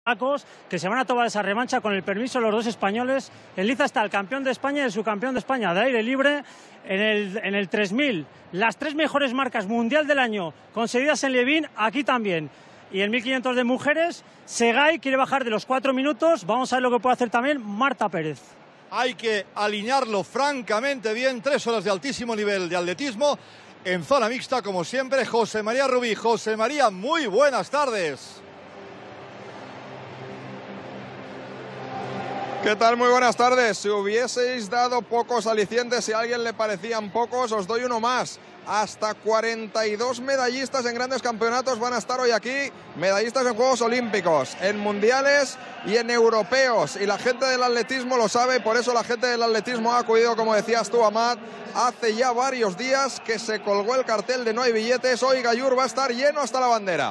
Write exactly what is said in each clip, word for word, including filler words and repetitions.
que se van a tomar esa revancha con el permiso de los dos españoles. En liza está el campeón de España y el subcampeón de España de aire libre. En el, en el tres mil, las tres mejores marcas mundial del año conseguidas en Levin, aquí también. Y en mil quinientos de mujeres, Segay quiere bajar de los cuatro minutos. Vamos a ver lo que puede hacer también Marta Pérez. Hay que alinearlo francamente bien. Tres horas de altísimo nivel de atletismo. En zona mixta, como siempre, José María Rubí. José María, muy buenas tardes. ¿Qué tal? Muy buenas tardes. Si hubieseis dado pocos alicientes, si a alguien le parecían pocos, os doy uno más. Hasta cuarenta y dos medallistas en grandes campeonatos van a estar hoy aquí, medallistas en Juegos Olímpicos, en mundiales y en europeos. Y la gente del atletismo lo sabe, por eso la gente del atletismo ha acudido, como decías tú, Amat, hace ya varios días que se colgó el cartel de no hay billetes. Hoy Gallur va a estar lleno hasta la bandera.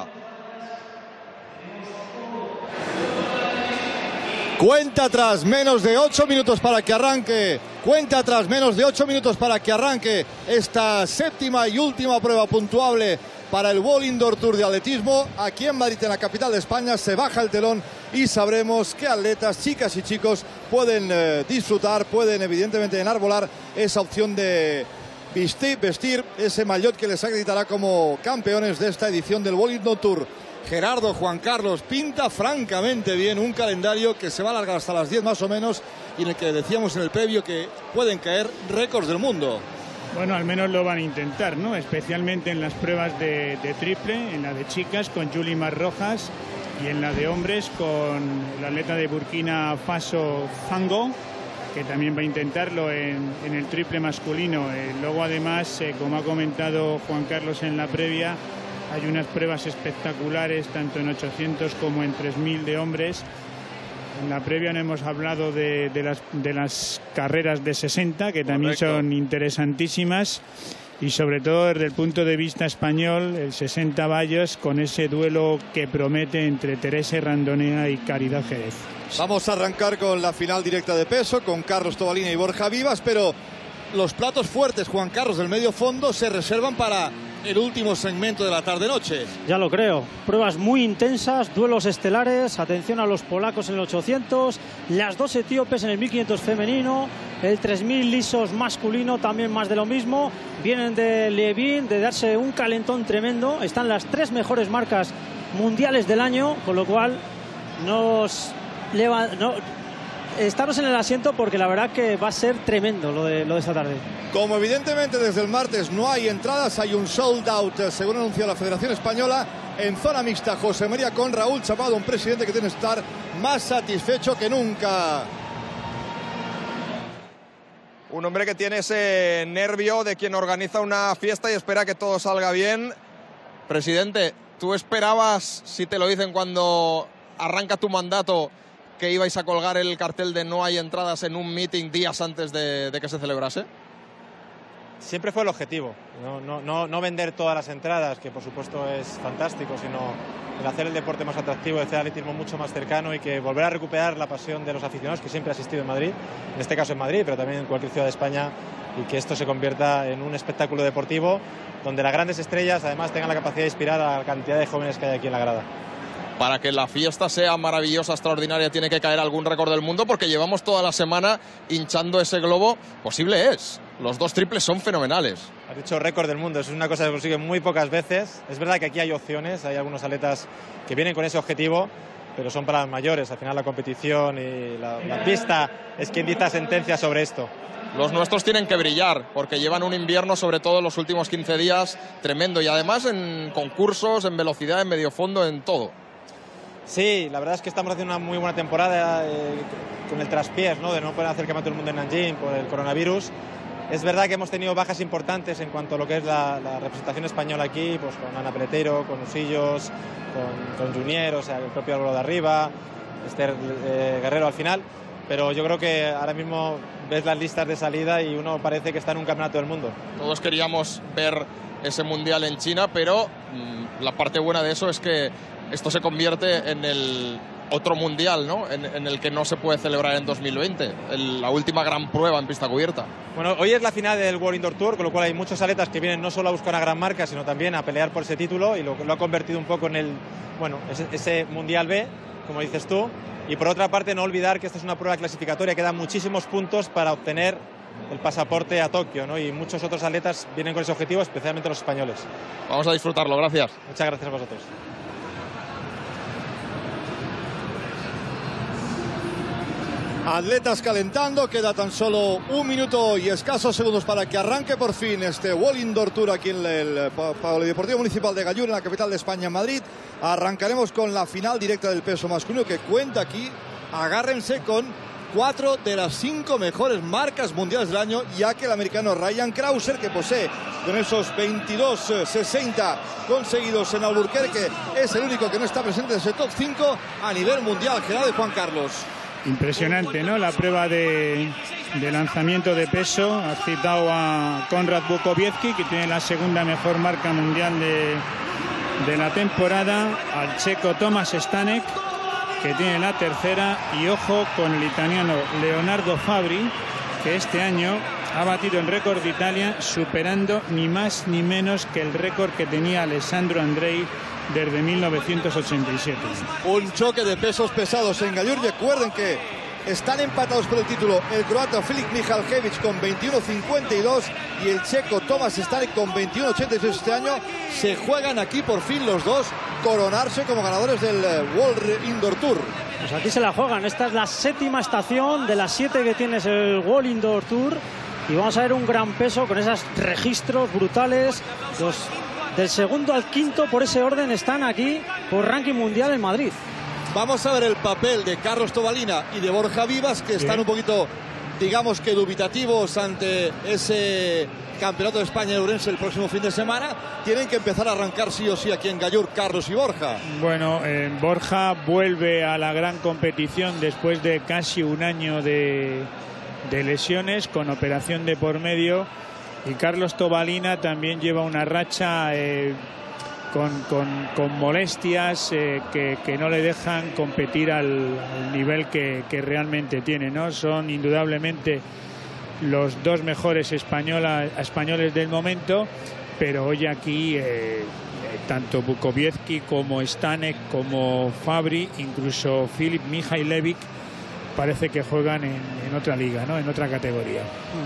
Cuenta atrás, menos de ocho minutos para que arranque. Cuenta atrás, menos de ocho minutos para que arranque esta séptima y última prueba puntuable para el World Indoor Tour de atletismo. Aquí en Madrid, en la capital de España, se baja el telón y sabremos qué atletas, chicas y chicos, pueden eh, disfrutar, pueden evidentemente enarbolar esa opción de vestir, vestir ese maillot que les acreditará como campeones de esta edición del World Indoor Tour. Gerardo, Juan Carlos, pinta francamente bien un calendario que se va a alargar hasta las diez más o menos y en el que decíamos en el previo que pueden caer récords del mundo. Bueno, al menos lo van a intentar, ¿no? Especialmente en las pruebas de, de triple, en la de chicas con Juli Mar Rojas y en la de hombres con el atleta de Burkina Faso, Zango, que también va a intentarlo en, en el triple masculino. Eh, luego además, eh, como ha comentado Juan Carlos en la previa, hay unas pruebas espectaculares, tanto en ochocientos como en tres mil de hombres. En la previa no hemos hablado de, de, las, de las carreras de sesenta, que también Correcto. Son interesantísimas. Y sobre todo desde el punto de vista español, el sesenta vallas, con ese duelo que promete entre Teresa Randonea y Caridad Jerez. Vamos a arrancar con la final directa de peso, con Carlos Tobalina y Borja Vivas, pero los platos fuertes, Juan Carlos, del medio fondo, se reservan para el último segmento de la tarde-noche. Ya lo creo. Pruebas muy intensas, duelos estelares. Atención a los polacos en el ochocientos, las dos etíopes en el mil quinientos femenino, el tres mil lisos masculino, también más de lo mismo. Vienen de Levin, de darse un calentón tremendo. Están las tres mejores marcas mundiales del año, con lo cual nos leva, no, estamos en el asiento porque la verdad que va a ser tremendo lo de, lo de esta tarde. Como evidentemente desde el martes no hay entradas, hay un sold out, según anunció la Federación Española. En zona mixta, José María, con Raúl Chapado, un presidente que tiene que estar más satisfecho que nunca. Un hombre que tiene ese nervio de quien organiza una fiesta y espera que todo salga bien. Presidente, ¿tú esperabas, si te lo dicen cuando arranca tu mandato, que ibais a colgar el cartel de no hay entradas en un meeting días antes de, de que se celebrase? Siempre fue el objetivo, no, no, no, no vender todas las entradas, que por supuesto es fantástico, sino el hacer el deporte más atractivo, el hacer el atletismo mucho más cercano y que volver a recuperar la pasión de los aficionados que siempre ha existido en Madrid, en este caso en Madrid, pero también en cualquier ciudad de España, y que esto se convierta en un espectáculo deportivo donde las grandes estrellas además tengan la capacidad de inspirar a la cantidad de jóvenes que hay aquí en la grada. Para que la fiesta sea maravillosa, extraordinaria, tiene que caer algún récord del mundo, porque llevamos toda la semana hinchando ese globo. Posible es. Los dos triples son fenomenales. Has dicho récord del mundo, eso es una cosa que se consigue muy pocas veces. Es verdad que aquí hay opciones, hay algunos atletas que vienen con ese objetivo, pero son para los mayores. Al final la competición y la, la pista es quien dicta sentencia sobre esto. Los nuestros tienen que brillar, porque llevan un invierno, sobre todo en los últimos quince días, tremendo. Y además en concursos, en velocidad, en medio fondo, en todo. Sí, la verdad es que estamos haciendo una muy buena temporada eh, con el traspiés, ¿no? De no poder hacer el campeonato del mundo en Nanjing por el coronavirus. Es verdad que hemos tenido bajas importantes en cuanto a lo que es la, la representación española aquí, pues con Ana Peleteiro, con Usillos, con, con Junier, o sea, el propio Álvaro de Arriba, Esther eh, Guerrero al final. Pero yo creo que ahora mismo ves las listas de salida y uno parece que está en un campeonato del mundo. Todos queríamos ver ese mundial en China, pero mmm, la parte buena de eso es que esto se convierte en el otro mundial, ¿no? En, en el que no se puede celebrar en dos mil veinte, el, la última gran prueba en pista cubierta. Bueno, hoy es la final del World Indoor Tour, con lo cual hay muchos atletas que vienen no solo a buscar una gran marca, sino también a pelear por ese título, y lo, lo ha convertido un poco en el, bueno, ese, ese Mundial B, como dices tú, y por otra parte no olvidar que esta es una prueba clasificatoria, quedan muchísimos puntos para obtener el pasaporte a Tokio, ¿no? Y muchos otros atletas vienen con ese objetivo, especialmente los españoles. Vamos a disfrutarlo, gracias. Muchas gracias a vosotros. Atletas calentando, queda tan solo un minuto y escasos segundos para que arranque por fin este World Indoor Tour aquí en el Polideportivo Municipal de Gallur, en la capital de España, en Madrid. Arrancaremos con la final directa del peso masculino, que cuenta aquí, agárrense, con cuatro de las cinco mejores marcas mundiales del año, ya que el americano Ryan Krauser, que posee con esos veintidós sesenta conseguidos en Albuquerque, es el único que no está presente en ese top cinco a nivel mundial. Gerardo y Juan Carlos. Impresionante, ¿no? La prueba de, de lanzamiento de peso. Has citado a Konrad Bukowiecki, que tiene la segunda mejor marca mundial de, de la temporada. Al checo Tomasz Stanek, que tiene la tercera. Y ojo con el italiano Leonardo Fabri, que este año ha batido el récord de Italia, superando ni más ni menos que el récord que tenía Alessandro Andrei desde mil novecientos ochenta y siete. Un choque de pesos pesados en Gallur. Recuerden que están empatados por el título el croata Filip Mihaljevic con veintiuno cincuenta y dos y el checo Tomasz Stanek con veintiuno ochenta y seis. Este año se juegan aquí por fin los dos coronarse como ganadores del World Indoor Tour. Pues aquí se la juegan. Esta es la séptima estación de las siete que tienes el World Indoor Tour, y vamos a ver un gran peso con esos registros brutales. Los del segundo al quinto, por ese orden, están aquí por ranking mundial en Madrid. Vamos a ver el papel de Carlos Tobalina y de Borja Vivas, que están un poquito, digamos que dubitativos ante ese Campeonato de España de Ourense el próximo fin de semana. Tienen que empezar a arrancar sí o sí aquí en Gallur, Carlos y Borja. Bueno, eh, Borja vuelve a la gran competición después de casi un año de, de lesiones, con operación de por medio. Y Carlos Tobalina también lleva una racha eh, con, con, con molestias eh, que, que no le dejan competir al, al nivel que, que realmente tiene, ¿no? Son indudablemente los dos mejores española, españoles del momento, pero hoy aquí eh, tanto Bukowiecki como Stanek como Fabri, incluso Filip Mihajlovic, parece que juegan en, en otra liga, ¿no? En otra categoría.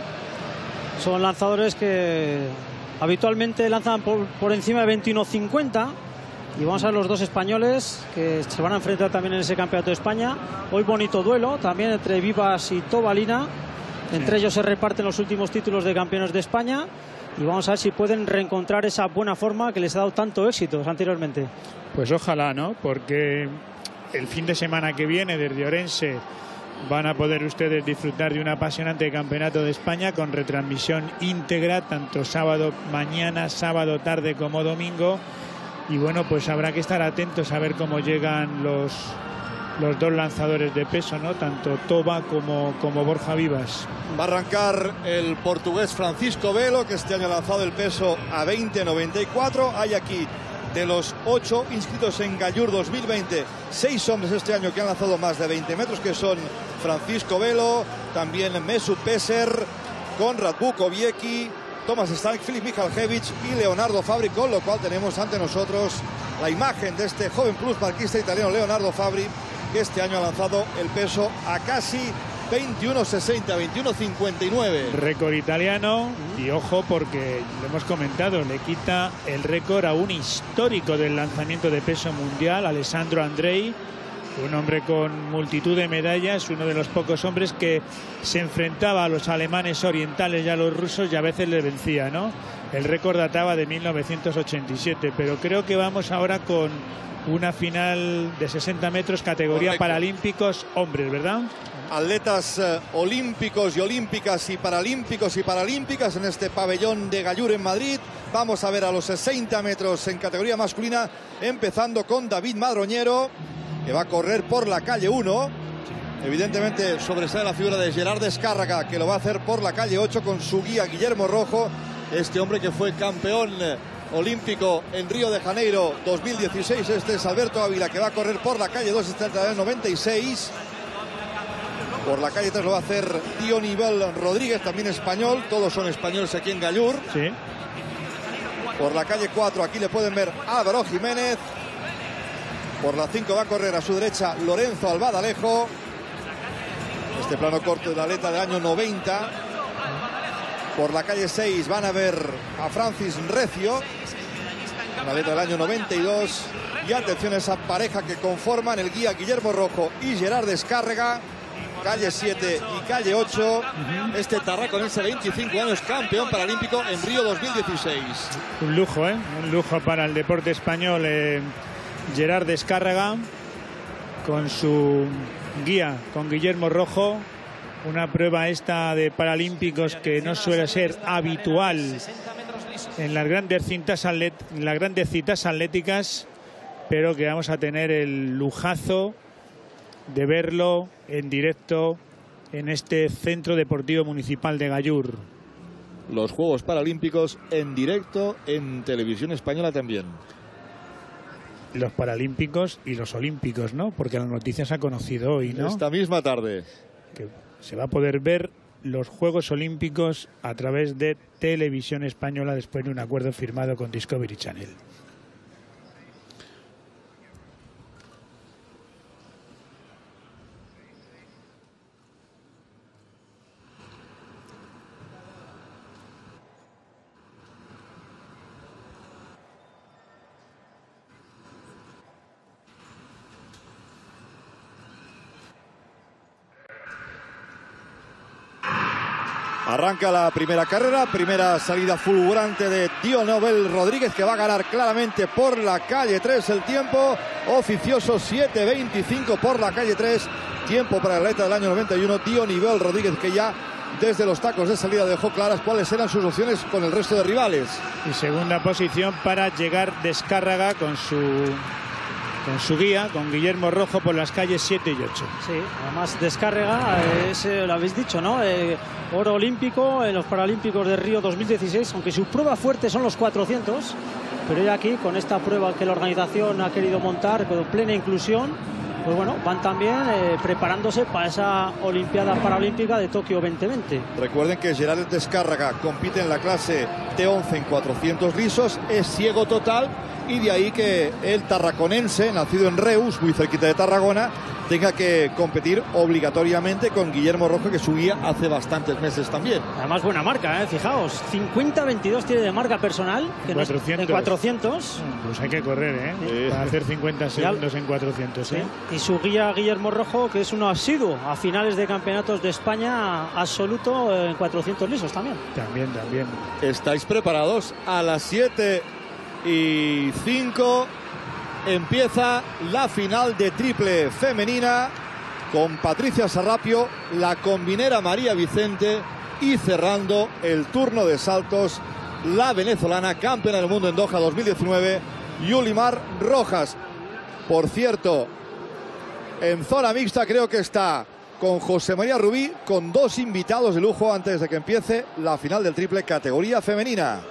Son lanzadores que habitualmente lanzan por, por encima de veintiuno cincuenta, y vamos a ver los dos españoles que se van a enfrentar también en ese Campeonato de España. Hoy bonito duelo también entre Vivas y Tobalina. Entre ellos se reparten los últimos títulos de campeones de España, y vamos a ver si pueden reencontrar esa buena forma que les ha dado tanto éxito anteriormente. Pues ojalá, ¿no? Porque el fin de semana que viene desde Ourense van a poder ustedes disfrutar de un apasionante Campeonato de España con retransmisión íntegra, tanto sábado mañana, sábado tarde como domingo. Y bueno, pues habrá que estar atentos a ver cómo llegan los, los dos lanzadores de peso, ¿no? Tanto Toba como, como Borja Vivas. Va a arrancar el portugués Francisco Velo, que este año ha lanzado el peso a veinte noventa y cuatro. Hay aquí, de los ocho inscritos en Gallur dos mil veinte, seis hombres este año que han lanzado más de veinte metros, que son Francisco Velo, también Mesut Peser, Konrad Bukowiecki, Tomasz Stanek, Filip Mihajlovic y Leonardo Fabri, con lo cual tenemos ante nosotros la imagen de este joven plusmarquista italiano Leonardo Fabri, que este año ha lanzado el peso a casi veintiuno sesenta, veintiuno cincuenta y nueve. Récord italiano, y ojo porque lo hemos comentado, le quita el récord a un histórico del lanzamiento de peso mundial, Alessandro Andrei, un hombre con multitud de medallas, uno de los pocos hombres que se enfrentaba a los alemanes orientales y a los rusos y a veces les vencía, ¿no? El récord databa de mil novecientos ochenta y siete, pero creo que vamos ahora con una final de sesenta metros, categoría Correcto. Paralímpicos hombres, ¿verdad? Atletas eh, olímpicos y olímpicas y paralímpicos y paralímpicas en este pabellón de Gallur en Madrid. Vamos a ver a los sesenta metros en categoría masculina, empezando con David Madroñero, que va a correr por la calle uno. Evidentemente sobresale la figura de Gerard Descárraga, que lo va a hacer por la calle ocho con su guía Guillermo Rojo, este hombre que fue campeón eh, olímpico en Río de Janeiro dos mil dieciséis. Este es Alberto Ávila, que va a correr por la calle dos, está en el noventa y seis. Por la calle tres lo va a hacer Dionibel Rodríguez, también español. Todos son españoles aquí en Gallur. Sí. Por la calle cuatro aquí le pueden ver Álvaro Jiménez. Por la cinco va a correr a su derecha Lorenzo Albadalejo. Este plano corto de la atleta del año noventa. Por la calle seis van a ver a Francis Recio, una atleta del año noventa y dos. Y atención a esa pareja que conforman el guía Guillermo Rojo y Gerard Descárrega. Calle siete y calle ocho. Uh-huh. Este tarraconense, veinticinco años, campeón paralímpico en Río dos mil dieciséis. Un lujo, ¿eh? Un lujo para el deporte español. Eh, Gerard Descárrega con su guía, con Guillermo Rojo. Una prueba esta de paralímpicos que no suele ser habitual en las grandes cintas, atlet en las grandes citas atléticas, pero que vamos a tener el lujazo de verlo en directo en este Centro Deportivo Municipal de Gallur. Los Juegos Paralímpicos en directo en televisión española también. Los Paralímpicos y los Olímpicos, ¿no? Porque la noticia se ha conocido hoy, ¿no? Esta misma tarde. Que se va a poder ver los Juegos Olímpicos a través de televisión española después de un acuerdo firmado con Discovery Channel. Arranca la primera carrera, primera salida fulgurante de Dionobel Rodríguez, que va a ganar claramente por la calle tres el tiempo. Oficioso siete veinticinco por la calle tres. Tiempo para el atleta del año noventa y uno, Dionobel Rodríguez, que ya desde los tacos de salida dejó claras cuáles eran sus opciones con el resto de rivales. Y segunda posición para llegar Descárrega con su... con su guía, con Guillermo Rojo, por las calles siete y ocho. Sí, además Descárrega, es, eh, lo habéis dicho, ¿no? Eh, oro olímpico en los Paralímpicos de Río dos mil dieciséis, aunque su prueba fuerte son los cuatrocientos, pero ya aquí, con esta prueba que la organización ha querido montar, con plena inclusión, pues bueno, van también eh, preparándose para esa Olimpiada Paralímpica de Tokio veinte veinte. Recuerden que Gerard Descárrega compite en la clase T once en cuatrocientos lisos, es ciego total, y de ahí que el tarraconense, nacido en Reus, muy cerquita de Tarragona, tenga que competir obligatoriamente con Guillermo Rojo, que su guía hace bastantes meses también. Además, buena marca, ¿eh? Fijaos, cincuenta veintidós tiene de marca personal. Que cuatrocientos. No es, en cuatrocientos. Pues hay que correr, ¿eh? Sí. Para hacer cincuenta segundos en cuatrocientos, ¿eh? Sí. Y su guía Guillermo Rojo, que es uno asiduo a finales de campeonatos de España absoluto en cuatrocientos lisos también. También, también. ¿Estáis preparados? A las siete y cinco empieza la final de triple femenina con Patricia Sarrapio, la combinera María Vicente, y cerrando el turno de saltos la venezolana campeona del mundo en Doha dos mil diecinueve, Yulimar Rojas. Por cierto, en zona mixta creo que está con José María Rubí, con dos invitados de lujo antes de que empiece la final del triple categoría femenina.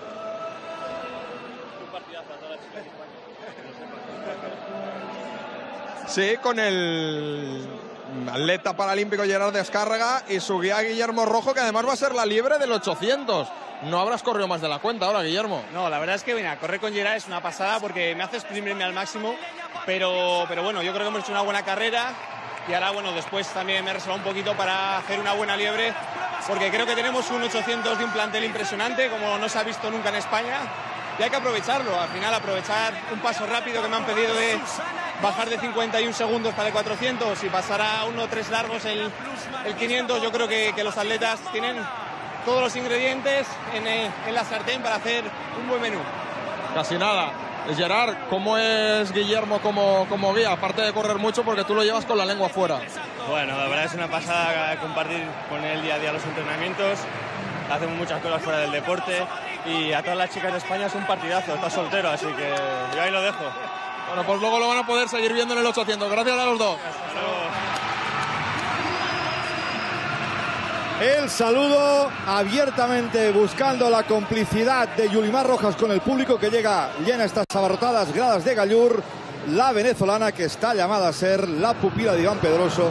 Sí, con el atleta paralímpico Gerard Descárrega y su guía Guillermo Rojo, que además va a ser la liebre del ochocientos. No habrás corrido más de la cuenta ahora, Guillermo. No, la verdad es que mira, correr con Gerard es una pasada porque me hace exprimirme al máximo, pero, pero bueno, yo creo que hemos hecho una buena carrera y ahora, bueno, después también me he reservado un poquito para hacer una buena liebre, porque creo que tenemos un ochocientos de un plantel impresionante, como no se ha visto nunca en España, y hay que aprovecharlo. Al final, aprovechar un paso rápido que me han pedido de bajar de cincuenta y un segundos para el cuatrocientos y pasar a uno tres largos el, el quinientos. Yo creo que, que los atletas tienen todos los ingredientes en, en la sartén para hacer un buen menú. Casi nada. Gerard, ¿cómo es Guillermo como, como guía? Aparte de correr mucho, porque tú lo llevas con la lengua afuera. Bueno, la verdad es una pasada compartir con él día a día los entrenamientos. Hacemos muchas cosas fuera del deporte y a todas las chicas de España es un partidazo. Está soltero, así que yo ahí lo dejo. Bueno, pues luego lo van a poder seguir viendo en el ochocientos. Gracias a los dos. Hasta luego. El saludo abiertamente buscando la complicidad de Yulimar Rojas con el público que llega, llena estas abarrotadas gradas de Gallur. La venezolana, que está llamada a ser la pupila de Iván Pedroso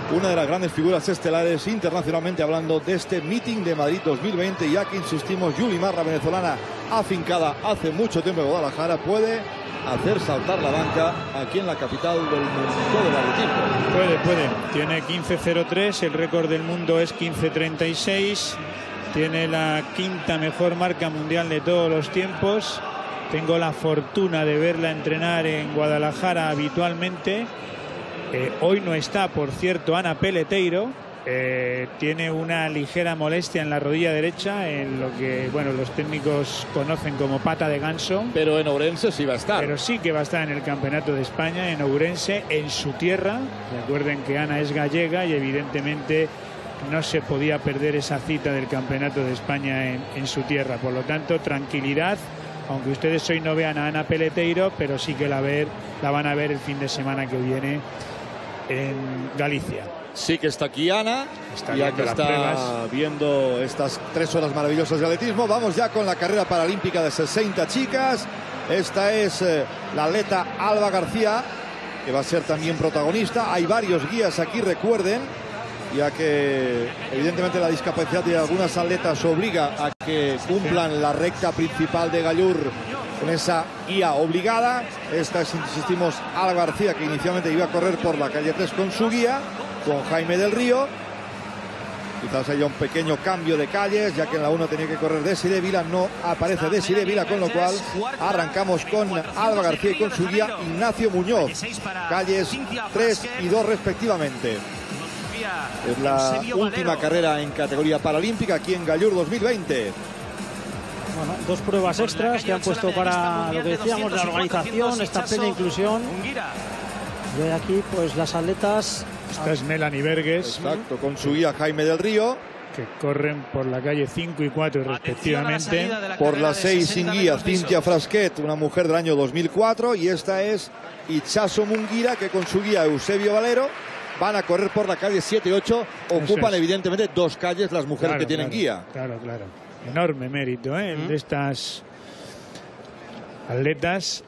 una de las grandes figuras estelares internacionalmente hablando de este Meeting de Madrid dos mil veinte, ya que insistimos, Yulimar, la venezolana afincada hace mucho tiempo en Guadalajara, puede hacer saltar la banca aquí en la capital del mundo del atletismo. Puede, puede. Tiene quince cero tres, el récord del mundo es quince treinta y seis. Tiene la quinta mejor marca mundial de todos los tiempos. Tengo la fortuna de verla entrenar en Guadalajara habitualmente. Eh, hoy no está, por cierto, Ana Peleteiro. Eh, tiene una ligera molestia en la rodilla derecha, en lo que bueno los técnicos conocen como pata de ganso. Pero en Ourense sí va a estar. Pero sí que va a estar en el Campeonato de España, en Ourense, en su tierra. Recuerden que Ana es gallega y evidentemente no se podía perder esa cita del Campeonato de España en, en su tierra. Por lo tanto, tranquilidad, aunque ustedes hoy no vean a Ana Peleteiro, pero sí que la, ver, la van a ver el fin de semana que viene en Galicia. Sí que está aquí Ana, está ya que está pruebas. viendo estas tres horas maravillosas de atletismo. Vamos ya con la carrera paralímpica de sesenta chicas. Esta es eh, la atleta Alba García, que va a ser también protagonista. Hay varios guías aquí, recuerden, ya que evidentemente la discapacidad de algunas atletas obliga a que cumplan la recta principal de Gallur con esa guía obligada. Esta es, insistimos, Alba García, que inicialmente iba a correr por la calle tres con su guía, con Jaime del Río. Quizás haya un pequeño cambio de calles, ya que en la uno tenía que correr Desiré Vila, no aparece Desiré Vila, con lo cual arrancamos con Alba García y con su guía Ignacio Muñoz, calles tres y dos respectivamente. Es la última carrera en categoría paralímpica aquí en Gallur dos mil veinte. Bueno, dos pruebas extras que han puesto para lo que decíamos de la organización, esta plena inclusión. Y aquí pues las atletas. Esta es Melanie Verges. Exacto, con su guía Jaime del Río. Que corren por la calle cinco y cuatro respectivamente. La por la seis sin guía, Cintia Frasquet, una mujer del año dos mil cuatro. Y esta es Itxaso Munguira, que con su guía Eusebio Valero van a correr por la calle siete y ocho. Ocupan es. evidentemente dos calles las mujeres claro, que tienen claro, guía. Claro, claro. Enorme mérito, ¿eh? ¿Mm? de estas atletas.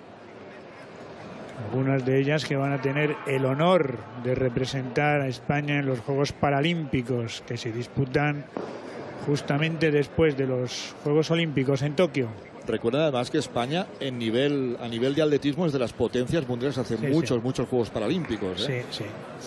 Algunas de ellas que van a tener el honor de representar a España en los Juegos Paralímpicos, que se disputan justamente después de los Juegos Olímpicos en Tokio. Recuerda además que España en nivel, a nivel de atletismo es de las potencias mundiales hace sí, muchos, sí. muchos Juegos Paralímpicos. ¿eh? Sí, sí.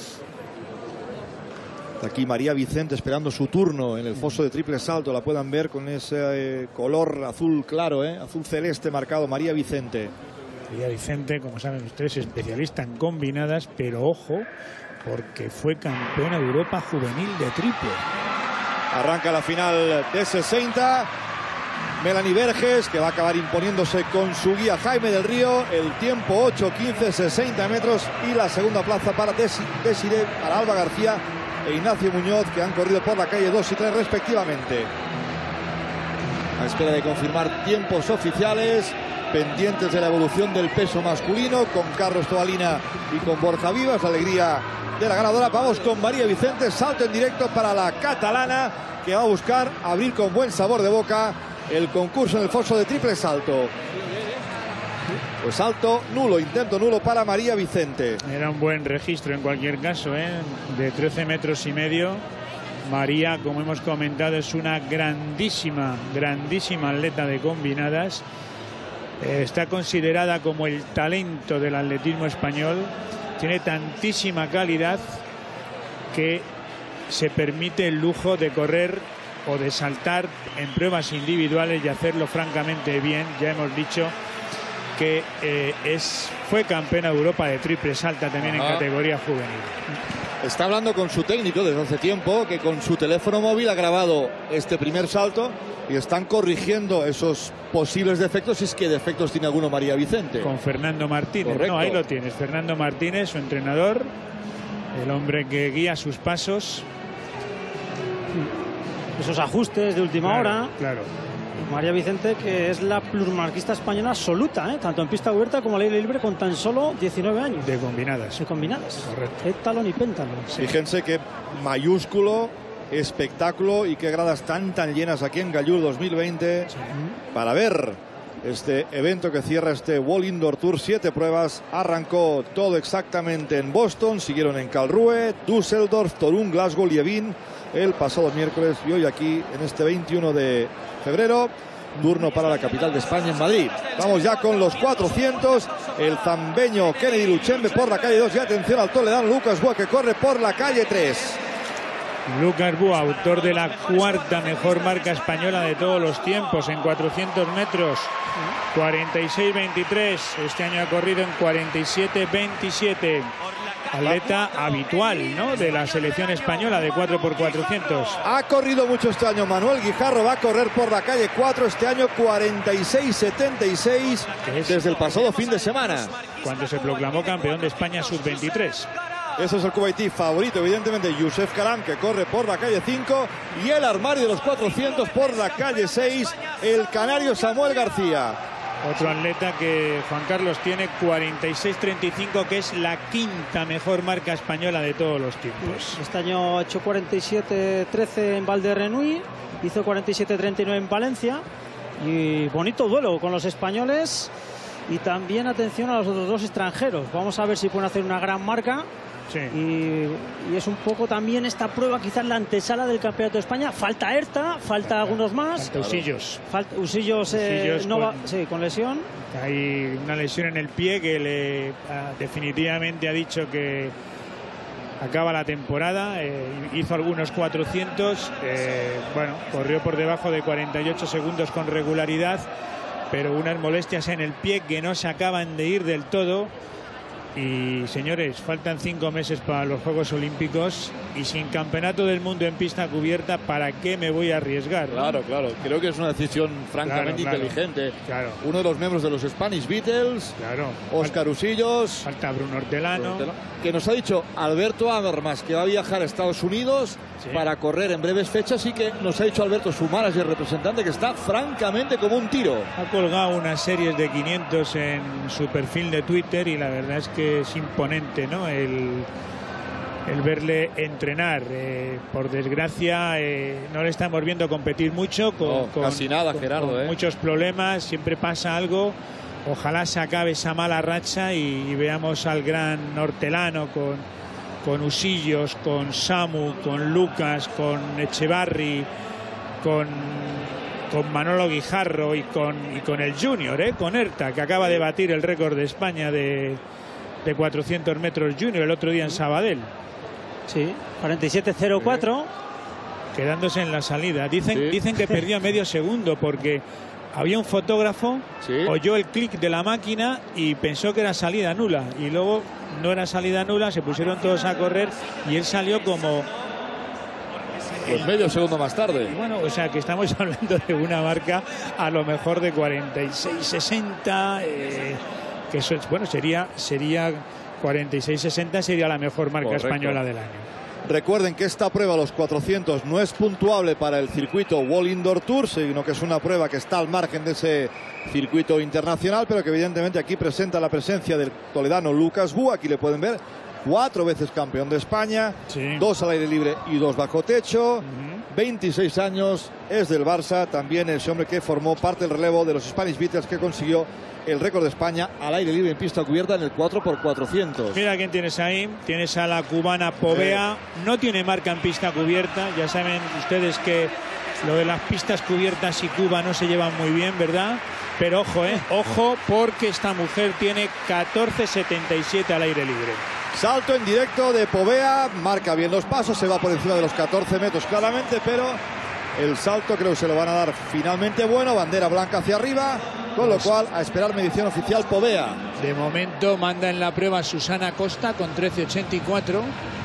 Aquí María Vicente esperando su turno en el foso de triple salto. La puedan ver con ese eh, color azul claro, ¿eh? azul celeste marcado. María Vicente. María Vicente, como saben ustedes, especialista en combinadas, pero ojo, porque fue campeona de Europa juvenil de triple. Arranca la final de sesenta. Melanie Verges, que va a acabar imponiéndose con su guía Jaime del Río. El tiempo ocho quince, sesenta metros. Y la segunda plaza para Desiré, para Alba García e Ignacio Muñoz, que han corrido por la calle dos y tres respectivamente. A espera de confirmar tiempos oficiales, pendientes de la evolución del peso masculino, con Carlos Tobalina y con Borja Vivas. La alegría de la ganadora. Vamos con María Vicente, salto en directo para la catalana, que va a buscar abrir con buen sabor de boca el concurso en el foso de triple salto. Pues salto nulo, intento nulo para María Vicente. Era un buen registro en cualquier caso, ¿eh? De trece metros y medio. María, como hemos comentado, es una grandísima, grandísima atleta de combinadas. Eh, está considerada como el talento del atletismo español. Tiene tantísima calidad que se permite el lujo de correr o de saltar en pruebas individuales y hacerlo francamente bien. Ya hemos dicho que eh, es, fue campeona de Europa de triple salta también. Ajá. En categoría juvenil. Está hablando con su técnico desde hace tiempo, que con su teléfono móvil ha grabado este primer salto y están corrigiendo esos posibles defectos, si es que defectos tiene alguno María Vicente. Con Fernando Martínez. Correcto. No, ahí lo tienes, Fernando Martínez, su entrenador, el hombre que guía sus pasos. Esos ajustes de última claro, hora. Claro. María Vicente, que es la plusmarquista española absoluta, ¿eh? Tanto en pista abierta como al aire libre, con tan solo diecinueve años. De combinadas. De combinadas. Correcto. Heptalón y péntalón. Sí. Fíjense qué mayúsculo espectáculo y qué gradas tan tan llenas aquí en Gallur dos mil veinte. Sí. Para ver este evento que cierra este World Indoor Tour. Siete pruebas, arrancó todo exactamente en Boston, siguieron en Karlsruhe, Düsseldorf, Torun, Glasgow, Lievin el pasado miércoles y hoy aquí en este veintiuno de febrero. Turno para la capital de España, en Madrid. Vamos ya con los cuatrocientos. El zambeño Kennedy Luchembe por la calle dos. Y atención al toledano Lucas Bua, que corre por la calle tres. Lucas Bua, autor de la cuarta mejor marca española de todos los tiempos en cuatrocientos metros. cuarenta y seis veintitrés. Este año ha corrido en cuarenta y siete veintisiete. Atleta habitual, ¿no?, de la selección española de cuatro por cuatrocientos. Ha corrido mucho este año Manuel Guijarro, va a correr por la calle cuatro este año, cuarenta y seis setenta y seis desde el pasado fin de semana, cuando se proclamó campeón de España sub veintitrés. Eso es el kuwaití favorito, evidentemente, Youssef Karam, que corre por la calle cinco, y el armario de los cuatrocientos por la calle seis, el canario Samuel García. Otro atleta que Juan Carlos tiene cuarenta y seis treinta y cinco, que es la quinta mejor marca española de todos los tiempos. Este año ha hecho cuarenta y siete trece en Valderrenui, hizo cuarenta y siete treinta y nueve en Valencia. Y bonito duelo con los españoles. Y también atención a los otros dos extranjeros. Vamos a ver si pueden hacer una gran marca. Sí. Y, y es un poco también esta prueba, quizás la antesala del Campeonato de España. Falta Erta, falta algunos más. Falta Usillos. Falta Usillos, eh, Usillos no con, va, sí, con lesión. Hay una lesión en el pie que le ah, definitivamente ha dicho que acaba la temporada. Eh, hizo algunos cuatrocientos. Eh, bueno, corrió por debajo de cuarenta y ocho segundos con regularidad, pero unas molestias en el pie que no se acaban de ir del todo. Y señores, faltan cinco meses para los Juegos Olímpicos y sin campeonato del mundo en pista cubierta, ¿para qué me voy a arriesgar? Claro, claro, creo que es una decisión francamente claro, claro, inteligente. Claro. Uno de los miembros de los Spanish Beatles, claro. Óscar Usillos. Falta Bruno Hortelano. Que nos ha dicho Alberto Habermas que va a viajar a Estados Unidos sí. para correr en breves fechas, y que nos ha dicho Alberto, su manager representante, que está francamente como un tiro. Ha colgado unas series de quinientos en su perfil de Twitter y la verdad es que es imponente, ¿no?, el, el verle entrenar. Eh, por desgracia eh, no le estamos viendo competir mucho, con, no, con casi nada, con, Gerardo, con ¿eh? muchos problemas, siempre pasa algo. Ojalá se acabe esa mala racha y, y veamos al gran Hortelano con, con Usillos, con Samu, con Lucas, con Echevarri, con, con Manolo Guijarro y con, y con el Junior, ¿eh? con Erta, que acaba de batir el récord de España de, de cuatrocientos metros Junior el otro día en Sabadell. Sí, cuarenta y siete cero cuatro. Quedándose en la salida. Dicen, sí. dicen que perdió medio segundo porque había un fotógrafo, sí. oyó el clic de la máquina y pensó que era salida nula. Y luego no era salida nula, se pusieron todos a correr y él salió como... Pues medio segundo más tarde. Bueno, o sea que estamos hablando de una marca a lo mejor de cuarenta y seis sesenta, eh, que eso es, bueno, sería, sería cuarenta y seis sesenta sería la mejor marca Correcto. española del año. Recuerden que esta prueba, los cuatrocientos, no es puntuable para el circuito World Indoor Tour, sino que es una prueba que está al margen de ese circuito internacional, pero que evidentemente aquí presenta la presencia del toledano Lucas Bua. Aquí le pueden ver, cuatro veces campeón de España, sí. dos al aire libre y dos bajo techo, Uh-huh. veintiséis años, es del Barça, también ese hombre que formó parte del relevo de los Spanish Beatles, que consiguió el récord de España al aire libre en pista cubierta en el cuatro por cuatrocientos. Mira quién tienes ahí. Tienes a la cubana Povea. Sí. No tiene marca en pista cubierta. Ya saben ustedes que lo de las pistas cubiertas y Cuba no se llevan muy bien, ¿verdad? Pero ojo, ¿eh? Ojo, porque esta mujer tiene catorce setenta y siete al aire libre. Salto en directo de Povea. Marca bien los pasos. Se va por encima de los catorce metros claramente, pero el salto creo que se lo van a dar finalmente bueno. Bandera blanca hacia arriba. Con lo cual, a esperar medición oficial Povea. De momento manda en la prueba Susana Costa con trece ochenta y cuatro.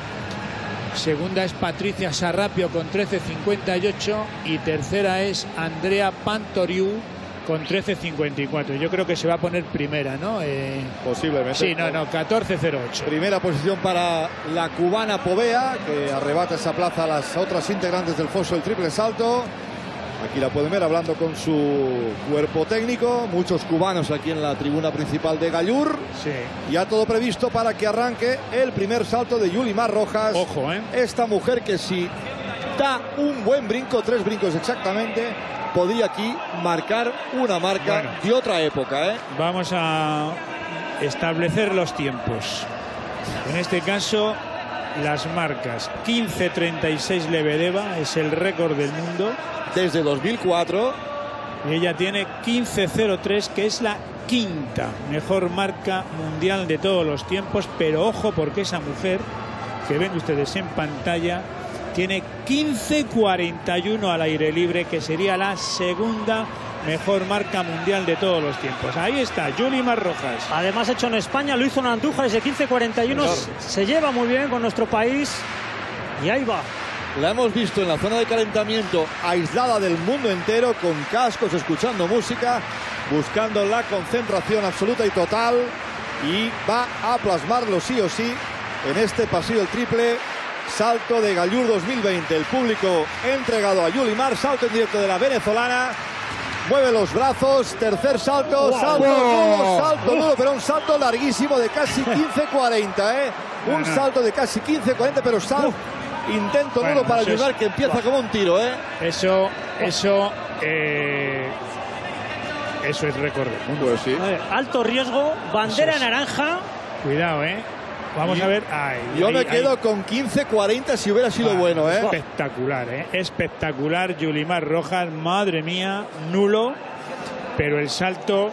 Segunda es Patricia Sarrapio con trece cincuenta y ocho. Y tercera es Andrea Pantoriu con trece cincuenta y cuatro. Yo creo que se va a poner primera, ¿no? Eh... Posiblemente. Sí, no, no, catorce cero ocho. Primera posición para la cubana Povea, que arrebata esa plaza a las otras integrantes del foso del triple salto. Aquí la pueden ver hablando con su cuerpo técnico. Muchos cubanos aquí en la tribuna principal de Gallur. Sí. Ya todo previsto para que arranque el primer salto de Yulimar Rojas. Ojo, ¿eh? Esta mujer que si da un buen brinco, tres brincos exactamente, podría aquí marcar una marca bueno, de otra época, ¿eh? Vamos a establecer los tiempos. En este caso, las marcas quince treinta y seis Lebedeva es el récord del mundo. Desde dos mil cuatro. Y ella tiene quince cero tres, que es la quinta mejor marca mundial de todos los tiempos. Pero ojo, porque esa mujer, que ven ustedes en pantalla, tiene quince cuarenta y uno al aire libre, que sería la segunda mejor marca mundial de todos los tiempos. Ahí está, Yulimar Rojas. Además, hecho en España, lo hizo en Andújar, ese quince cuarenta y uno se lleva muy bien con nuestro país. Y ahí va. La hemos visto en la zona de calentamiento, aislada del mundo entero, con cascos, escuchando música, buscando la concentración absoluta y total. Y va a plasmarlo sí o sí en este pasillo el triple salto de Gallur dos mil veinte. El público entregado a Yulimar, salto en directo de la venezolana. Mueve los brazos, tercer salto, wow, salto wow. nulo, salto nulo, pero un salto larguísimo de casi quince cuarenta, ¿eh? Un no, no. salto de casi quince cuarenta, pero salto, intento bueno, nulo para Yulimar, que empieza wow. como un tiro, ¿eh? Eso, eso, eh, eso es récord del mundo. Pues sí. Ver, alto riesgo, bandera es. naranja. Cuidado, ¿eh? Vamos y a ver. Ay, yo ay, me quedo ay. con quince cuarenta si hubiera sido ah, bueno, ¿eh? Espectacular, ¿eh? Espectacular, Yulimar Rojas. Madre mía, nulo. Pero el salto,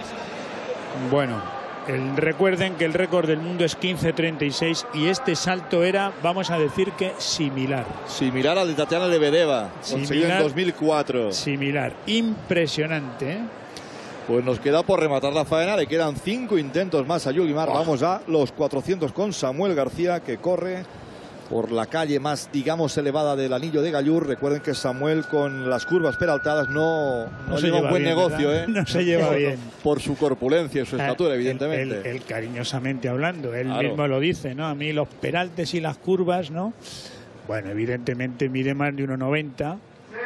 bueno, el, recuerden que el récord del mundo es quince treinta y seis y este salto era, vamos a decir que similar. Similar al de Tatiana Lebedeva, conseguido en dos mil cuatro. Similar, impresionante, ¿eh? Pues nos queda por rematar la faena, le quedan cinco intentos más a Yulimar. Oh. Vamos a los cuatrocientos con Samuel García, que corre por la calle más, digamos, elevada del anillo de Gallur. Recuerden que Samuel, con las curvas peraltadas, no, no, no lleva un buen bien, negocio, ¿eh? No se lleva bien. Por su corpulencia y su estatura, él, evidentemente. Él, él cariñosamente hablando, él claro. mismo lo dice, ¿no? A mí los peraltes y las curvas, ¿no? Bueno, evidentemente mide más de uno noventa.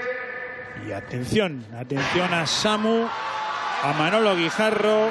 Y atención, atención a Samu, a Manolo Guijarro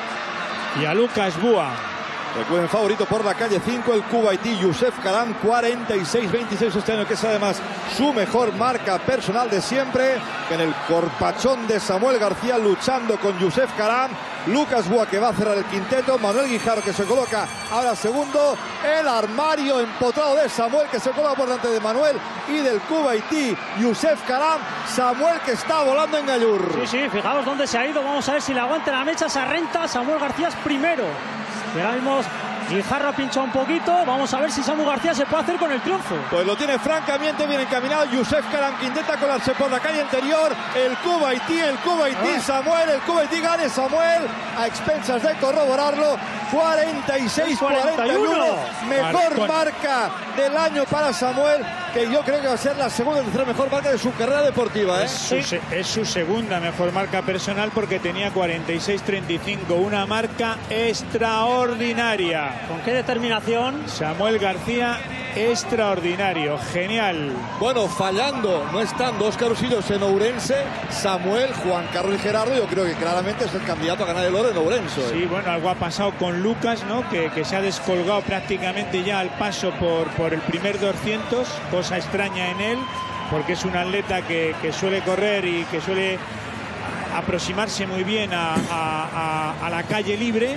y a Lucas Bua. Recuerden, favorito por la calle cinco, el kuwaití Youssef Karam, cuarenta y seis veintiséis este año, que es además su mejor marca personal de siempre. En el corpachón de Samuel García, luchando con Youssef Karam. Lucas Bua, que va a cerrar el quinteto. Manuel Guijarro, que se coloca ahora segundo. El armario empotrado de Samuel, que se coloca por delante de Manuel y del kuwaití Youssef Karam. Samuel, que está volando en Gallur. Sí, sí, fijaos dónde se ha ido. Vamos a ver si le aguanta la mecha. Se renta. Samuel García es primero. Y ahora mismo Guijarro ha pinchado un poquito. Vamos a ver si Samu García se puede hacer con el triunfo. Pues lo tiene francamente bien encaminado. Youssef Karam, que intenta colarse por la calle interior. El kuwaití, el kuwaití, ah. Samuel, el kuwaití gane Samuel a expensas de corroborarlo. cuarenta y seis cuarenta y uno. Mejor Marcón. Marca del año para Samuel, que yo creo que va a ser la segunda o tercera mejor marca de su carrera deportiva, ¿eh? Es su, sí. es su segunda mejor marca personal, porque tenía cuarenta y seis treinta y cinco. Una marca extraordinaria. ¿Con qué determinación? Samuel García, extraordinario, genial. Bueno, fallando, no estando Óscar Usillos en Ourense, Samuel, Juan Carlos y Gerardo, yo creo que claramente es el candidato a ganar el oro en Ourense. Sí, bueno, algo ha pasado con Lucas, ¿no? Que, que se ha descolgado prácticamente ya al paso por, por el primer doscientos, cosa extraña en él, porque es un atleta que, que suele correr y que suele aproximarse muy bien a, a, a, a la calle libre,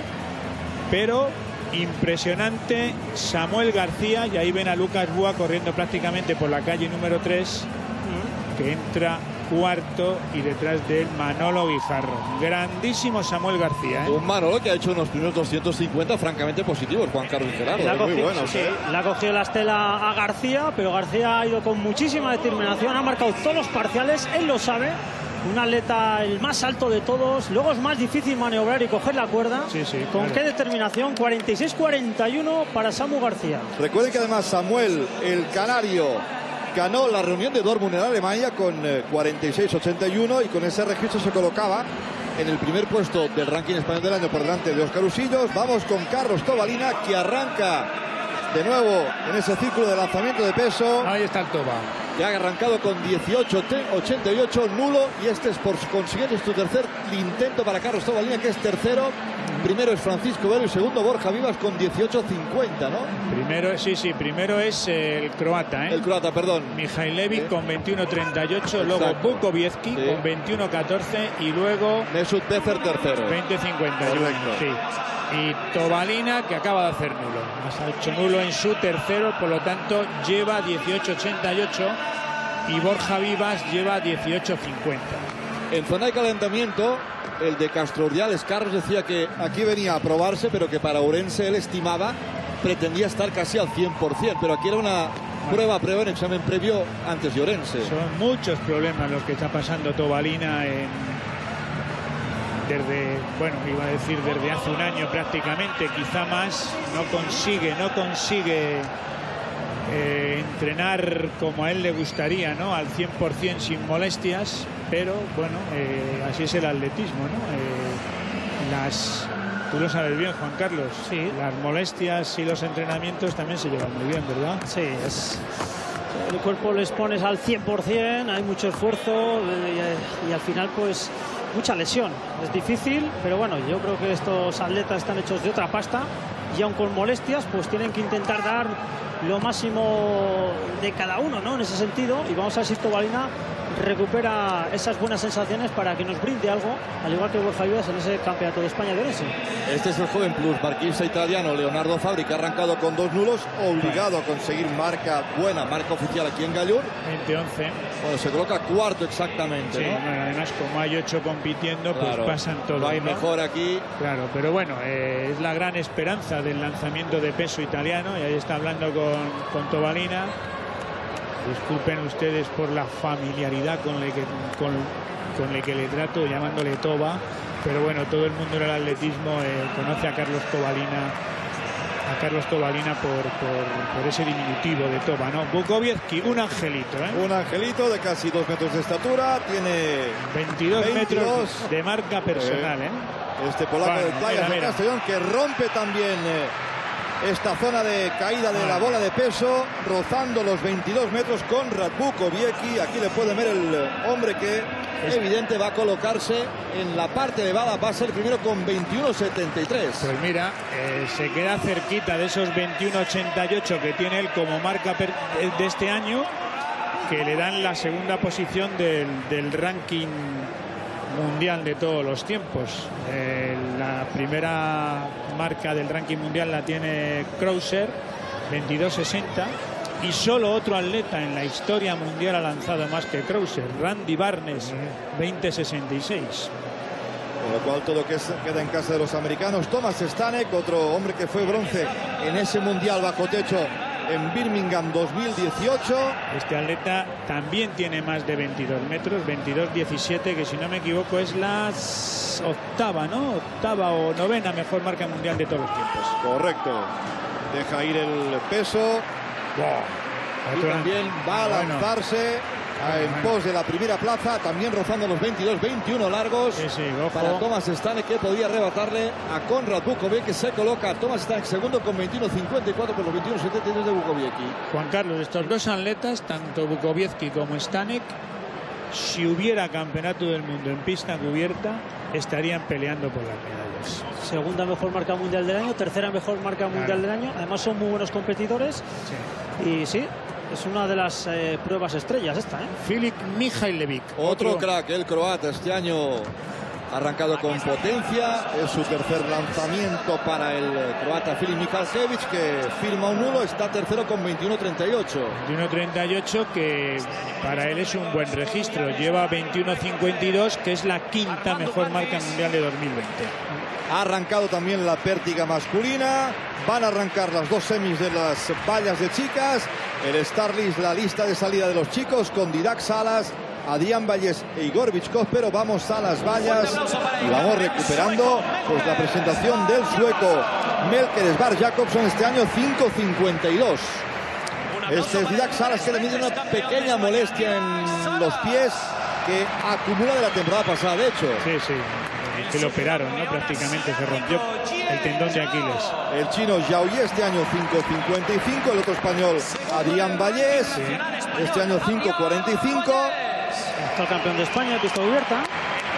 pero impresionante Samuel García. Y ahí ven a Lucas Bua corriendo prácticamente por la calle número tres, que entra cuarto, y detrás de él Manolo Guijarro. Grandísimo Samuel García, ¿eh? Un Manolo que ha hecho unos primeros doscientos cincuenta francamente positivos, Juan Carlos y Gerardo. La, muy cogió, bueno, sí, ¿eh? la ha cogido la estela a García, pero García ha ido con muchísima determinación, ha marcado todos los parciales, él lo sabe. Un atleta el más alto de todos. Luego es más difícil maniobrar y coger la cuerda. Sí, sí, ¿Con claro. qué determinación? cuarenta y seis cuarenta y uno para Samu García. Recuerden que además Samuel, el canario, ganó la reunión de Dortmund en Alemania con cuarenta y seis ochenta y uno, y con ese registro se colocaba en el primer puesto del ranking español del año, por delante de Óscar Usillos. Vamos con Carlos Tobalina, que arranca de nuevo en ese círculo de lanzamiento de peso. Ahí está el Toba. Ya ha arrancado con dieciocho ochenta y ocho, nulo, y este es por consiguiente su tercer intento para Carlos Tobalina, que es tercero. primero es Francisco Velo y segundo Borja Vivas con dieciocho cincuenta, ¿no? Primero, sí, sí, primero es el croata, ¿eh? El croata, perdón. Mihajlović sí. con veintiuno treinta y ocho, luego Bukowiecki sí. con veintiuno catorce y luego Mesut Becer tercero. veinte cincuenta y uno. Sí. Y Tobalina, que acaba de hacer nulo. Ha hecho nulo en su tercero, por lo tanto lleva dieciocho ochenta y ocho y Borja Vivas lleva dieciocho cincuenta. En zona de calentamiento, el de Castrordiales, Carlos decía que aquí venía a probarse, pero que para Ourense él estimaba, pretendía estar casi al cien por cien, pero aquí era una prueba, prueba en examen previo antes de Ourense. Son muchos problemas los que está pasando Tobalina en, desde, bueno, iba a decir desde hace un año prácticamente, quizá más. No consigue, no consigue eh, entrenar como a él le gustaría, ¿no? Al cien por cien sin molestias, pero bueno, eh, así es el atletismo, ¿no? Eh, las, tú lo sabes bien, Juan Carlos, sí. Las molestias y los entrenamientos también se llevan muy bien, ¿verdad? Sí, es... el cuerpo les pones al cien por cien, hay mucho esfuerzo y, y al final pues mucha lesión. Es difícil, pero bueno, yo creo que estos atletas están hechos de otra pasta y aun con molestias pues tienen que intentar dar lo máximo de cada uno, ¿no? En ese sentido, y vamos a ver si Tobalina recupera esas buenas sensaciones para que nos brinde algo, al igual que Borja Vivas en ese campeonato de España de Ourense. Este es el joven plus, marquista italiano Leonardo Fabri, que ha arrancado con dos nulos, obligado a conseguir marca buena, marca oficial aquí en Gallur. veinte once. Bueno, se coloca cuarto exactamente, sí, ¿no? Bueno, además, como hay ocho compitiendo, pues claro, pasan todos. No hay ¿no? mejor aquí. Claro, pero bueno, eh, es la gran esperanza del lanzamiento de peso italiano, y ahí está hablando con, con Tobalina. Disculpen ustedes por la familiaridad con la que, con, con la que le trato, llamándole Toba, pero bueno, todo el mundo del atletismo eh, conoce a Carlos Tobalina, a Carlos Tobalina por, por, por ese diminutivo de Toba, ¿no? Bukowiecki, un angelito, ¿eh? Un angelito de casi dos metros de estatura, tiene veintidós, veintidós metros de marca personal, ¿eh? Este polaco bueno, del Playas de Castellón, que rompe también eh, esta zona de caída de la bola de peso, rozando los veintidós metros con Bukowiecki. Aquí le puede ver el hombre que es evidente va a colocarse en la parte elevada, va a ser primero con veintiuno setenta y tres. Pues mira, eh, se queda cerquita de esos veintiuno ochenta y ocho que tiene él como marca de este año, que le dan la segunda posición del, del ranking mundial de todos los tiempos. Eh, la primera marca del ranking mundial la tiene Krauser, veintidós sesenta, y solo otro atleta en la historia mundial ha lanzado más que Krauser, Randy Barnes, veinte sesenta y seis. Con lo cual todo que queda en casa de los americanos. Thomas Stanek, otro hombre que fue bronce en ese mundial bajo techo en Birmingham dos mil dieciocho. Este atleta también tiene más de veintidós metros, veintidós diecisiete, que si no me equivoco es la octava, ¿no? Octava o novena mejor marca mundial de todos los tiempos. Correcto. Deja ir el peso. Wow. Y también va a lanzarse a, en pos de la primera plaza, también rozando los veintidós veintiuno largos. Sí, sí, ojo. Para Thomas Stanek, que podía arrebatarle a Konrad Bukowiecki, que se coloca a Thomas Stanek segundo con veintiuno cincuenta y cuatro por los veintiuno setenta y tres de Bukowiecki. Juan Carlos, estos dos atletas, tanto Bukowiecki como Stanek, si hubiera campeonato del mundo en pista cubierta, estarían peleando por las medallas. Segunda mejor marca mundial del año, tercera mejor marca mundial claro. del año. Además son muy buenos competidores. Sí. Y sí, es una de las eh, pruebas estrellas esta, ¿eh? Filip Mihajlović. Otro, otro crack, el croata, este año ha arrancado con potencia. Es su tercer lanzamiento para el croata Filip Mihajlović, que firma un nulo, está tercero con veintiuno treinta y ocho. veintiuno treinta y ocho, que para él es un buen registro. Lleva veintiuno cincuenta y dos, que es la quinta mejor marca mundial de dos mil veinte. Ha arrancado también la pértiga masculina. Van a arrancar las dos semis de las vallas de chicas. El Starlist, la lista de salida de los chicos, con Didac Salas, Adrián Vallés e Igor Bichkov, pero vamos a las vallas y vamos recuperando pues la presentación del sueco Melker Svar Jakobsson, este año cinco cincuenta y dos. Este es Didac Salas, que le mide una pequeña molestia en los pies que acumula de la temporada pasada, de hecho. Sí, sí, que lo operaron, ¿no? Prácticamente se rompió el tendón de Aquiles. El chino Zhao Ye, este año cinco cincuenta y cinco. El otro español Adrián Vallés, sí. Este año cinco cuarenta y cinco. Está el campeón de España, pista cubierta.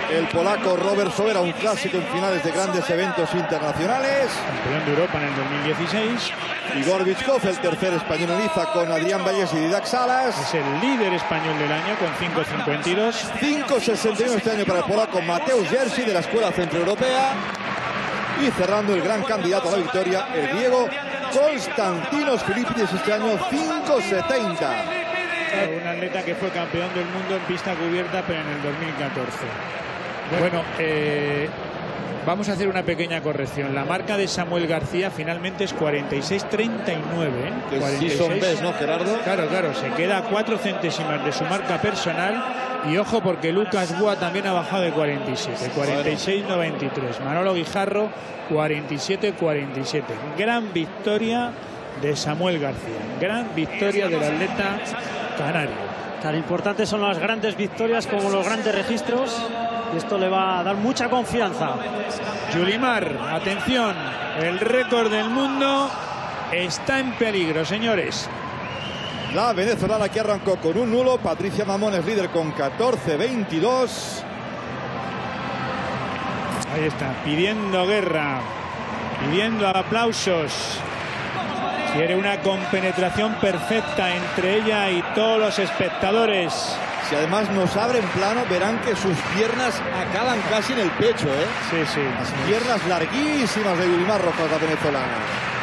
el polaco Robert Sobera, un clásico en finales de grandes eventos internacionales. Campeón de Europa en el dos mil dieciséis. Igor Bichkov, el tercer español en liza con Adrián Vallés y Didac Salas. Es el líder español del año con cinco cincuenta y dos. cinco sesenta y uno este año para el polaco Mateusz Jerzy de la Escuela Centroeuropea. Y cerrando el gran candidato a la victoria, el griego Konstantinos Filippidis este año cinco setenta. Un atleta que fue campeón del mundo en pista cubierta, pero en el dos mil catorce. Bueno, eh, vamos a hacer una pequeña corrección. La marca de Samuel García finalmente es cuarenta y seis treinta y nueve. ¿eh? Que cuarenta y seis. sí son bes, ¿no, Gerardo? Claro, claro, se queda a cuatro centésimas de su marca personal. Y ojo, porque Lucas Boa también ha bajado de cuarenta y siete, cuarenta y seis noventa y tres. Manolo Guijarro, cuarenta y siete cuarenta y siete. Gran victoria de Samuel García. Gran victoria del atleta canario. Tan importantes son las grandes victorias como los grandes registros. Y esto le va a dar mucha confianza. Yulimar, atención, el récord del mundo está en peligro, señores. La venezolana que arrancó con un nulo. Patricia Mamón es líder con catorce veintidós. Ahí está, pidiendo guerra, pidiendo aplausos. Quiere una compenetración perfecta entre ella y todos los espectadores. Si además nos abren plano, verán que sus piernas acaban casi en el pecho, ¿eh? Sí, sí. Las piernas larguísimas de Yulimar Rojas, la venezolana.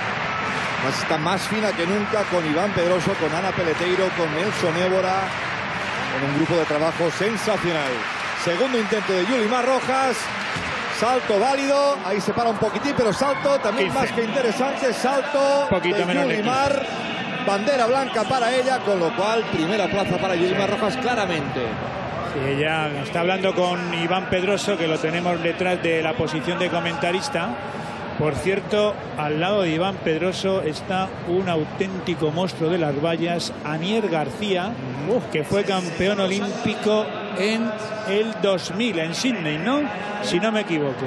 Está más fina que nunca con Iván Pedroso, con Ana Peleteiro, con Nelson Évora, en un grupo de trabajo sensacional. Segundo intento de Yulimar Rojas, salto válido, ahí se para un poquitín, pero salto también quince. Más que interesante, salto Poquito de menos de Yulimar, bandera blanca para ella, con lo cual primera plaza para Yulimar Rojas claramente. Sí, ella está hablando con Iván Pedroso, que lo tenemos detrás de la posición de comentarista. Por cierto, al lado de Iván Pedroso está un auténtico monstruo de las vallas, Anier García, uh, que fue campeón olímpico en el dos mil en Sydney, ¿no? Si no me equivoco.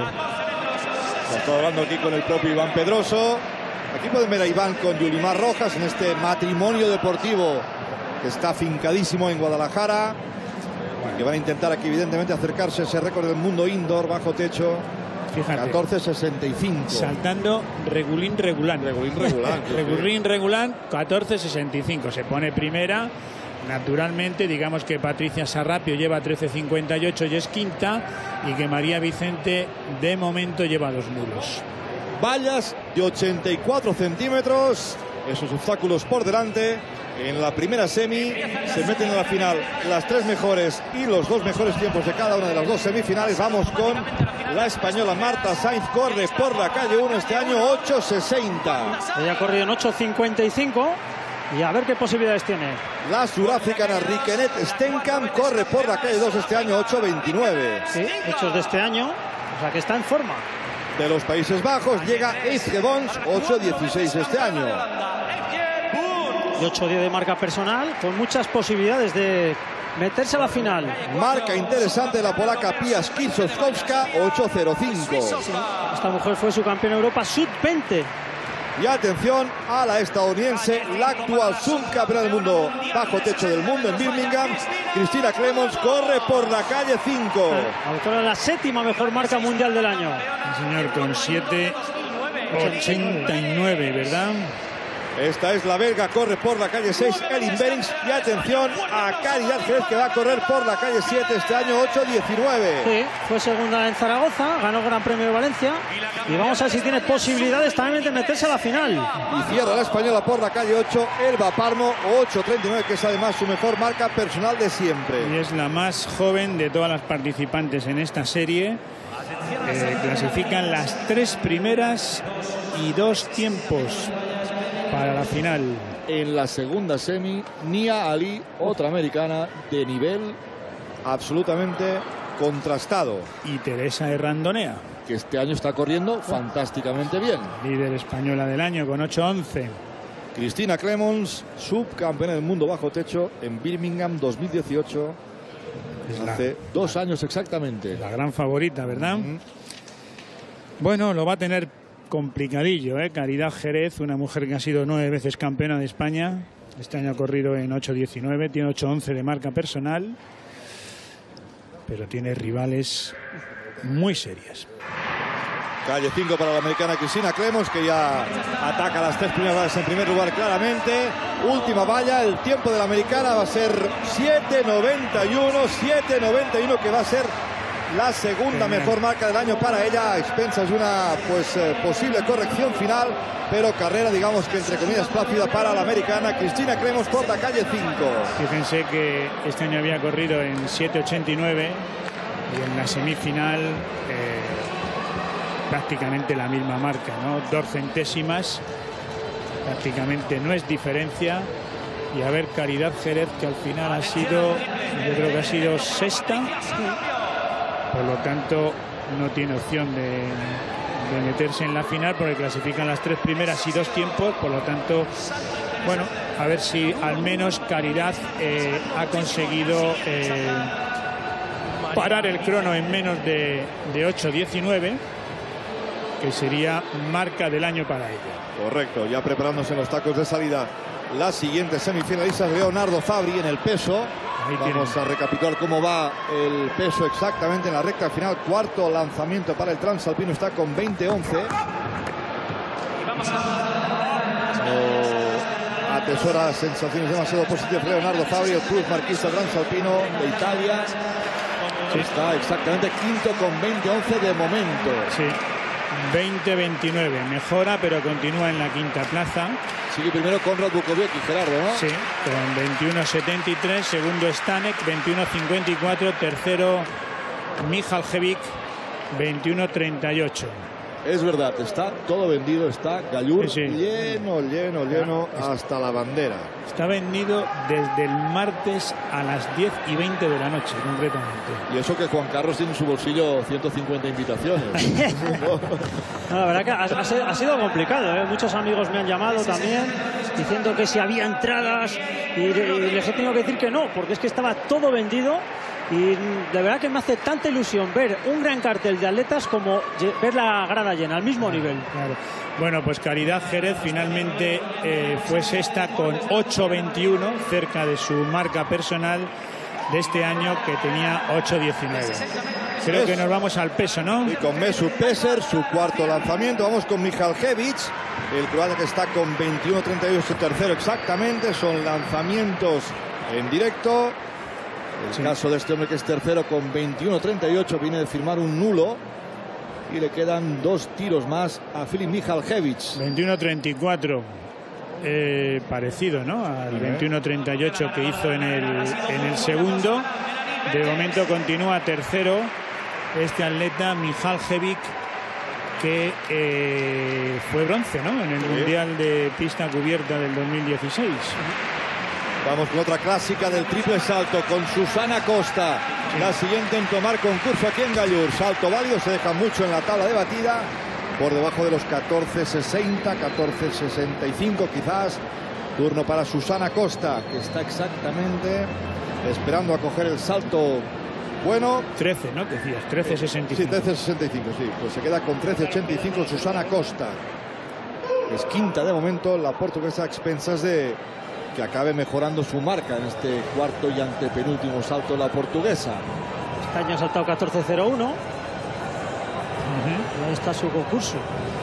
Estoy hablando aquí con el propio Iván Pedroso. Aquí pueden ver a Iván con Yulimar Rojas en este matrimonio deportivo que está afincadísimo en Guadalajara. Que van a intentar aquí evidentemente acercarse a ese récord del mundo indoor bajo techo. Fíjate, catorce sesenta y cinco. saltando regulín regulán. Regulín regulán. Regulín regulán, catorce sesenta y cinco. Se pone primera. Naturalmente, digamos que Patricia Sarrapio lleva trece cincuenta y ocho y es quinta. Y que María Vicente, de momento, lleva dos nulos. Vallas de ochenta y cuatro centímetros. Esos obstáculos por delante. En la primera semi se meten en la final las tres mejores y los dos mejores tiempos de cada una de las dos semifinales. Vamos con la española Marta Sainz, corre por la calle uno este año ocho sesenta. Ella ha corrido en ocho cincuenta y cinco y a ver qué posibilidades tiene. La surafricana Rikenet Stenkamp corre por la calle dos este año ocho veintinueve. Sí, hechos de este año, o sea que está en forma. De los Países Bajos llega Eizge Bons, ocho dieciséis este año. Y ocho diez de marca personal, con muchas posibilidades de meterse a la final. Marca interesante de la polaca Pia Skrzydłowska, ocho cero cinco. Esta mujer fue su campeona de Europa sub veinte. Y atención a la estadounidense, la actual subcampeona del mundo bajo techo del mundo en Birmingham, Cristina Clemons, corre por la calle cinco. Autora de la séptima mejor marca mundial del año. El señor con siete ochenta y nueve, ¿verdad? Esta es la belga, corre por la calle seis, Elin Berings. Y atención a Caridad Jerez, que va a correr por la calle siete este año ocho diecinueve. Sí, fue segunda en Zaragoza, ganó el Gran Premio de Valencia. Y vamos a ver si tiene posibilidades también de meterse a la final. Y cierra la española por la calle ocho, Elba Parmo, ocho treinta y nueve, que es además su mejor marca personal de siempre. Y es la más joven de todas las participantes en esta serie. Eh, clasifican las tres primeras y dos tiempos para la final. En la segunda semi, Nia Ali, otra americana de nivel absolutamente contrastado. Y Teresa Herrandonea, que este año está corriendo fantásticamente bien. líder española del año con ocho once. Cristina Clemons, subcampeona del mundo bajo techo en Birmingham dos mil dieciocho. Es hace la, dos años exactamente. La gran favorita, ¿verdad? Uh-huh. Bueno, lo va a tener complicadillo, ¿eh? Caridad Jerez, una mujer que ha sido nueve veces campeona de España. Este año ha corrido en ocho diecinueve, tiene ocho once de marca personal. pero tiene rivales muy serias. Calle cinco para la americana Cristina Clemos, que ya ataca las tres primeras vallas en primer lugar claramente. Última valla, el tiempo de la americana va a ser siete noventa y uno, siete noventa y uno, que va a ser la segunda Genial. mejor marca del año para ella, a expensas de una pues eh, posible corrección final, pero carrera, digamos que entre comillas plácida para la americana Cristina Clemos por la calle cinco. Fíjense que este año había corrido en siete ochenta y nueve y en la semifinal eh, prácticamente la misma marca, ¿no? Dos centésimas, prácticamente no es diferencia. Y a ver, Caridad Jerez, que al final ha sido, yo creo que ha sido sexta, por lo tanto no tiene opción de, de meterse en la final, porque clasifican las tres primeras y dos tiempos. Por lo tanto, bueno, a ver si al menos Caridad eh, ha conseguido eh, parar el crono en menos de, de ocho diecinueve, que sería marca del año para ella. Correcto, ya preparándose en los tacos de salida la siguiente semifinalista, Leonardo Fabri, en el peso. Ahí Vamos tienen. a recapitular cómo va el peso exactamente en la recta final. Cuarto lanzamiento para el transalpino, está con veinte once. No atesora sensaciones demasiado positivas Leonardo Fabri, el cruz marquista transalpino de Italia. Sí. Está exactamente quinto con veinte once de momento. Sí. veinte veintinueve, mejora, pero continúa en la quinta plaza. Sigue primero Konrad Bukoviec y Gerardo, ¿no? Sí, con veintiuno setenta y tres, segundo Stanek, veintiuno cincuenta y cuatro, tercero Mihaljevic, veintiuno treinta y ocho. Es verdad, está todo vendido, está Gallur sí, sí. lleno, lleno, lleno hasta la bandera. Está vendido desde el martes a las diez y veinte de la noche, concretamente. Y eso que Juan Carlos tiene en su bolsillo ciento cincuenta invitaciones. No, la verdad que ha, ha, ha sido complicado, ¿eh? Muchos amigos me han llamado también diciendo que si había entradas y, y les he tenido que decir que no, porque es que estaba todo vendido. Y de verdad que me hace tanta ilusión ver un gran cartel de atletas como ver la grada llena, al mismo nivel. Claro. Bueno, pues Caridad Jerez finalmente eh, fue sexta con ocho veintiuno, cerca de su marca personal de este año, que tenía ocho diecinueve. Creo es. que nos vamos al peso, ¿no? Y con Mesut Peser, su cuarto lanzamiento. Vamos con Mihaljevic, el croata, que está con veintiuno treinta y ocho, tercero exactamente. Son lanzamientos en directo. El sí. caso de este hombre, que es tercero con veintiuno treinta y ocho, viene de firmar un nulo y le quedan dos tiros más a Filip Mihaljevic. veintiuno treinta y cuatro, eh, parecido, ¿no?, al veintiuno treinta y ocho que hizo en el, en el segundo. De momento continúa tercero este atleta Mihaljevic, que eh, fue bronce, ¿no?, en el sí. Mundial de Pista Cubierta del dos mil dieciséis. Vamos con otra clásica del triple salto con Susana Costa. Sí. La siguiente en tomar concurso aquí en Gallur. Salto válido, se deja mucho en la tabla de batida. Por debajo de los catorce sesenta, catorce sesenta y cinco quizás. Turno para Susana Costa, que está exactamente esperando a coger el salto bueno. trece, ¿no? Decías, trece sesenta y cinco. Sí, trece sesenta y cinco, sí. Pues se queda con trece ochenta y cinco Susana Costa. Es quinta de momento, la portuguesa, a expensas de que acabe mejorando su marca en este cuarto y antepenúltimo salto de la portuguesa. Este año ha saltado catorce cero uno. Uh-huh. Ahí está su concurso.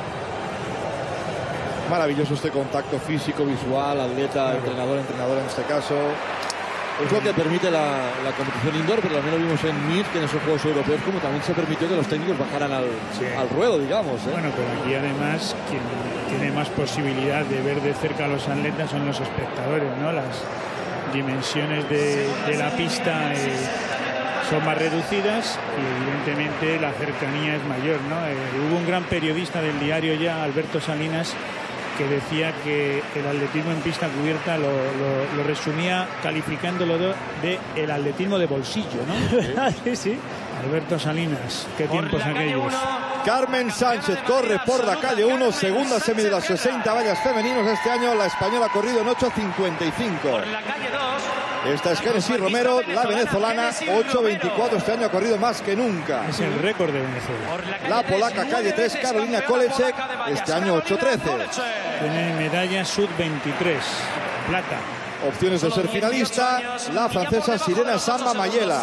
Maravilloso este contacto físico, visual, atleta, entrenador, entrenador en este caso. Es lo que permite la, la competición indoor, pero también lo vimos en M I R, que en esos Juegos Europeos, como también se permitió que los técnicos bajaran al, sí. al ruedo, digamos. ¿eh? Bueno, pero aquí además quien tiene más posibilidad de ver de cerca a los atletas son los espectadores, ¿no? Las dimensiones de, de la pista eh, son más reducidas y evidentemente la cercanía es mayor, ¿no? Eh, hubo un gran periodista del diario Ya, Alberto Salinas, que decía que el atletismo en pista cubierta lo, lo, lo resumía calificándolo de, de el atletismo de bolsillo, ¿no? Sí, sí. Alberto Salinas, qué tiempos aquellos. Carmen Sánchez corre por la calle uno, segunda semi de las sesenta vallas femeninos. Este año la española ha corrido en ocho cincuenta y cinco. Esta es Genesis Romero, la venezolana, ocho veinticuatro. Este año ha corrido más que nunca. Es el récord de Venezuela. La polaca, calle tres, Carolina Kolecek, este año ocho trece. Tiene medalla sub veintitrés, plata. opciones de ser finalista, la francesa Sirena Samba Mayela.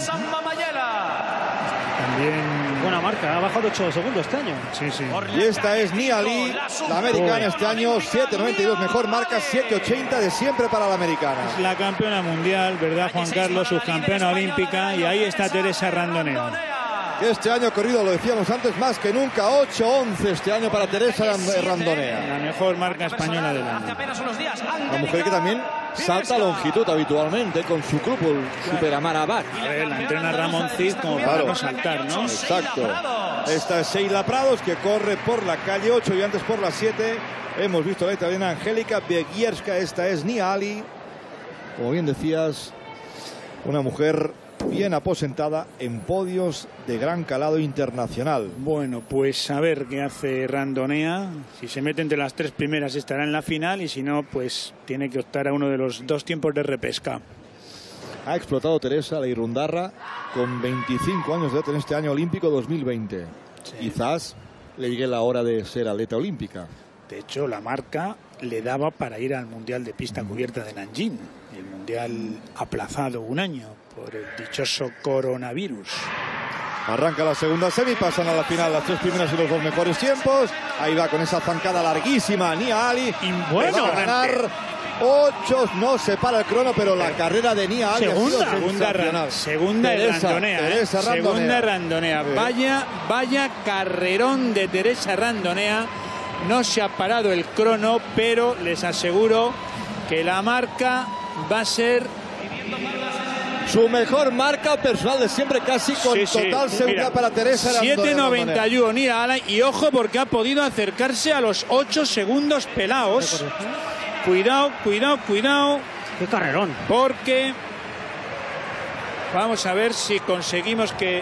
También buena marca, ha bajado ocho segundos este año. Sí, sí. Y esta es Niali, la americana este año, siete noventa y dos, mejor marca, siete ochenta de siempre para la americana. Es la campeona mundial, ¿verdad, Juan Carlos? Subcampeona olímpica, y ahí está Teresa Randonea. Este año ha corrido, lo decíamos antes, más que nunca, ocho once este año para Teresa Randonea. La mejor marca española del año. La mujer que también salta longitud habitualmente con su club, el Superamara Abac. A ver, la entrena Ramón Cid como para Claro. no saltar, ¿no? Exacto. Esta es Sheila Prados, que corre por la calle ocho y antes por la siete. Hemos visto a la italiana Angélica Begierska. Esta es Niali. Como bien decías, una mujer bien aposentada en podios de gran calado internacional. Bueno, pues a ver qué hace Randonea. Si se mete entre las tres primeras estará en la final, y si no, pues tiene que optar a uno de los dos tiempos de repesca. Ha explotado Teresa la Irundarra con veinticinco años de edad en este año olímpico dos mil veinte. Sí. Quizás le llegue la hora de ser atleta olímpica. De hecho, la marca le daba para ir al Mundial de pista cubierta de Nanjing. El Mundial aplazado un año por el dichoso coronavirus. Arranca la segunda semi, pasan a la final las tres primeras y los dos mejores tiempos. Ahí va con esa zancada larguísima Niali. Y bueno, va a ganar ocho, no se para el crono, pero la carrera de Niali segunda, ha sido segunda, ra, segunda Teresa, Randonea, Teresa ¿eh? Randonea. Segunda Randonea. Sí. Vaya, vaya carrerón de Teresa Randonea. No se ha parado el crono, pero les aseguro que la marca va a ser su mejor marca personal de siempre, casi con sí, sí. total seguridad. Mira, para Teresa Randonea. siete noventa y uno, mira, Alan, y ojo porque ha podido acercarse a los ocho segundos pelados. Cuidado, cuidado, cuidado. Qué carrerón. Porque vamos a ver si conseguimos que eh,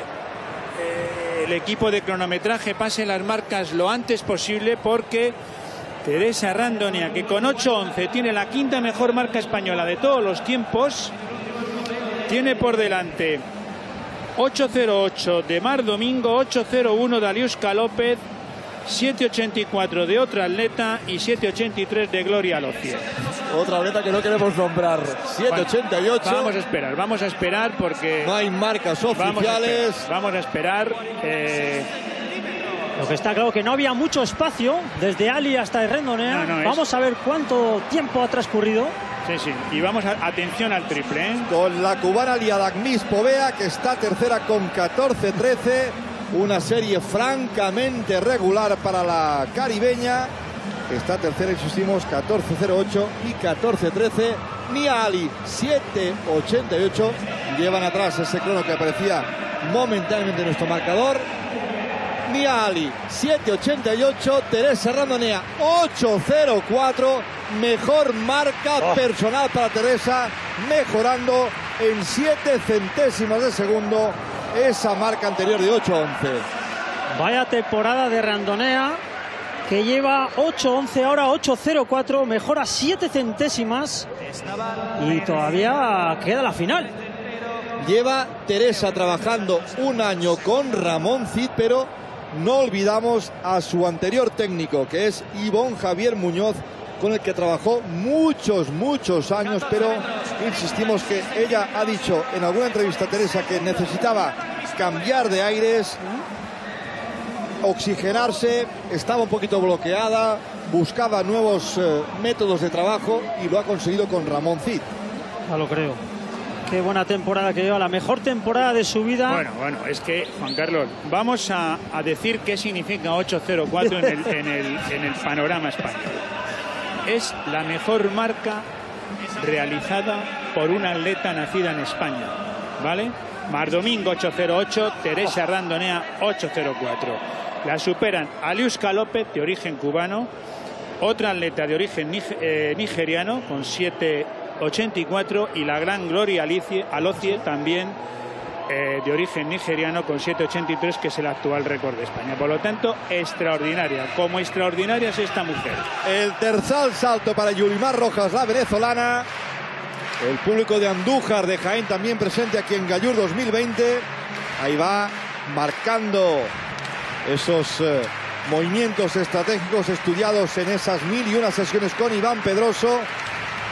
el equipo de cronometraje pase las marcas lo antes posible, porque Teresa Randonea, que con ocho once tiene la quinta mejor marca española de todos los tiempos, tiene por delante ocho cero ocho de Mar Domingo, ocho cero uno de Aliuska López, siete ochenta y cuatro de otra atleta y siete ochenta y tres de Gloria Lozier. Otra atleta que no queremos nombrar. siete ochenta y ocho. Vamos a esperar, vamos a esperar porque no hay marcas oficiales. Vamos a esperar. Vamos a esperar eh... Lo que está claro que no había mucho espacio desde Ali hasta Randonea. No, no, vamos es... a ver cuánto tiempo ha transcurrido. Sí, sí. Y vamos a atención al triple, ¿eh? Con la cubana Liadagmis Povea, que está tercera con catorce trece. Una serie francamente regular para la caribeña. Está tercera, insistimos, catorce cero ocho y catorce trece. Niali, siete ochenta y ocho. Llevan atrás ese crono que aparecía momentáneamente en nuestro marcador. Niali, siete ochenta y ocho. Teresa Randonea, ocho cero cuatro. Mejor marca oh. personal para Teresa, mejorando en siete centésimas de segundo esa marca anterior de ocho once. Vaya temporada de Randonea, que lleva ocho once, ahora ocho cero cuatro, mejora siete centésimas y todavía queda la final. Lleva Teresa trabajando un año con Ramón Cid, pero no olvidamos a su anterior técnico, que es Ivonne Javier Muñoz, con el que trabajó muchos, muchos años, pero insistimos que ella ha dicho en alguna entrevista, Teresa, que necesitaba cambiar de aires, oxigenarse, estaba un poquito bloqueada, buscaba nuevos eh, métodos de trabajo y lo ha conseguido con Ramón Cid. Ya lo creo. Qué buena temporada que lleva, la mejor temporada de su vida. Bueno, bueno, es que, Juan Carlos, vamos a, a decir qué significa ocho cero cuatro en el, en, el, en el panorama español. Es la mejor marca realizada por una atleta nacida en España, ¿vale? Mar Domingo ocho cero ocho, Teresa Randonea ocho cero cuatro. La superan Aliuska López, de origen cubano, otra atleta de origen eh, nigeriano, con siete ochenta y cuatro, y la gran Gloria Alozie, también eh, de origen nigeriano, con siete ochenta y tres, que es el actual récord de España. Por lo tanto, extraordinaria. Como extraordinaria es esta mujer. El tercer salto para Yulimar Rojas, la venezolana. El público de Andújar, de Jaén, también presente aquí en Gallur dos mil veinte. Ahí va, marcando esos eh, movimientos estratégicos estudiados en esas mil y una sesiones con Iván Pedroso.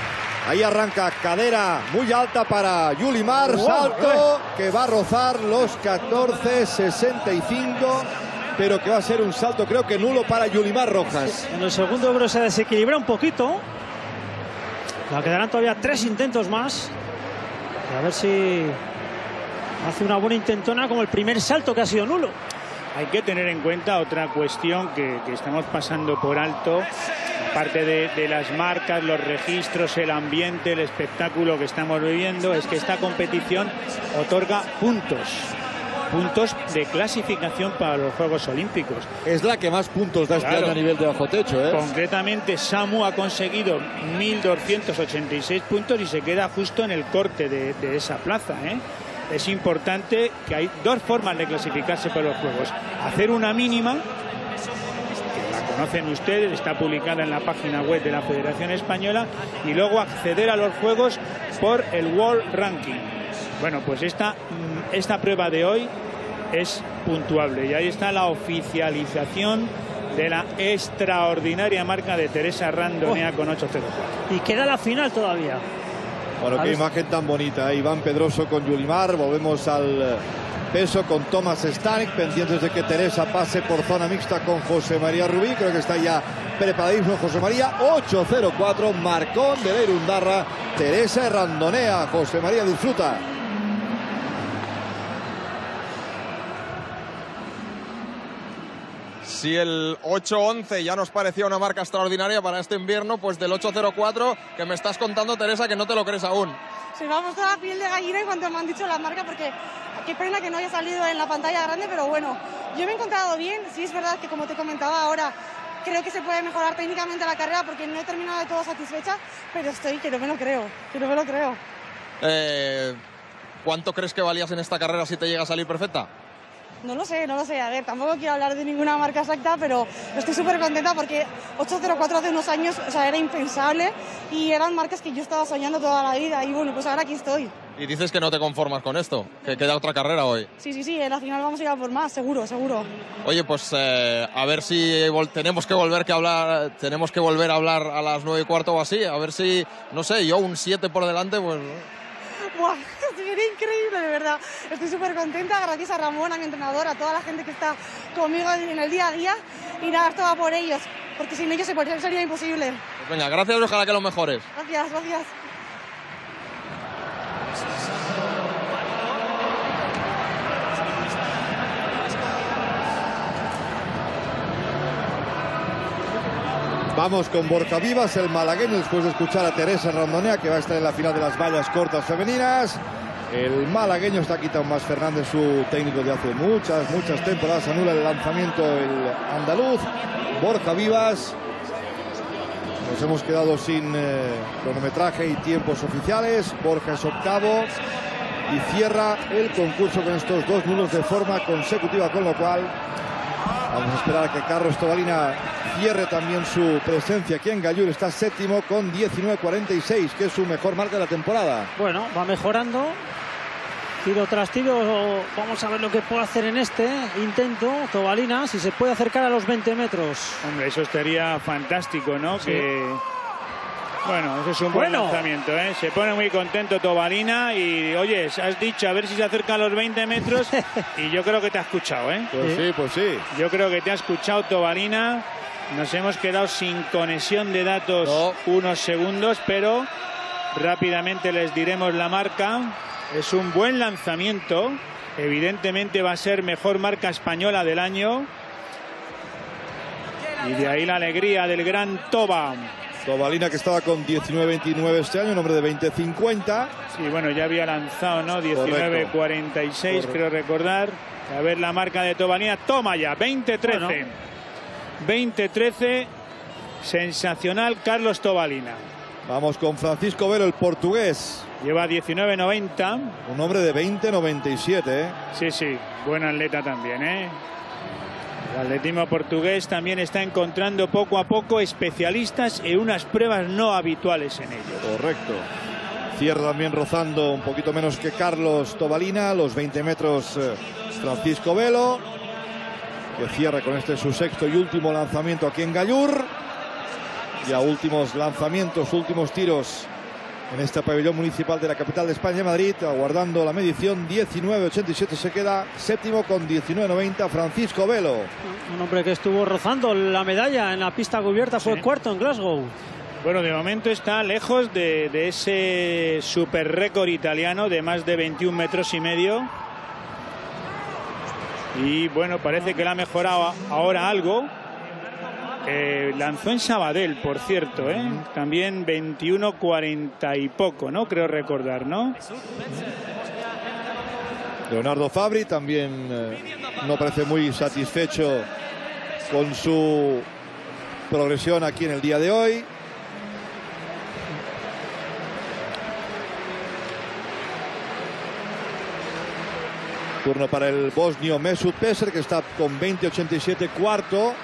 Ahí arranca, cadera muy alta para Yulimar, Wow, salto que va a rozar los catorce sesenta y cinco, pero que va a ser un salto creo que nulo para Yulimar Rojas. En el segundo creo que se desequilibra un poquito. Le quedarán todavía tres intentos más. A ver si hace una buena intentona como el primer salto que ha sido nulo. Hay que tener en cuenta otra cuestión que, que estamos pasando por alto, aparte de, de las marcas, los registros, el ambiente, el espectáculo que estamos viviendo, es que esta competición otorga puntos, puntos de clasificación para los Juegos Olímpicos. Es la que más puntos da este Claro. año a nivel de bajo techo, ¿eh? Concretamente, Samu ha conseguido mil doscientos ochenta y seis puntos y se queda justo en el corte de, de esa plaza, ¿eh? Es importante que hay dos formas de clasificarse para los Juegos. Hacer una mínima, que la conocen ustedes, está publicada en la página web de la Federación Española, y luego acceder a los Juegos por el World Ranking. Bueno, pues esta, esta prueba de hoy es puntuable y ahí está la oficialización de la extraordinaria marca de Teresa Randonea oh. con ocho cero cuatro. Y queda la final todavía. Bueno, qué imagen tan bonita, ¿eh? Iván Pedroso con Yulimar. Volvemos al peso con Tomás Stanek, pendientes de que Teresa pase por zona mixta con José María Rubí. Creo que está ya preparadísimo José María. ocho cero cuatro, marcón de Leirundarra. Teresa Randonea. José María, disfruta. Si el ocho once ya nos parecía una marca extraordinaria para este invierno, pues del ocho cero cuatro que me estás contando, Teresa, que no te lo crees aún. Se me ha puesto la piel de gallina en cuanto me han dicho la marca, porque qué pena que no haya salido en la pantalla grande, pero bueno, yo me he encontrado bien. Sí, es verdad que, como te comentaba ahora, creo que se puede mejorar técnicamente la carrera porque no he terminado de todo satisfecha, pero estoy que no me lo creo, que no me lo creo. Eh, ¿Cuánto crees que valías en esta carrera si te llega a salir perfecta? No lo sé, no lo sé. A ver, tampoco quiero hablar de ninguna marca exacta, pero estoy súper contenta porque ocho cero cuatro hace unos años, o sea, era impensable y eran marcas que yo estaba soñando toda la vida y bueno, pues ahora aquí estoy. Y dices que no te conformas con esto, que queda otra carrera hoy. Sí, sí, sí, en la final vamos a ir a por más, seguro, seguro. Oye, pues eh, a ver si tenemos que volver que hablar, tenemos que volver a hablar a las nueve y cuarto o así, a ver si, no sé, yo un siete por delante, pues... Buah, sería increíble, de verdad. Estoy súper contenta, gracias a Ramón, a mi entrenador, a toda la gente que está conmigo en el día a día. Y nada, esto va por ellos, porque sin ellos sería imposible. Pues venga, gracias y ojalá que los mejores. Gracias, gracias. Vamos con Borja Vivas, el malagueño, después de escuchar a Teresa Randonea, que va a estar en la final de las vallas cortas femeninas. El malagueño está aquí Tomás Fernández, su técnico de hace muchas, muchas temporadas. Anula el lanzamiento el andaluz. Borja Vivas. Nos hemos quedado sin eh, cronometraje y tiempos oficiales. Borja es octavo y cierra el concurso con estos dos nulos de forma consecutiva, con lo cual vamos a esperar a que Carlos Tobalina cierre también su presencia aquí en Gallur. Está séptimo con diecinueve cuarenta y seis, que es su mejor marca de la temporada. Bueno, va mejorando. Tiro tras tiro. Vamos a ver lo que puede hacer en este intento Tobalina, si se puede acercar a los veinte metros. Hombre, eso estaría fantástico, ¿no? Sí. Que... Bueno, eso es un buen Bueno. lanzamiento, ¿eh? Se pone muy contento Tobalina y, oye, has dicho a ver si se acerca a los veinte metros y yo creo que te ha escuchado, ¿eh? Pues sí, pues sí. Yo creo que te ha escuchado Tobalina. Nos hemos quedado sin conexión de datos No. unos segundos, pero rápidamente les diremos la marca. Es un buen lanzamiento. Evidentemente va a ser mejor marca española del año. Y de ahí la alegría del gran Toba. Tobalina, que estaba con diecinueve veintinueve este año, un hombre de veinte cincuenta. Sí, bueno, ya había lanzado, ¿no? diecinueve cuarenta y seis, creo recordar. A ver la marca de Tobalina. Toma ya, veinte trece. Bueno. veinte trece. Sensacional Carlos Tobalina. Vamos con Francisco Velo, el portugués. Lleva diecinueve noventa. Un hombre de veinte noventa y siete, ¿eh? Sí, sí, buen atleta también, ¿eh? El atletismo portugués también está encontrando poco a poco especialistas en unas pruebas no habituales en ello. Correcto. Cierra también rozando un poquito menos que Carlos Tobalina, los veinte metros eh, Francisco Velo, que cierra con este su sexto y último lanzamiento aquí en Gallur. Y a últimos lanzamientos, últimos tiros en este pabellón municipal de la capital de España, Madrid, aguardando la medición. Diecinueve ochenta y siete se queda séptimo con diecinueve noventa Francisco Velo. Un hombre que estuvo rozando la medalla en la pista cubierta, fue Sí. cuarto en Glasgow. Bueno, de momento está lejos de, de ese super récord italiano de más de veintiún metros y medio. Y bueno, parece que le ha mejorado ahora algo. Eh, lanzó en Sabadell, por cierto, ¿eh? También veintiuno cuarenta y poco, ¿no? Creo recordar, ¿no? Leonardo Fabri también eh, no parece muy satisfecho con su progresión aquí en el día de hoy. Turno para el bosnio Mesut Peser, que está con veinte ochenta y siete cuarto.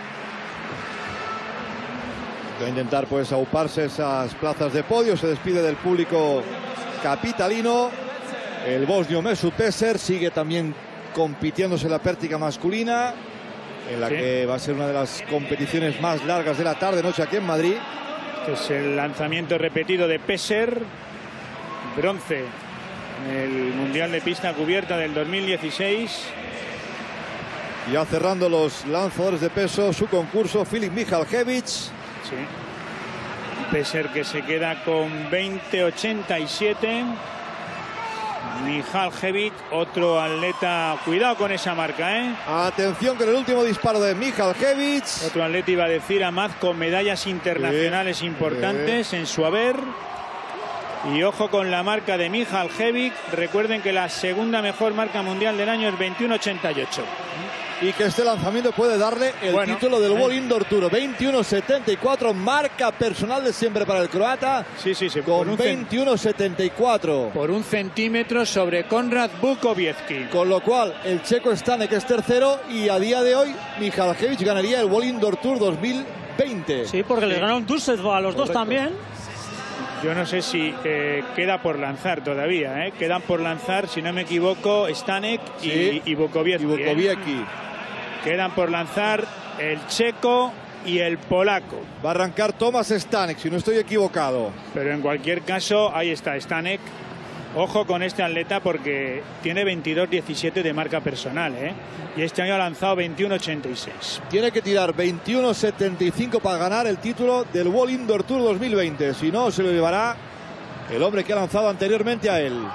Va a intentar pues auparse esas plazas de podio. Se despide del público capitalino. El bosnio Mesut Peser sigue también compitiéndose en la pértiga masculina, en la Sí. que va a ser una de las competiciones más largas de la tarde noche aquí en Madrid. Este es el lanzamiento repetido de Peser, bronce en el Mundial de Pista Cubierta del dos mil dieciséis. Ya cerrando los lanzadores de peso su concurso, Filip Mihaljevic. Sí. Peser, que se queda con veinte ochenta y siete. Mihaljevic, otro atleta, cuidado con esa marca, ¿eh? Atención con el último disparo de Mihaljevic. Otro atleta, iba a decir, Amad, con medallas internacionales Sí, importantes en su haber. Y ojo con la marca de Mihaljevic. Recuerden que la segunda mejor marca mundial del año es veintiuno ochenta y ocho. Y que este lanzamiento puede darle el Bueno, título del eh. World Indoor Tour. veintiuno setenta y cuatro, marca personal de siempre para el croata. Sí, sí, sí. Por Con un, cen- veintiuno setenta y cuatro. por un centímetro sobre Konrad Bukowiecki. Con lo cual el checo Stanek es tercero y a día de hoy Mihaljevic ganaría el World Indoor Tour dos mil veinte. Sí, porque les ganaron Düsseldorf a los dos Correcto. también. Yo no sé si eh, queda por lanzar todavía, ¿eh? Quedan por lanzar, si no me equivoco, Stanek y, Sí. y Bukowiecki. Y ¿eh? Bukowiecki. Quedan por lanzar el checo y el polaco. Va a arrancar Tomasz Stanek, si no estoy equivocado. Pero en cualquier caso, ahí está Stanek. Ojo con este atleta porque tiene veintidós diecisiete de marca personal, ¿eh? Y este año ha lanzado veintiuno ochenta y seis. Tiene que tirar veintiuno setenta y cinco para ganar el título del World Indoor Tour dos mil veinte. Si no, se lo llevará el hombre que ha lanzado anteriormente a él.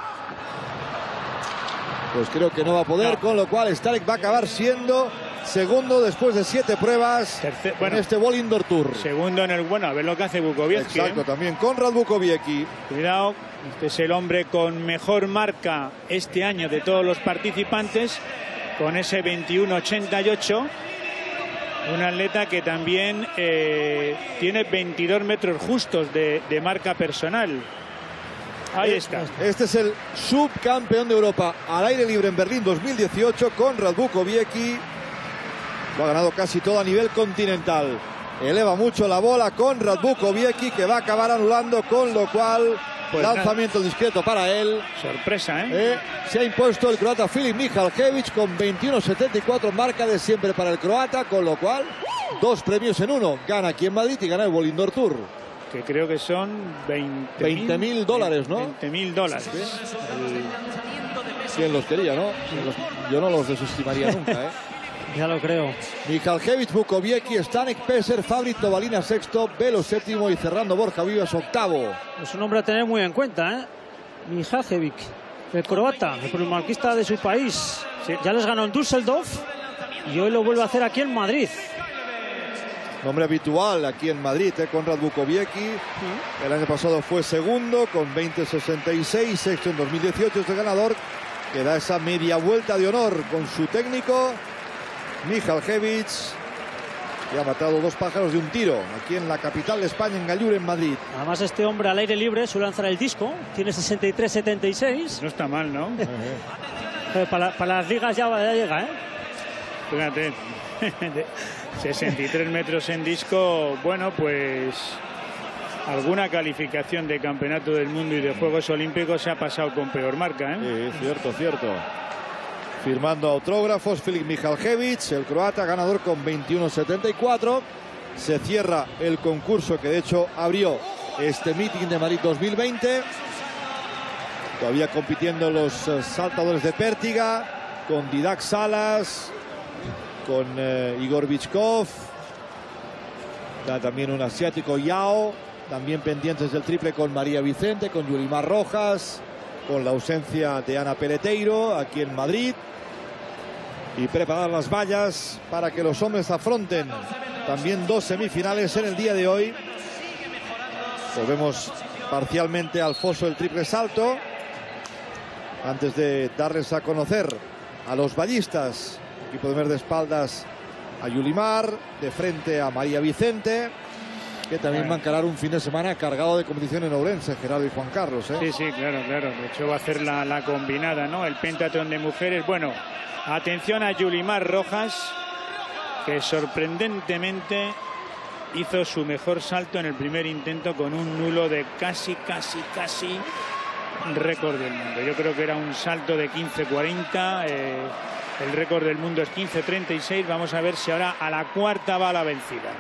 Pues creo que no va a poder, No. con lo cual Stanek va a acabar siendo segundo después de siete pruebas Tercer- en bueno. este World Indoor Tour. Segundo en el bueno, a ver lo que hace Bukowiecki. ¿eh? Exacto, también Konrad Bukowiecki. Cuidado, este es el hombre con mejor marca este año de todos los participantes, con ese veintiuno ochenta y ocho. Un atleta que también eh, tiene veintidós metros justos de, de marca personal. Ahí está. Este es el subcampeón de Europa al aire libre en Berlín dos mil dieciocho, Konrad Bukowiecki. Lo ha ganado casi todo a nivel continental. Eleva mucho la bola Konrad Bukowiecki, que va a acabar anulando, con lo cual Pues lanzamiento discreto para él. Sorpresa, ¿eh? Eh, se ha impuesto el croata Filip Mihaljevic con veintiuno setenta y cuatro, marca de siempre para el croata, con lo cual dos premios en uno. Gana aquí en Madrid y gana el World Indoor Tour. Que creo que son veinte mil dólares, ¿no? veinte mil dólares. ¿Quién los quería, no? Los- yo no los desestimaría nunca, ¿eh? Ya lo creo. Mihaljevic, Bukowiecki, Stanek, Peser, Fabri, Tobalina sexto, Velo séptimo y cerrando Borja Vivas octavo. Es un hombre a tener muy en cuenta, ¿eh? Mihaljevic, el croata, el primarquista de su país. Sí. Ya les ganó en Düsseldorf y hoy lo vuelve a hacer aquí en Madrid. Nombre habitual aquí en Madrid, ¿eh? Konrad Bukowiecki. El año pasado fue segundo con veinte sesenta y seis, sexto en dos mil dieciocho. Este ganador que da esa media vuelta de honor con su técnico Mihaljevic, que ha matado dos pájaros de un tiro aquí en la capital de España, en Gallur, en Madrid. Además, este hombre al aire libre suele lanzar el disco, tiene sesenta y tres setenta y seis. No está mal, ¿no? Eh, Para, para las ligas ya, ya llega, ¿eh? Fíjate, de sesenta y tres metros en disco, bueno, pues alguna calificación de campeonato del mundo y de Juegos Olímpicos se ha pasado con peor marca, ¿eh? Sí, cierto, cierto. Firmando autógrafos, Filip Mihaljevic, el croata, ganador con veintiuno setenta y cuatro. Se cierra el concurso que de hecho abrió este meeting de Madrid dos mil veinte. Todavía compitiendo los uh, saltadores de pértiga, con Didac Salas, con uh, Igor Bichkov, también un asiático Yao, también pendientes del triple con María Vicente, con Yulimar Rojas, con la ausencia de Ana Peleteiro aquí en Madrid, y preparar las vallas para que los hombres afronten también dos semifinales en el día de hoy. Volvemos parcialmente al foso del triple salto, antes de darles a conocer a los vallistas. Aquí podemos ver de espaldas a Yulimar, de frente a María Vicente, que también va a encarar un fin de semana cargado de competición en Ourense, Gerardo y Juan Carlos, ¿eh? Sí, sí, claro, claro. De hecho va a hacer la, la combinada, ¿no? El pentathlon de mujeres. Bueno, atención a Yulimar Rojas, que sorprendentemente hizo su mejor salto en el primer intento con un nulo de casi, casi, casi récord del mundo. Yo creo que era un salto de quince cuarenta. Eh, el récord del mundo es quince treinta y seis. Vamos a ver si ahora a la cuarta va la vencida.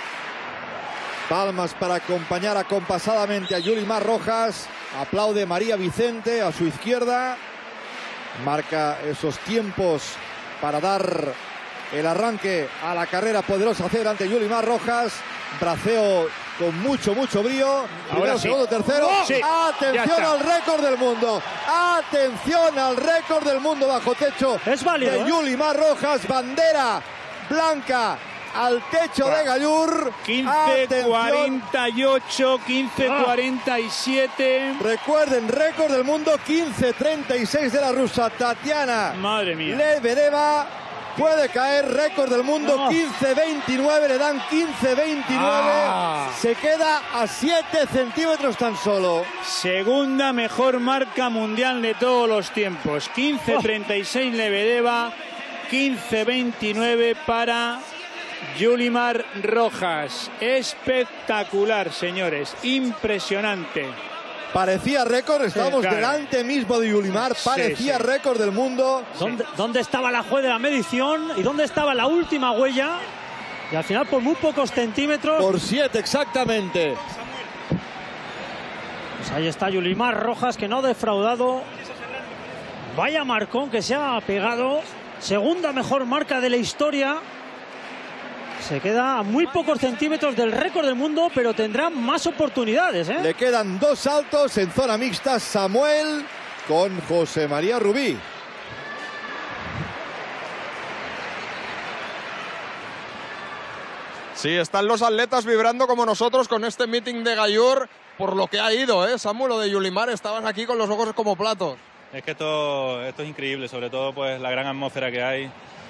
Palmas para acompañar acompasadamente a Yulimar Rojas. Aplaude María Vicente a su izquierda. Marca esos tiempos para dar el arranque a la carrera poderosa hacer ante Yulimar Rojas. Braceo con mucho, mucho brío. Primero, sí. segundo, tercero. ¡Oh! Sí, atención al récord del mundo. Atención al récord del mundo bajo techo. Es válido, de ¿eh? Yulimar Rojas. Bandera blanca al techo de Gallur. quince cuarenta y ocho, quince cuarenta y siete. Recuerden, récord del mundo quince treinta y seis de la rusa Tatiana. Madre mía. Lebedeva. Puede caer, récord del mundo, No. quince veintinueve, le dan quince veintinueve, Ah. se queda a siete centímetros tan solo. Segunda mejor marca mundial de todos los tiempos. quince treinta y seis Lebedeva, quince veintinueve para Yulimar Rojas. Espectacular, señores. Impresionante. Parecía récord, estábamos claro. delante mismo de Yulimar, parecía Sí, sí. récord del mundo. ¿Dónde, ¿Dónde estaba la juez de la medición? ¿Y dónde estaba la última huella? Y al final, por muy pocos centímetros. Por siete, exactamente. Pues ahí está Yulimar Rojas, que no ha defraudado. Vaya marcón que se ha pegado. Segunda mejor marca de la historia. Se queda a muy pocos centímetros del récord del mundo, pero tendrá más oportunidades, ¿eh? Le quedan dos saltos en zona mixta. Samuel con José María Rubí. Sí, están los atletas vibrando como nosotros con este meeting de Gallur, por lo que ha ido, ¿eh? Samu, lo de Yulimar, estaban aquí con los ojos como platos. Es que esto, esto es increíble, sobre todo pues la gran atmósfera que hay.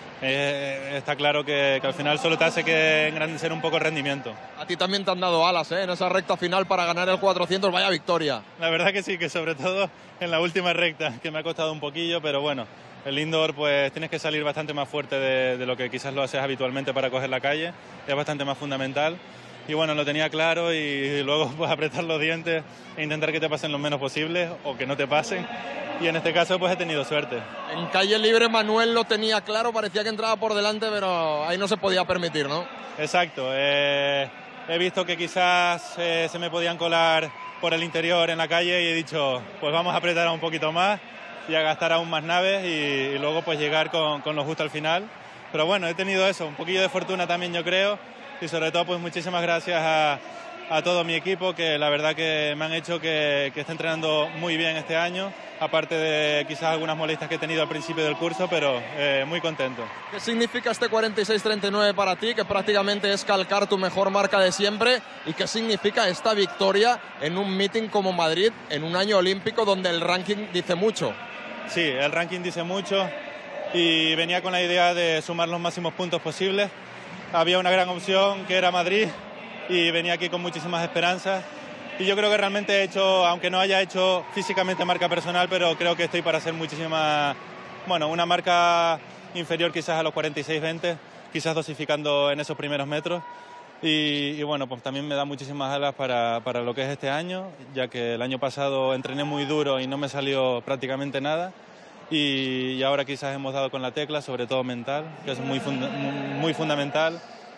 Eh, está claro que, que al final solo te hace que engrandecer un poco el rendimiento. A ti también te han dado alas, ¿eh? En esa recta final para ganar el cuatrocientos, vaya victoria. La verdad que sí, que sobre todo en la última recta, que me ha costado un poquillo, pero bueno, el indoor pues tienes que salir bastante más fuerte de, de lo que quizás lo haces habitualmente para coger la calle, es bastante más fundamental. Y bueno, lo tenía claro y luego pues apretar los dientes e intentar que te pasen lo menos posible o que no te pasen. Y en este caso pues he tenido suerte. En calle libre Manuel lo tenía claro, parecía que entraba por delante, pero ahí no se podía permitir, ¿no? Exacto. Eh, he visto que quizás eh, se me podían colar por el interior en la calle y he dicho, pues vamos a apretar un poquito más y a gastar aún más naves y, y luego pues llegar con, con lo justo al final. Pero bueno, he tenido eso, un poquillo de fortuna también yo creo y sobre todo pues muchísimas gracias a, a todo mi equipo que la verdad que me han hecho que, que esté entrenando muy bien este año, aparte de quizás algunas molestias que he tenido al principio del curso, pero eh, muy contento. ¿Qué significa este cuarenta y seis treinta y nueve para ti, que prácticamente es calcar tu mejor marca de siempre? ¿Y qué significa esta victoria en un meeting como Madrid, en un año olímpico donde el ranking dice mucho? Sí, el ranking dice mucho y venía con la idea de sumar los máximos puntos posibles. Había una gran opción que era Madrid y venía aquí con muchísimas esperanzas. Y yo creo que realmente he hecho, aunque no haya hecho físicamente marca personal, pero creo que estoy para hacer muchísima, bueno, una marca inferior quizás a los cuarenta y seis veinte, quizás dosificando en esos primeros metros. Y, y bueno, pues también me da muchísimas alas para, para lo que es este año, ya que el año pasado entrené muy duro y no me salió prácticamente nada. Y, y ahora quizás hemos dado con la tecla, sobre todo mental, que es muy, funda muy fundamental.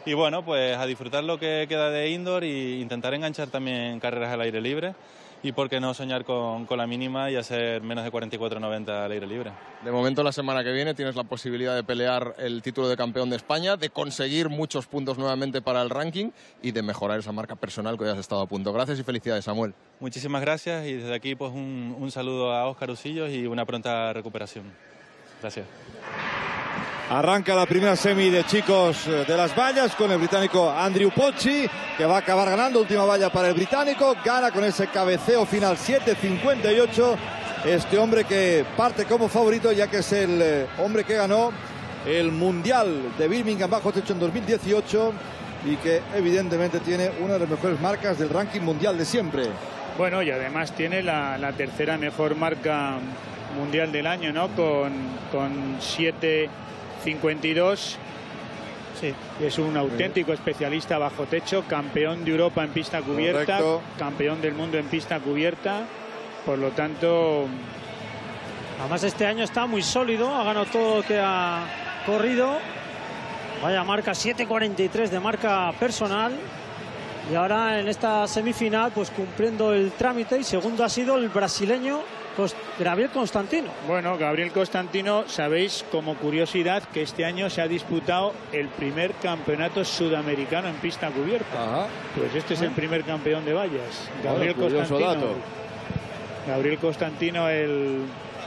Y bueno, pues a disfrutar lo que queda de indoor e intentar enganchar también carreras al aire libre. Y por qué no soñar con, con la mínima y hacer menos de cuarenta y cuatro noventa al aire libre. De momento, la semana que viene tienes la posibilidad de pelear el título de campeón de España, de conseguir muchos puntos nuevamente para el ranking y de mejorar esa marca personal que hoy has estado a punto. Gracias y felicidades, Samuel. Muchísimas gracias y desde aquí pues un, un saludo a Óscar Usillos y una pronta recuperación. Gracias. Arranca la primera semi de chicos de las vallas con el británico Andrew Pocci, que va a acabar ganando. Última valla para el británico. Gana con ese cabeceo final siete cincuenta y ocho. Este hombre que parte como favorito, ya que es el eh, hombre que ganó el Mundial de Birmingham bajo techo en dos mil dieciocho y que evidentemente tiene una de las mejores marcas del ranking mundial de siempre. Bueno, y además tiene la, la tercera mejor marca mundial del año, ¿no? Con, con siete cincuenta y dos. Sí, es un auténtico especialista bajo techo, campeón de Europa en pista cubierta, correcto, campeón del mundo en pista cubierta. Por lo tanto, además este año está muy sólido, ha ganado todo lo que ha corrido. Vaya marca, siete cuarenta y tres de marca personal. Y ahora en esta semifinal, pues cumpliendo el trámite, y segundo ha sido el brasileño Gabriel Constantino. Bueno, Gabriel Constantino, sabéis como curiosidad que este año se ha disputado el primer campeonato sudamericano en pista cubierta. Ajá. Pues este es el primer campeón de vallas. Gabriel bueno, Constantino. Dato. Gabriel Constantino, el,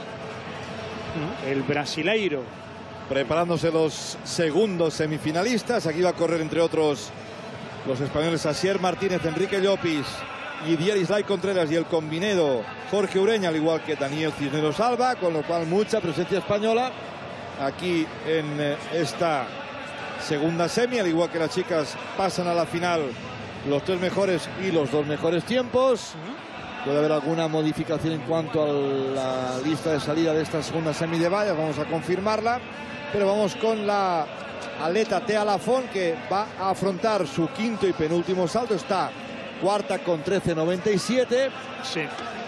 el brasileiro. Preparándose los segundos semifinalistas. Aquí va a correr entre otros los españoles Asier Martínez, Enrique Llopis y Dierislay Contreras y el combinedo Jorge Ureña, al igual que Daniel Cisneros Alba, con lo cual mucha presencia española aquí en esta segunda semi, al igual que las chicas pasan a la final los tres mejores y los dos mejores tiempos. Puede haber alguna modificación en cuanto a la lista de salida de esta segunda semi de vallas, vamos a confirmarla, pero vamos con la atleta Tea Lafont, que va a afrontar su quinto y penúltimo salto. Está cuarta con trece noventa y siete. Sí.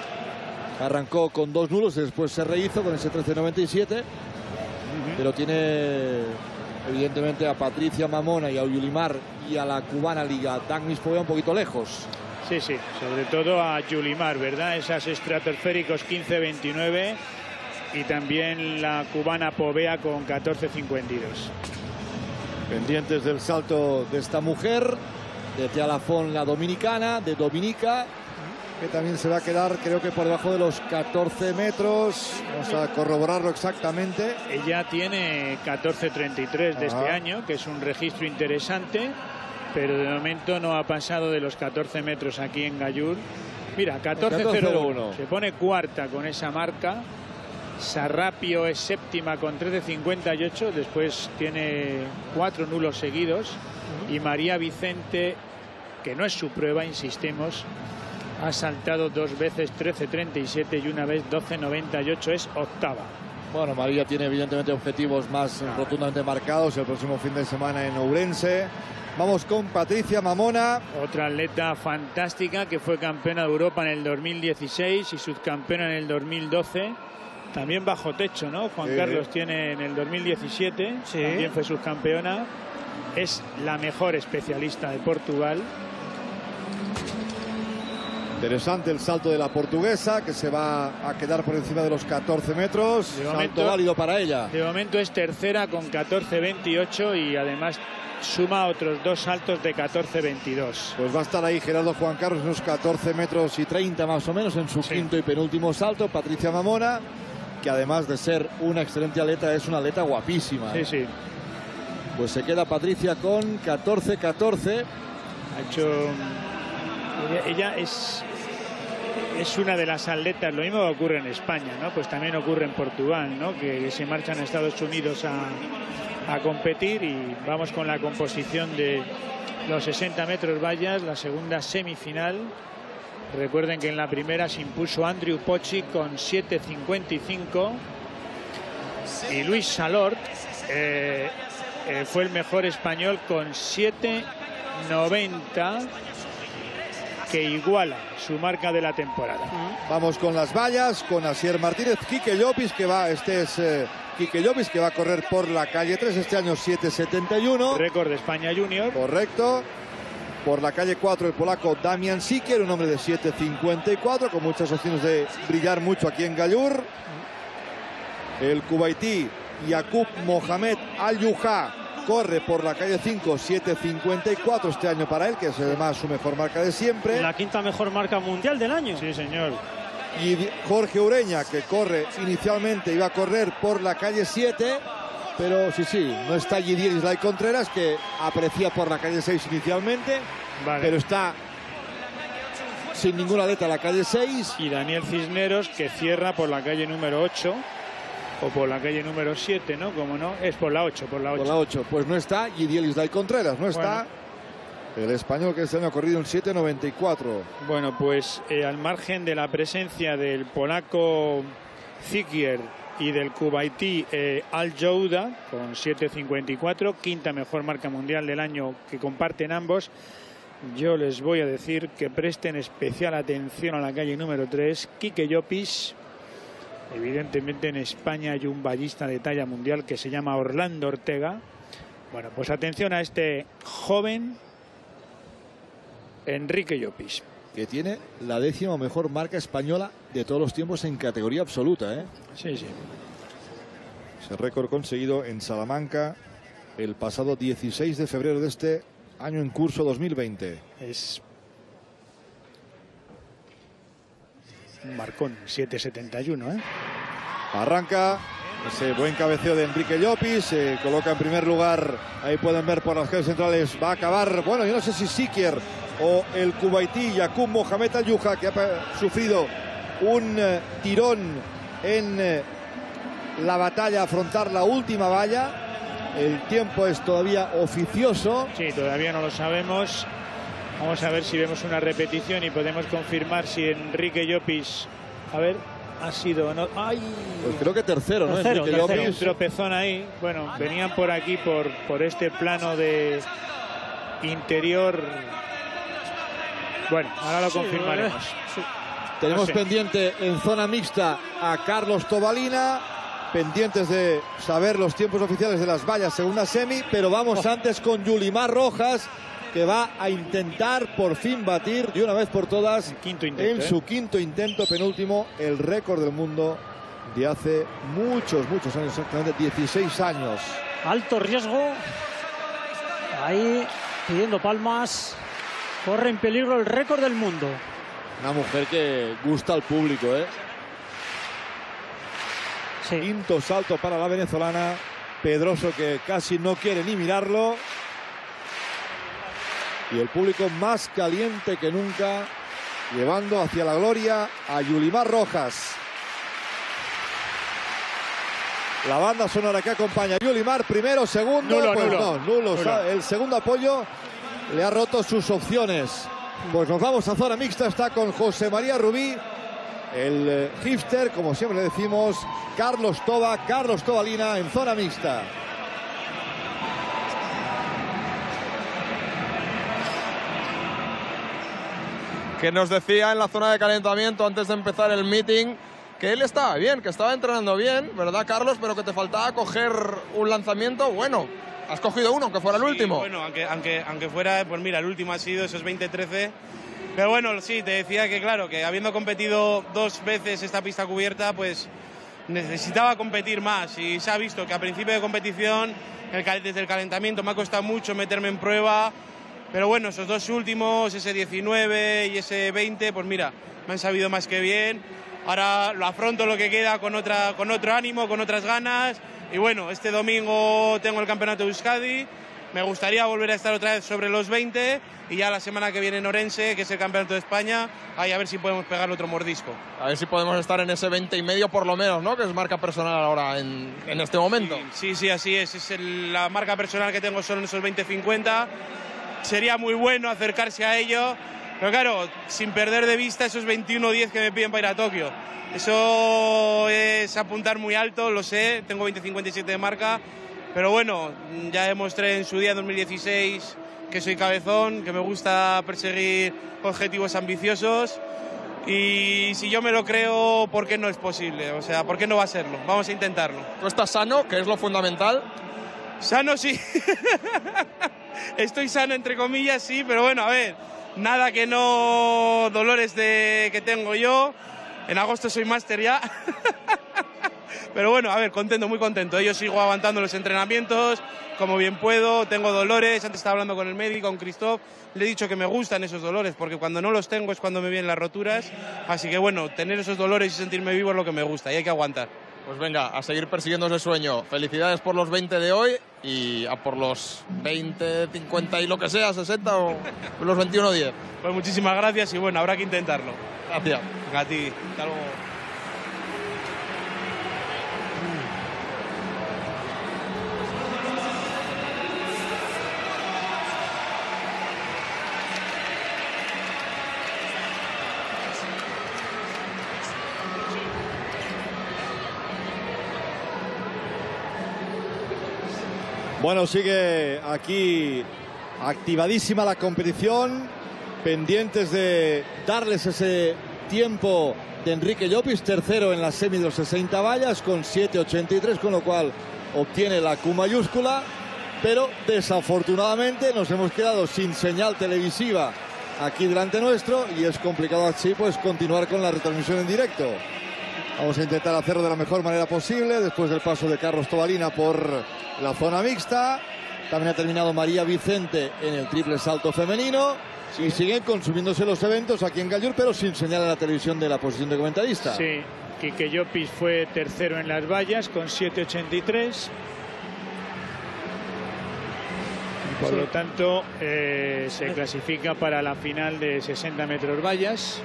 Arrancó con dos nulos y después se rehizo con ese trece noventa y siete. Uh-huh. Pero tiene evidentemente a Patricia Mamona y a Yulimar y a la cubana Liga Dagmis Poveda un poquito lejos. Sí, sí, sobre todo a Yulimar, ¿verdad? Esas estratosféricos quince veintinueve y también la cubana Povea con catorce cincuenta y dos. Pendientes del salto de esta mujer, de Tea Lafont, la dominicana, de Dominica, que también se va a quedar, creo que por debajo de los catorce metros. Vamos a corroborarlo exactamente. Ella tiene catorce treinta y tres de Ajá. este año, que es un registro interesante, pero de momento no ha pasado de los catorce metros aquí en Gallur. Mira, catorce cero uno. Se pone cuarta con esa marca. Sarrapio es séptima con trece cincuenta y ocho. Después tiene cuatro nulos seguidos. Y María Vicente, que no es su prueba, insistimos, ha saltado dos veces trece treinta y siete y una vez doce noventa y ocho. Es octava. Bueno, María tiene evidentemente objetivos más claro. rotundamente marcados el próximo fin de semana en Ourense. Vamos con Patricia Mamona. Otra atleta fantástica que fue campeona de Europa en el dos mil dieciséis y subcampeona en el dos mil doce. También bajo techo, ¿no? Juan sí. Carlos tiene en el dos mil diecisiete. Sí. También fue subcampeona. Es la mejor especialista de Portugal. Interesante el salto de la portuguesa, que se va a quedar por encima de los catorce metros. De momento, salto válido para ella. De momento es tercera con catorce veintiocho y además suma otros dos saltos de catorce veintidós. Pues va a estar ahí Gerardo Juan Carlos en unos catorce metros y treinta más o menos en su sí. quinto y penúltimo salto. Patricia Mamona, que además de ser una excelente atleta, es una atleta guapísima. Sí, sí. Pues se queda Patricia con catorce catorce. Ha hecho... Ella, ella es... es una de las atletas, lo mismo que ocurre en España, ¿no? Pues también ocurre en Portugal, ¿no? Que, que se marchan a Estados Unidos a, a competir. Y vamos con la composición de los sesenta metros vallas, la segunda semifinal. Recuerden que en la primera se impuso Andrew Pocci con siete cincuenta y cinco y Luis Salort eh, eh, fue el mejor español con siete noventa. que iguala su marca de la temporada. Vamos con las vallas, con Asier Martínez, Quique Llopis, que va, este es eh, Quique Llopis, que va a correr por la calle tres, este año siete setenta y uno. Récord de España Junior. Correcto. Por la calle cuatro el polaco Damian Sikier, un hombre de siete cincuenta y cuatro, con muchas opciones de brillar mucho aquí en Gallur. El kuwaití Yaqub Mohamed Al-Yuha corre por la calle cinco, siete cincuenta y cuatro este año para él, que es además su mejor marca de siempre. La quinta mejor marca mundial del año. Sí, señor. Y Jorge Ureña, que corre inicialmente, iba a correr por la calle siete, pero sí, sí, no está Gidiel Islay Contreras, que aparecía por la calle seis inicialmente, vale, pero está sin ninguna letra la calle seis. Y Daniel Cisneros, que cierra por la calle número ocho. O por la calle número siete, ¿no? Como no, es por la ocho, por la ocho. Por la ocho, pues no está Gidiel Islay Contreras, no está bueno. El español, que este año ha corrido un siete noventa y cuatro. Bueno, pues eh, al margen de la presencia del polaco Sikier y del kuwaití eh, Al-Jouda con siete cincuenta y cuatro, quinta mejor marca mundial del año que comparten ambos, yo les voy a decir que presten especial atención a la calle número tres, Quique Llopis. Evidentemente en España hay un vallista de talla mundial que se llama Orlando Ortega. Bueno, pues atención a este joven Enrique Llopis, que tiene la décima mejor marca española de todos los tiempos en categoría absoluta, ¿eh? Sí, sí. Ese récord conseguido en Salamanca el pasado dieciséis de febrero de este año en curso dos mil veinte. Es un marcón, siete setenta y uno, ¿eh? Arranca ese buen cabeceo de Enrique Llopis, se coloca en primer lugar, ahí pueden ver por las calles centrales, va a acabar, bueno, yo no sé si Sikier o el kuwaití Yaqub Mohamed Al-Yuha, que ha sufrido un eh, tirón en eh, la batalla a afrontar la última valla. El tiempo es todavía oficioso. Sí, todavía no lo sabemos. Vamos a ver si vemos una repetición y podemos confirmar si Enrique Llopis, a ver, ha sido... No, ¡ay! Pues creo que tercero, ¿no? Tercero, Enrique tercero. Llopis. Un tropezón ahí. Bueno, venían por aquí, por, por este plano de interior. Bueno, ahora lo Sí, confirmaremos. sí. Tenemos No sé. pendiente en zona mixta a Carlos Tobalina, pendientes de saber los tiempos oficiales de las vallas segunda semi, pero vamos antes con Yulimar Rojas, que va a intentar por fin batir de una vez por todas Quinto intento, en ¿eh? su quinto intento penúltimo el récord del mundo de hace muchos, muchos años, exactamente dieciséis años. Alto riesgo. Ahí pidiendo palmas. Corre en peligro el récord del mundo. Una mujer que gusta al público, ¿eh? Sí. Quinto salto para la venezolana. Pedroso, que casi no quiere ni mirarlo. Y el público más caliente que nunca, llevando hacia la gloria a Yulimar Rojas. La banda sonora que acompaña a Yulimar, primero, segundo. Nulo, pues nulo. no, nulo. Nulo. El segundo apoyo le ha roto sus opciones. Pues nos vamos a zona mixta, está con José María Rubí, el eh, hipster, como siempre le decimos, Carlos Toba, Carlos Tobalina en zona mixta. Que nos decía en la zona de calentamiento antes de empezar el meeting que él estaba bien, que estaba entrenando bien, ¿verdad, Carlos? Pero que te faltaba coger un lanzamiento bueno. Has cogido uno, aunque fuera el Sí, último. Bueno, aunque, aunque, aunque fuera, pues mira, el último ha sido esos veinte trece. Pero bueno, sí, te decía que claro, que habiendo competido dos veces esta pista cubierta, pues necesitaba competir más. Y se ha visto que a principio de competición, el, desde el calentamiento, me ha costado mucho meterme en prueba. Pero bueno, esos dos últimos, ese diecinueve y ese veinte, pues mira, me han sabido más que bien. Ahora lo afronto lo que queda con, otra, con otro ánimo, con otras ganas. Y bueno, este domingo tengo el campeonato de Euskadi. Me gustaría volver a estar otra vez sobre los veinte. Y ya la semana que viene en Orense, que es el campeonato de España, ahí a ver si podemos pegar otro mordisco. A ver si podemos estar en ese veinte y medio por lo menos, ¿no? Que es marca personal ahora en, en este momento. Sí, sí, así es. Es el, la marca personal que tengo son esos veinte cincuenta. Sería muy bueno acercarse a ello. Pero claro, sin perder de vista esos veintiuno diez que me piden para ir a Tokio. Eso es apuntar muy alto, lo sé. Tengo veinte cincuenta y siete de marca. pero bueno, ya demostré en su día en dos mil dieciséis que soy cabezón, que me gusta perseguir objetivos ambiciosos, y si yo me lo creo, ¿por qué no es posible? O sea, ¿por qué no va a serlo? Vamos a intentarlo. ¿Tú estás sano, que es lo fundamental? Sano sí. Estoy sano entre comillas, sí, pero bueno, a ver, nada que no dolores de que tengo yo. En agosto soy máster ya. Pero bueno, a ver, contento, muy contento. Yo sigo aguantando los entrenamientos como bien puedo, tengo dolores. Antes estaba hablando con el médico, con Christoph, le he dicho que me gustan esos dolores, porque cuando no los tengo es cuando me vienen las roturas. Así que bueno, tener esos dolores y sentirme vivo es lo que me gusta y hay que aguantar. Pues venga, a seguir persiguiendo ese sueño. Felicidades por los veinte de hoy y a por los veinte, cincuenta y lo que sea, sesenta o los veintiuno diez. Pues muchísimas gracias y bueno, habrá que intentarlo. Gracias. A ti. Hasta luego. Bueno, sigue aquí activadísima la competición, pendientes de darles ese tiempo de Enrique Llopis, tercero en la semi de los sesenta vallas con siete ochenta y tres, con lo cual obtiene la Q mayúscula, pero desafortunadamente nos hemos quedado sin señal televisiva aquí delante nuestro y es complicado así pues continuar con la retransmisión en directo. Vamos a intentar hacerlo de la mejor manera posible después del paso de Carlos Tobalina por la zona mixta. También ha terminado María Vicente en el triple salto femenino. Y siguen consumiéndose los eventos aquí en Gallur, pero sin señal en la televisión de la posición de comentarista. Sí, Quique Llopis fue tercero en las vallas con siete ochenta y tres. Por sí. lo tanto, eh, se clasifica para la final de sesenta metros vallas.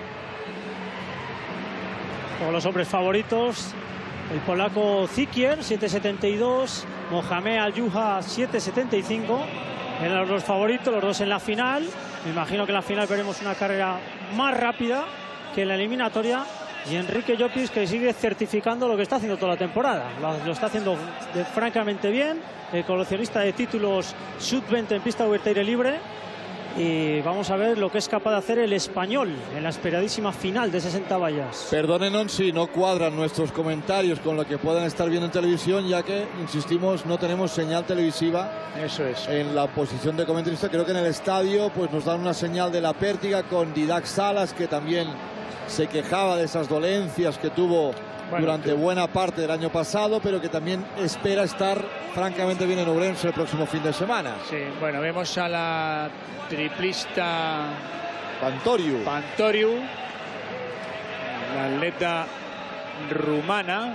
Con los hombres favoritos, el polaco Zikier, siete setenta y dos, Mohamed Al-Yuha, siete setenta y cinco. Eran los favoritos, los dos en la final. Me imagino que en la final veremos una carrera más rápida que en la eliminatoria. Y Enrique Llopis, que sigue certificando lo que está haciendo toda la temporada. Lo, lo está haciendo de, francamente bien. El coleccionista de títulos sub veinte en pista abierta aire libre. Y vamos a ver lo que es capaz de hacer el español en la esperadísima final de sesenta vallas. Perdónenos si no cuadran nuestros comentarios con lo que puedan estar viendo en televisión, ya que, insistimos, no tenemos señal televisiva. Eso es. En la posición de comentarista. Creo que en el estadio pues nos dan una señal de la pértiga con Didac Salas, que también se quejaba de esas dolencias que tuvo bueno, durante que... buena parte del año pasado, pero que también espera estar francamente bien en Ourense el próximo fin de semana. Sí, bueno, vemos a la triplista Pantoriu. Pantoriu, la atleta rumana,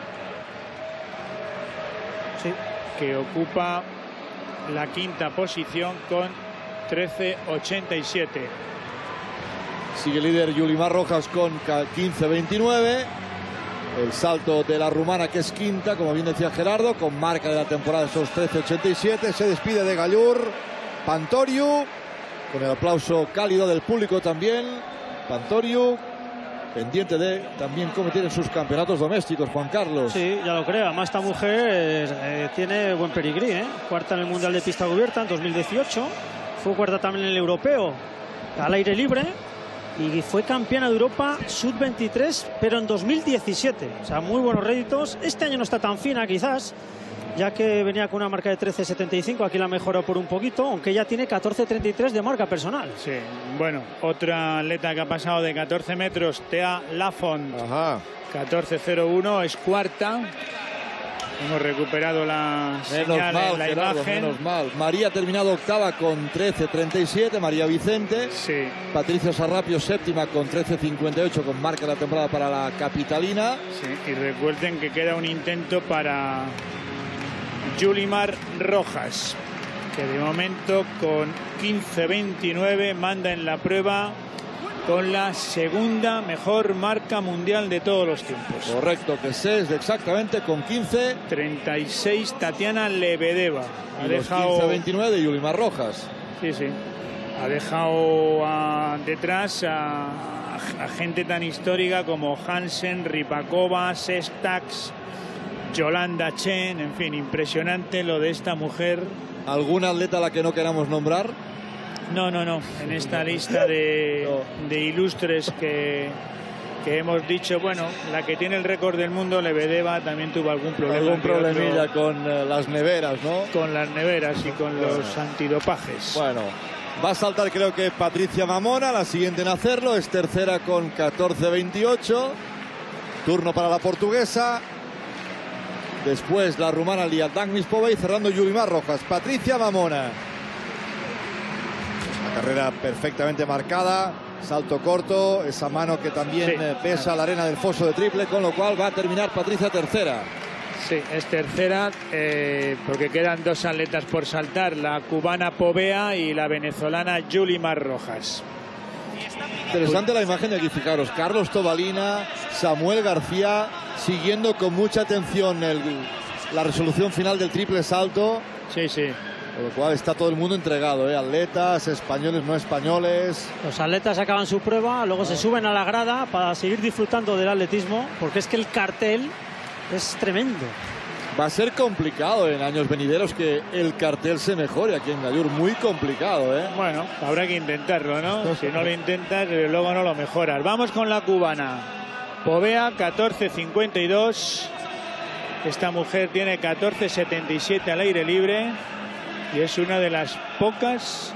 sí, que ocupa la quinta posición con trece ochenta y siete. Sigue líder Yulimar Rojas con quince veintinueve. El salto de la rumana, que es quinta, como bien decía Gerardo, con marca de la temporada esos trece ochenta y siete. Se despide de Gallur Pantoriu, con el aplauso cálido del público también. Pantoriu, pendiente de también cómo tienen sus campeonatos domésticos, Juan Carlos. Sí, ya lo creo. Además, esta mujer eh, tiene buen pedigrí, ¿eh? Cuarta en el Mundial de Pista Cubierta en dos mil dieciocho. Fue cuarta también en el Europeo al aire libre. Y fue campeona de Europa sub veintitrés, pero en dos mil diecisiete. O sea, muy buenos réditos. Este año no está tan fina, quizás, ya que venía con una marca de trece setenta y cinco. Aquí la mejoró por un poquito, aunque ya tiene catorce treinta y tres de marca personal. Sí, bueno, otra atleta que ha pasado de catorce metros, Thea Lafont. Ajá. catorce cero uno, es cuarta. Hemos recuperado la menos señal mal, en la Gerardo, imagen. Menos mal. María ha terminado octava con trece treinta y siete, María Vicente. Sí. Patricia Sarrapio séptima con trece cincuenta y ocho, con marca de la temporada para la capitalina. Sí, y recuerden que queda un intento para Yulimar Rojas, que de momento con quince veintinueve manda en la prueba con la segunda mejor marca mundial de todos los tiempos. Correcto, que es exactamente con quince treinta y seis Tatiana Lebedeva. Ha dejado quince veintinueve de Yulimar Rojas. Sí, sí. Ha dejado a, detrás a, a gente tan histórica como Hansen, Ripakova, Sestax, Yolanda Chen, en fin, impresionante lo de esta mujer. ¿Alguna atleta a la que no queramos nombrar? No, no, no. En esta lista de, de ilustres que, que hemos dicho, bueno, la que tiene el récord del mundo, Lebedeva, también tuvo algún problema. Algún problemilla otro, con eh, las neveras, ¿no? Con las neveras y con bueno. los antidopajes. Bueno, va a saltar creo que Patricia Mamona, la siguiente en hacerlo. Es tercera con catorce veintiocho. Turno para la portuguesa. Después la rumana Liadang Mispova y cerrando Yulimar Rojas. Patricia Mamona. La carrera perfectamente marcada. Salto corto. Esa mano que también sí. eh, pesa la arena del foso de triple. Con lo cual va a terminar Patricia tercera. Sí, es tercera eh, porque quedan dos atletas por saltar. La cubana Povea y la venezolana Yulimar Rojas. Interesante la imagen de aquí, fijaros. Carlos Tobalina, Samuel García, siguiendo con mucha atención el, la resolución final del triple salto. Sí, sí. Por lo cual está todo el mundo entregado, ¿eh? Atletas, españoles, no españoles. Los atletas acaban su prueba, luego se suben a la grada para seguir disfrutando del atletismo, porque es que el cartel es tremendo. Va a ser complicado en años venideros que el cartel se mejore aquí en Gallur. Muy complicado, ¿eh? Bueno, habrá que intentarlo, ¿no? Si no lo intentas, luego no lo mejoras. Vamos con la cubana. Povea, catorce cincuenta y dos. Esta mujer tiene catorce setenta y siete al aire libre. Y es una de las pocas...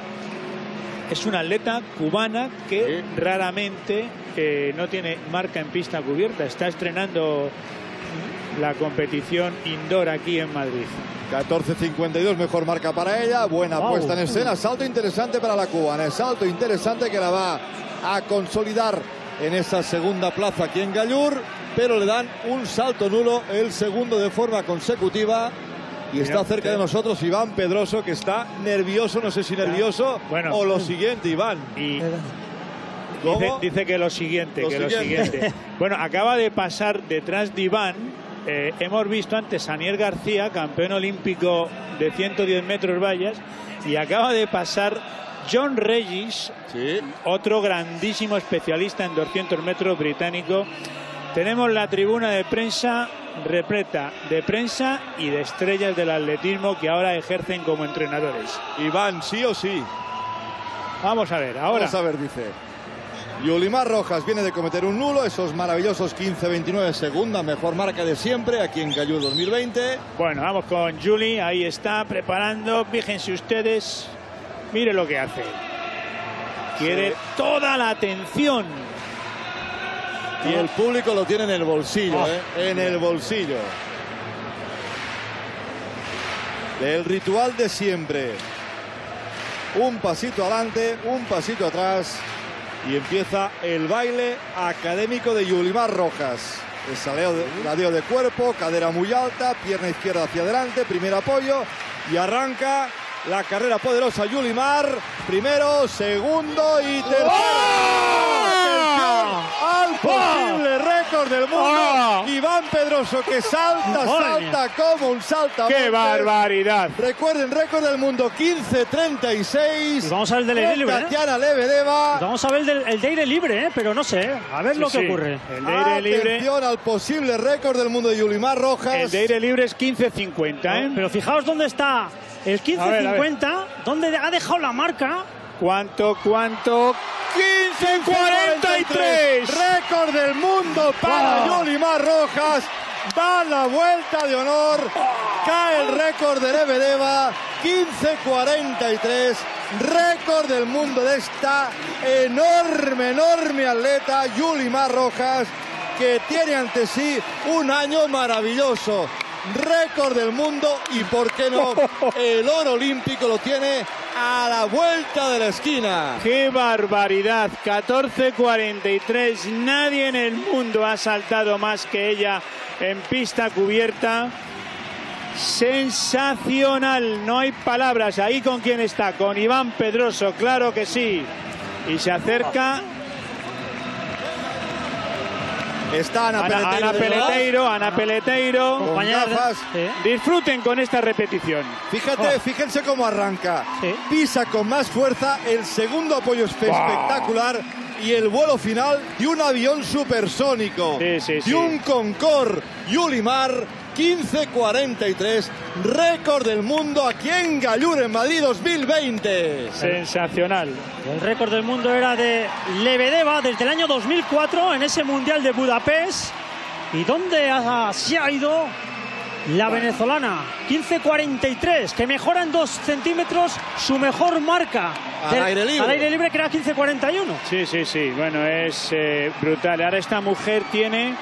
Es una atleta cubana que sí. raramente eh, no tiene marca en pista cubierta. Está estrenando la competición indoor aquí en Madrid. catorce cincuenta y dos, mejor marca para ella. Buena wow. puesta en escena. Salto interesante para la cubana. El salto interesante que la va a consolidar en esa segunda plaza aquí en Gallur. Pero le dan un salto nulo, el segundo de forma consecutiva. Y está cerca de nosotros Iván Pedroso, que está nervioso, no sé si nervioso bueno, o lo siguiente, Iván. Y dice, dice que lo siguiente, lo que siguiente. lo siguiente. Bueno, acaba de pasar detrás de Iván. Eh, hemos visto antes a Aniel García, campeón olímpico de ciento diez metros vallas, y acaba de pasar John Regis, sí. otro grandísimo especialista en doscientos metros británico. Tenemos la tribuna de prensa repleta de prensa y de estrellas del atletismo que ahora ejercen como entrenadores. Iván, sí o sí. Vamos a ver, ahora. Vamos a ver, dice. Yulimar Rojas viene de cometer un nulo, esos maravillosos quince veintinueve, segunda mejor marca de siempre aquí en Gallur dos mil veinte. Bueno, vamos con Juli, ahí está preparando, fíjense ustedes, mire lo que hace. Quiere sí. toda la atención. Y el público lo tiene en el bolsillo, oh. ¿eh? En el bolsillo. El ritual de siempre. Un pasito adelante, un pasito atrás. Y empieza el baile académico de Yulimar Rojas. El saleo de, ladeo de cuerpo, cadera muy alta, pierna izquierda hacia adelante, primer apoyo. Y arranca la carrera poderosa Yulimar. Primero, segundo y tercero. ¡Oh! Al posible récord del mundo. ¡Oh! Iván Pedroso, que salta, salta como un saltamontes. ¡Qué barbaridad! Recuerden, récord del mundo quince treinta y seis. Y vamos a ver el del aire libre. Tatiana ¿eh? Lebedeva. Vamos a ver el, del, el de aire libre, ¿eh? Pero no sé. A ver sí, lo que sí. ocurre. El de aire libre. Atención al posible récord del mundo de Yulimar Rojas. El de aire libre es quince cincuenta, ¿eh? Pero fijaos dónde está el quince cincuenta. ¿Dónde ha dejado la marca? ¿Cuánto, cuánto? quince cuarenta y tres. Récord del mundo para wow. Yulimar Rojas. Da la vuelta de honor. Cae el récord de Lebedeva. quince cuarenta y tres. Récord del mundo de esta enorme, enorme atleta Yulimar Rojas, que tiene ante sí un año maravilloso. Récord del mundo y, ¿por qué no? El oro olímpico lo tiene a la vuelta de la esquina. ¡Qué barbaridad! catorce cuarenta y tres. Nadie en el mundo ha saltado más que ella en pista cubierta. Sensacional. No hay palabras. Ahí con quién está. Con Iván Pedroso, claro que sí. Y se acerca... Está Ana, Ana Peleteiro, Ana Peleteiro, Ana Peleteiro. Compañeras, ¿sí? Disfruten con esta repetición. Fíjate, oh. fíjense cómo arranca. ¿Sí? Pisa con más fuerza. El segundo apoyo es espectacular. y el vuelo final de un avión supersónico, sí, sí, de sí. un Concorde Yulimar quince cuarenta y tres, récord del mundo aquí en Gallur, en Madrid dos mil veinte. Sensacional. El récord del mundo era de Lebedeva desde el año dos mil cuatro en ese Mundial de Budapest. ¿Y dónde ha, se ha ido la venezolana? quince cuarenta y tres, que mejora en dos centímetros su mejor marca. Al del, aire libre. Al aire libre, que era quince cuarenta y uno. Sí, sí, sí. Bueno, es eh, brutal. Ahora esta mujer tiene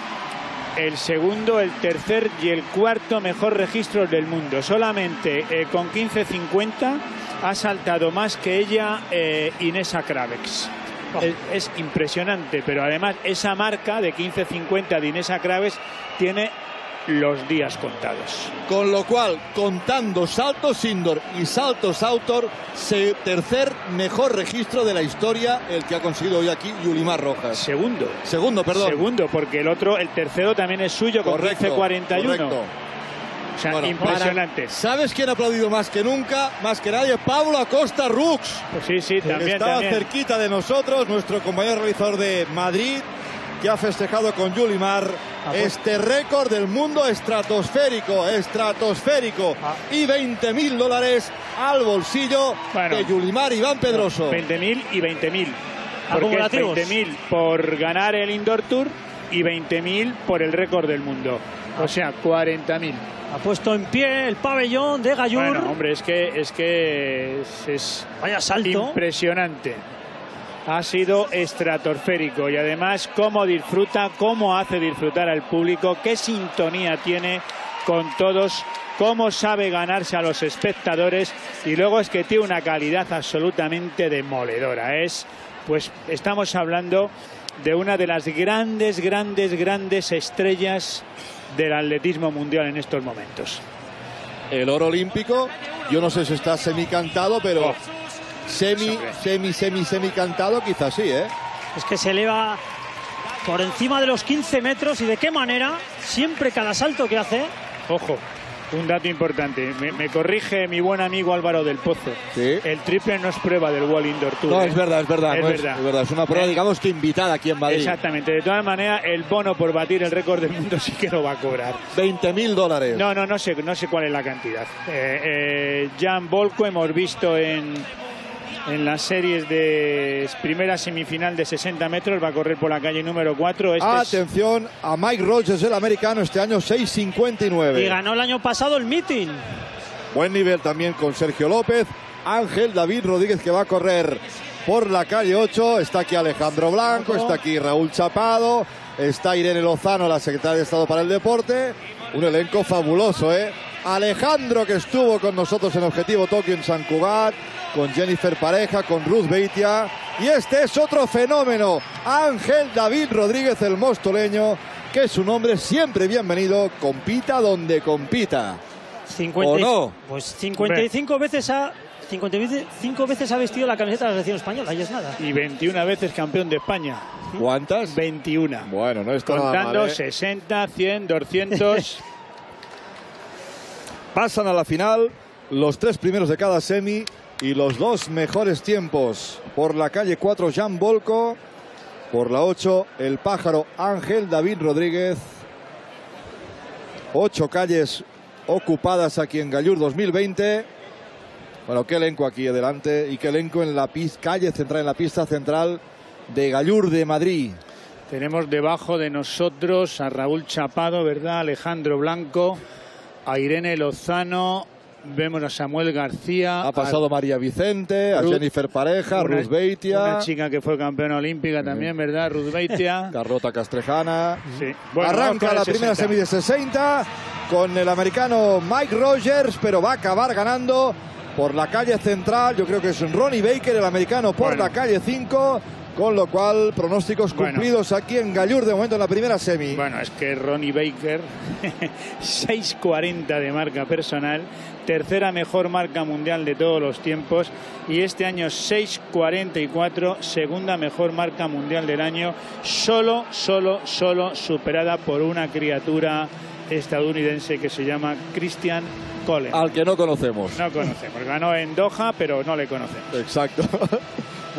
el segundo, el tercer y el cuarto mejor registro del mundo. Solamente eh, con quince cincuenta ha saltado más que ella eh, Inesa Kravex. Oh. Es, es impresionante, pero además esa marca de quince cincuenta de Inesa Kravex tiene los días contados. Con lo cual, contando saltos indoor y saltos outdoor, se, tercer mejor registro de la historia, el que ha conseguido hoy aquí Yulimar Rojas. Segundo. Segundo, perdón. Segundo, porque el otro, el tercero también es suyo con Correcto, quince cuarenta y uno. correcto. O sea, Bueno, impresionante. para, ¿sabes quién ha aplaudido más que nunca? Más que nadie, Pablo Acosta Rux. Pues sí, sí, también. Estaba también. cerquita de nosotros, nuestro compañero realizador de Madrid, que ha festejado con Yulimar ah, pues. este récord del mundo estratosférico, estratosférico. Ah. Y veinte mil dólares al bolsillo bueno, de Yulimar Iván Pedroso. veinte mil y veinte mil. Porque es veinte mil por ganar el Indoor Tour y veinte mil por el récord del mundo. O sea, cuarenta mil. Ha puesto en pie el pabellón de Gallur. Bueno, hombre, es que es, que es, es Vaya salto. Impresionante. Ha sido estratosférico y además cómo disfruta, cómo hace disfrutar al público, qué sintonía tiene con todos, cómo sabe ganarse a los espectadores y luego es que tiene una calidad absolutamente demoledora. Es, pues estamos hablando de una de las grandes, grandes, grandes estrellas del atletismo mundial en estos momentos. El oro olímpico, yo no sé si está semicantado, pero... Oh. Semi, semi, semi, semi cantado, quizás sí, ¿eh? Es que se eleva por encima de los quince metros y de qué manera, siempre cada salto que hace. Ojo, un dato importante, me, me corrige mi buen amigo Álvaro del Pozo. ¿Sí? El triple no es prueba del World Indoor Tour. No, ¿eh? es verdad, es verdad. Es, no verdad. Es, es verdad, es una prueba, eh, digamos que invitada aquí en Madrid. Exactamente, de todas maneras, el bono por batir el récord del mundo sí que lo va a cobrar. veinte mil dólares. No, no, no sé, no sé cuál es la cantidad. Eh, eh, Jan Volko hemos visto en... en las series de primera semifinal de sesenta metros, va a correr por la calle número cuatro. Este Atención es... a Mike Rogers, el americano, este año seis cincuenta y nueve. Y ganó el año pasado el meeting. Buen nivel también con Sergio López. Ángel David Rodríguez, que va a correr por la calle ocho. Está aquí Alejandro Blanco, está aquí Raúl Chapado, está Irene Lozano, la secretaria de Estado para el Deporte. Un elenco fabuloso, ¿eh? Alejandro, que estuvo con nosotros en Objetivo Tokio en San Cugat, con Jennifer Pareja, con Ruth Beitia. Y este es otro fenómeno, Ángel David Rodríguez, el mostoleño, que es un hombre siempre bienvenido, compita donde compita. cincuenta, ¿O no? Pues cincuenta y cinco veces ha... cincuenta y cinco veces ha vestido la camiseta de la selección española, y es nada. Y veintiuna veces campeón de España. ¿Cuántas? veintiuna. Bueno, no está contando nada mal, ¿eh? sesenta, cien, doscientos. Pasan a la final los tres primeros de cada semi y los dos mejores tiempos. Por la calle cuatro, Jan Volko. Por la ocho, el pájaro Ángel David Rodríguez. Ocho calles ocupadas aquí en Gallur dos mil veinte. Bueno, qué elenco aquí adelante y qué elenco en la calle central, en la pista central de Gallur de Madrid. Tenemos debajo de nosotros a Raúl Chapado, ¿verdad? Alejandro Blanco, a Irene Lozano, vemos a Samuel García. Ha pasado a María Vicente, a Ruth, Jennifer Pareja, una, Ruth Beitia. Una chica que fue campeona olímpica también, ¿verdad? Ruth Beitia. Carlota Castrejana. Sí. Bueno, arranca la primera semi de sesenta con el americano Mike Rogers, pero va a acabar ganando por la calle central. Yo creo que es Ronnie Baker, el americano, por bueno. la calle cinco. Con lo cual, pronósticos cumplidos bueno. aquí en Gallur de momento en la primera semi. Bueno, es que Ronnie Baker, seis cuarenta de marca personal, tercera mejor marca mundial de todos los tiempos, y este año seis cuarenta y cuatro, segunda mejor marca mundial del año, solo, solo, solo superada por una criatura estadounidense que se llama Christian Collins. Al que no conocemos. No conocemos. Ganó en Doha, pero no le conocemos. Exacto.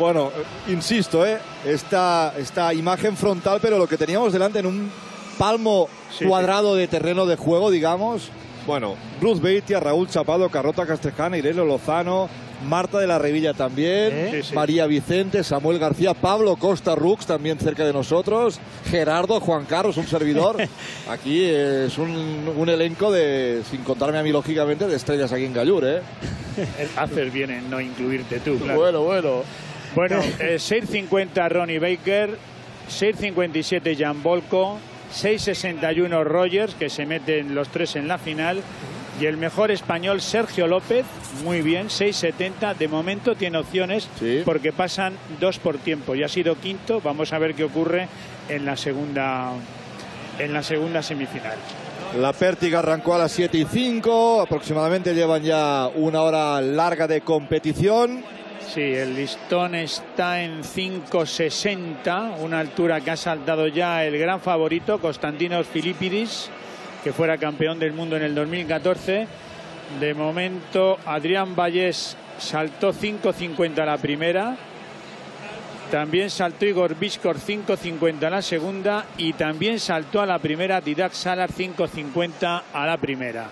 Bueno, insisto, ¿eh? esta, esta imagen frontal, pero lo que teníamos delante en un palmo sí, cuadrado sí. de terreno de juego, digamos. Bueno, Ruth Beitia, Raúl Chapado, Carlota Castrejana, Irene Lozano, Marta de la Revilla también, ¿Eh? sí, sí. María Vicente, Samuel García, Pablo Costa Rux también cerca de nosotros, Gerardo, Juan Carlos, un servidor. Aquí es un, un elenco de, sin contarme a mí lógicamente, de estrellas aquí en Gallur, ¿eh? Haces bien en no incluirte tú, claro. Bueno, bueno. Bueno, eh, seis cincuenta Ronnie Baker, seis cincuenta y siete Jan Volko, seis sesenta y uno Rogers, que se meten los tres en la final. Y el mejor español, Sergio López, muy bien, seis setenta. De momento tiene opciones sí. porque pasan dos por tiempo. Ya ha sido quinto. Vamos a ver qué ocurre en la segunda, en la segunda semifinal. La Pértiga arrancó a las siete y cinco. Aproximadamente llevan ya una hora larga de competición. Sí, el listón está en cinco sesenta, una altura que ha saltado ya el gran favorito, Konstantinos Filipidis, que fuera campeón del mundo en el dos mil catorce. De momento, Adrián Vallés saltó cinco cincuenta la primera. También saltó Igor Biskor cinco cincuenta la segunda. Y también saltó a la primera Didac Salar cinco cincuenta a la primera.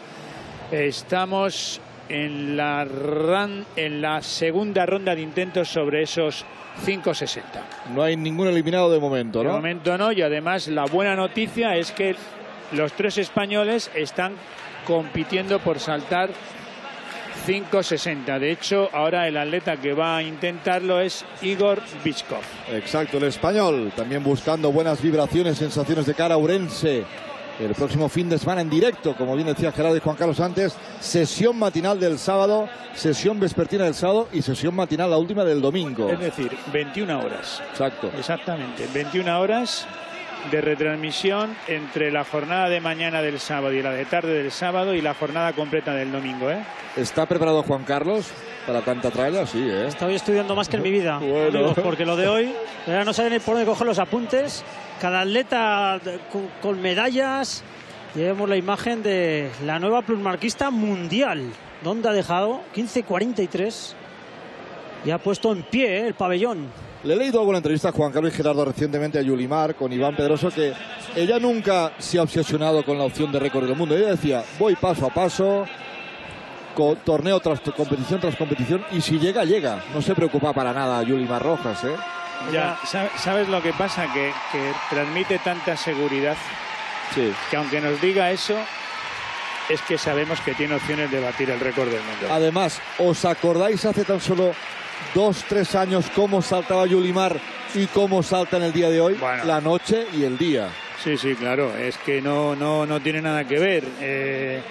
Estamos en la, ran, en la segunda ronda de intentos sobre esos cinco sesenta. No hay ningún eliminado de momento, ¿no? De momento no, y además la buena noticia es que los tres españoles están compitiendo por saltar cinco sesenta. De hecho, ahora el atleta que va a intentarlo es Igor Biskov. Exacto, el español, también buscando buenas vibraciones, sensaciones de cara a Ourense. El próximo fin de semana en directo, como bien decía Gerardo y Juan Carlos antes, sesión matinal del sábado, sesión vespertina del sábado y sesión matinal la última del domingo. Es decir, veintiuna horas. Exacto. Exactamente, veintiuna horas de retransmisión entre la jornada de mañana del sábado y la de tarde del sábado y la jornada completa del domingo, ¿eh? ¿Está preparado Juan Carlos para tanta tralla? Sí, ¿eh? Estoy estudiando más que en mi vida, bueno. amigos, porque lo de hoy, ya no saben por dónde coger los apuntes. Cada atleta con, con medallas. Llevemos la imagen de la nueva plusmarquista mundial. ¿Dónde ha dejado? quince cuarenta y tres. Y ha puesto en pie, ¿eh?, el pabellón. Le he leído alguna entrevista a Juan Carlos y Gerardo recientemente a Yulimar con Iván Pedroso, que ella nunca se ha obsesionado con la opción de récord del mundo. Ella decía, voy paso a paso, con torneo tras competición tras competición, y si llega, llega. No se preocupa para nada Yulimar Rojas, ¿eh? Ya, ¿sabes lo que pasa? Que, que transmite tanta seguridad sí. que aunque nos diga eso, es que sabemos que tiene opciones de batir el récord del mundo. Además, ¿os acordáis hace tan solo dos, tres años cómo saltaba Yulimar y cómo salta en el día de hoy? Bueno. La noche y el día. Sí, sí, claro. Es que no, no, no tiene nada que ver. Eh,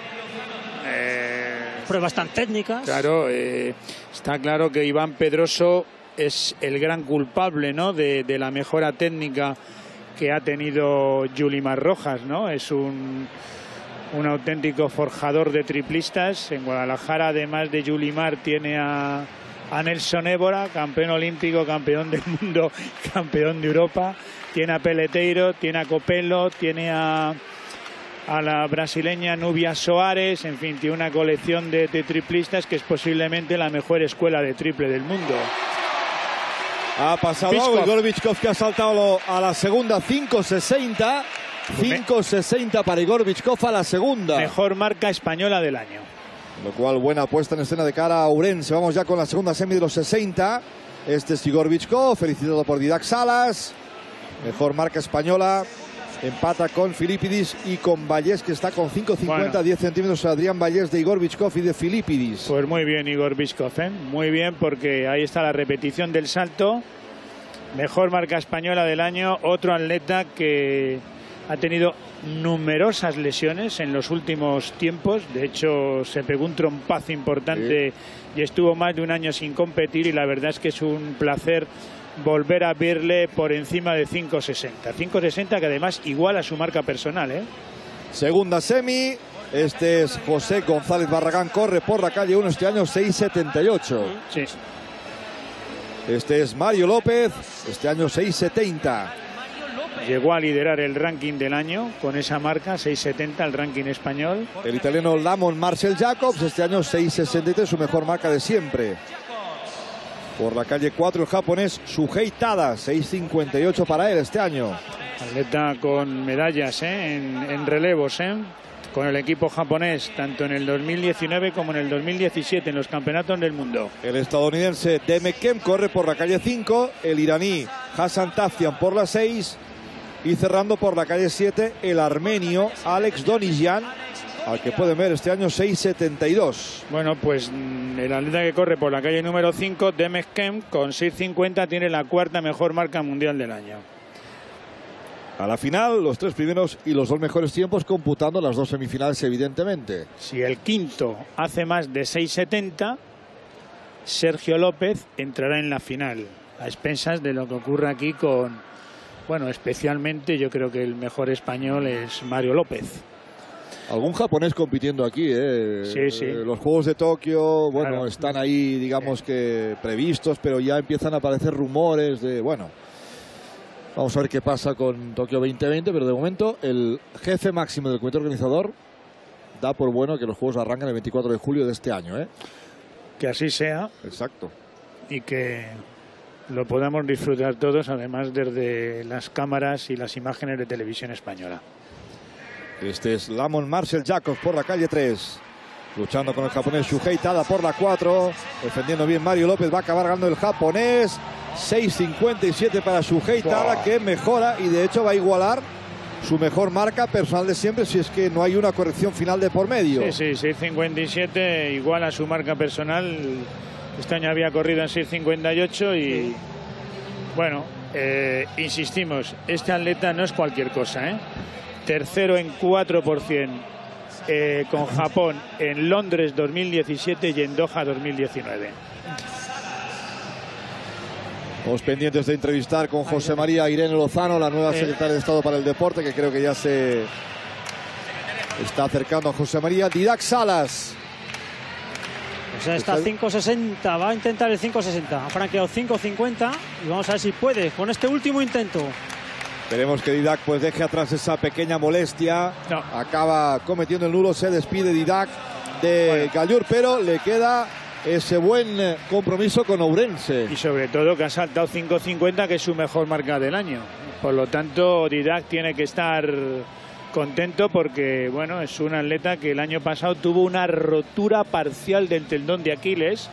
eh, Pruebas tan técnicas. Claro, eh, está claro que Iván Pedroso es el gran culpable, ¿no?, de, de la mejora técnica que ha tenido Yulimar Rojas, ¿no? Es un, un auténtico forjador de triplistas. En Guadalajara, además de Yulimar, tiene a, a Nelson Évora, campeón olímpico, campeón del mundo, campeón de Europa. Tiene a Peleteiro, tiene a Copelo, tiene a, a la brasileña Nubia Soares. En fin, tiene una colección de, de triplistas que es posiblemente la mejor escuela de triple del mundo. Ha pasado Igor Biskov, que ha saltado a la segunda, cinco sesenta. cinco sesenta para Igor Biskov a la segunda. Mejor marca española del año. Lo cual, buena puesta en escena de cara a Ourense. Vamos ya con la segunda semi de los sesenta. Este es Igor Biskov, felicitado por Didac Salas. Mejor marca española. Empata con Filipidis y con Vallés, que está con cinco cincuenta, bueno. diez centímetros Adrián Vallés de Igor Biskov y de Filipidis. Pues muy bien Igor Biskov, ¿eh? Muy bien, porque ahí está la repetición del salto. Mejor marca española del año. Otro atleta que ha tenido numerosas lesiones en los últimos tiempos. De hecho, se pegó un trompazo importante sí. y estuvo más de un año sin competir, y la verdad es que es un placer volver a verle por encima de cinco sesenta. cinco sesenta, que además iguala su marca personal, ¿eh? Segunda semi. Este es José González Barragán, corre por la calle uno este año, seis setenta y ocho. Sí. Este es Mario López, este año seis setenta. Llegó a liderar el ranking del año con esa marca, seis setenta, el ranking español. El italiano Lamon Marcel Jacobs, este año seis sesenta y tres, su mejor marca de siempre. Por la calle cuatro, el japonés Shuhei Tada, seis cincuenta y ocho para él este año. Atleta con medallas ¿eh? en, en relevos, ¿eh? con el equipo japonés, tanto en el dos mil diecinueve como en el dos mil diecisiete, en los campeonatos del mundo. El estadounidense Demekem corre por la calle cinco, el iraní Hassan Taftian por la seis, y cerrando por la calle siete, el armenio Alex Donisian, al que pueden ver este año seis setenta y dos. Bueno, pues el atleta que corre por la calle número cinco, Demekem, con seis cincuenta, tiene la cuarta mejor marca mundial del año. A la final, los tres primeros y los dos mejores tiempos, computando las dos semifinales, evidentemente. Si el quinto hace más de seis setenta, Sergio López entrará en la final, a expensas de lo que ocurre aquí con, bueno, especialmente yo creo que el mejor español es Mario López. Algún japonés compitiendo aquí, ¿eh? Sí, sí. Eh, los Juegos de Tokio, bueno, claro, están ahí, digamos que previstos, pero ya empiezan a aparecer rumores de, bueno... Vamos a ver qué pasa con Tokio veinte veinte, pero de momento el jefe máximo del comité organizador da por bueno que los Juegos arrancan el veinticuatro de julio de este año, ¿eh? Que así sea. Exacto. Y que lo podamos disfrutar todos, además desde las cámaras y las imágenes de televisión española. Este es Lamont Marcel Jacobs por la calle tres. Luchando con el japonés Shuhei Tada por la cuatro. Defendiendo bien Mario López. Va a acabar ganando el japonés. seis cincuenta y siete para Shuhei Tada, wow, que mejora y de hecho va a igualar su mejor marca personal de siempre si es que no hay una corrección final de por medio. Sí, sí, seis cincuenta y siete iguala su marca personal. Este año había corrido en seis cincuenta y ocho y bueno, eh, insistimos, este atleta no es cualquier cosa, ¿eh? Tercero en cuatro por ciento eh, con Japón en Londres dos mil diecisiete y en Doha dos mil diecinueve. Estamos pendientes de entrevistar con José María Irene Lozano, la nueva secretaria de Estado para el Deporte, que creo que ya se está acercando a José María. Didac Salas. O sea, está cinco sesenta, va a intentar el cinco sesenta. Ha franqueado cinco cincuenta y vamos a ver si puede con este último intento. Esperemos que Didac pues deje atrás esa pequeña molestia. No. Acaba cometiendo el nulo, se despide Didac de bueno. Gallur, pero le queda ese buen compromiso con Ourense. Y sobre todo que ha saltado cinco cincuenta, que es su mejor marca del año. Por lo tanto, Didac tiene que estar contento porque, bueno, es un atleta que el año pasado tuvo una rotura parcial del tendón de Aquiles.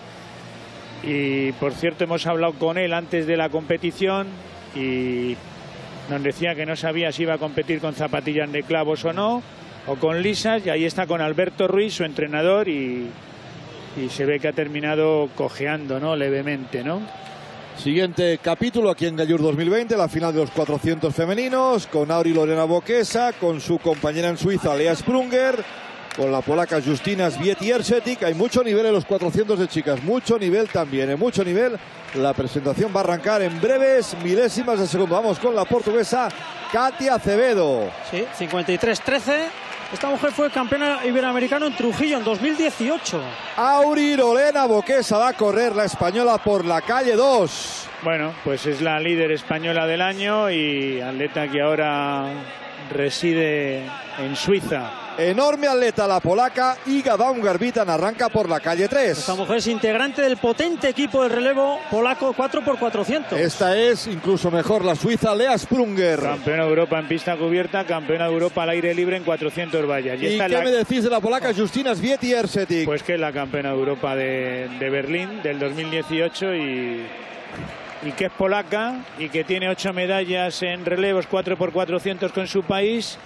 Y, por cierto, hemos hablado con él antes de la competición y nos decía que no sabía si iba a competir con zapatillas de clavos o no, o con lisas, y ahí está con Alberto Ruiz, su entrenador, y... y se ve que ha terminado cojeando, ¿no? Levemente, ¿no? Siguiente capítulo aquí en Gallur dos mil veinte, la final de los cuatrocientos femeninos, con Auri Lorena Boquesa, con su compañera en Suiza, Lea Sprunger, con la polaca Justyna Swietiersetik. Hay mucho nivel en los cuatrocientos de chicas, mucho nivel también, en mucho nivel. La presentación va a arrancar en breves milésimas de segundo. Vamos con la portuguesa Katia Acevedo. Sí, cincuenta y tres trece. Esta mujer fue campeona iberoamericana en Trujillo en dos mil dieciocho. Auri Lorena Boquesa va a correr, la española, por la calle dos. Bueno, pues es la líder española del año y atleta que ahora reside en Suiza. Enorme atleta la polaca, Iga Baumgarbitan, arranca por la calle tres. Esta mujer es integrante del potente equipo de relevo polaco cuatro por cuatrocientos. Esta es incluso mejor la suiza Lea Sprunger. Campeona de Europa en pista cubierta, campeona de Europa al aire libre en cuatrocientos vallas. ¿Y, ¿Y qué la... me decís de la polaca Justyna Swietiersetik? Pues que es la campeona de Europa de, de Berlín del dos mil dieciocho y... y que es polaca y que tiene ocho medallas en relevos cuatro por cuatrocientos con su país,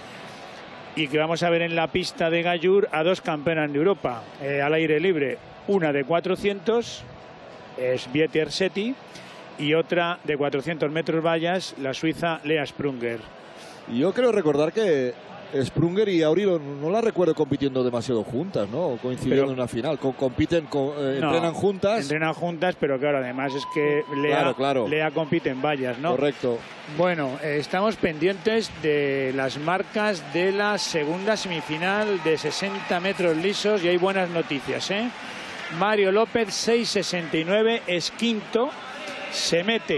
y que vamos a ver en la pista de Gallur a dos campeonas de Europa eh, al aire libre, una de cuatrocientos, es Swietiersetik, y otra de cuatrocientos metros vallas, la suiza Lea Sprunger. Yo creo recordar que Sprunger y Auri no, no la recuerdo compitiendo demasiado juntas, ¿no? Coincidiendo pero, en una final. Co compiten, co eh, no, entrenan juntas. Entrenan juntas, pero claro, además es que Lea, claro, claro. Lea compite en vallas, ¿no? Correcto. Bueno, eh, estamos pendientes de las marcas de la segunda semifinal de sesenta metros lisos y hay buenas noticias, ¿eh? Mario López, seis sesenta y nueve, es quinto, se mete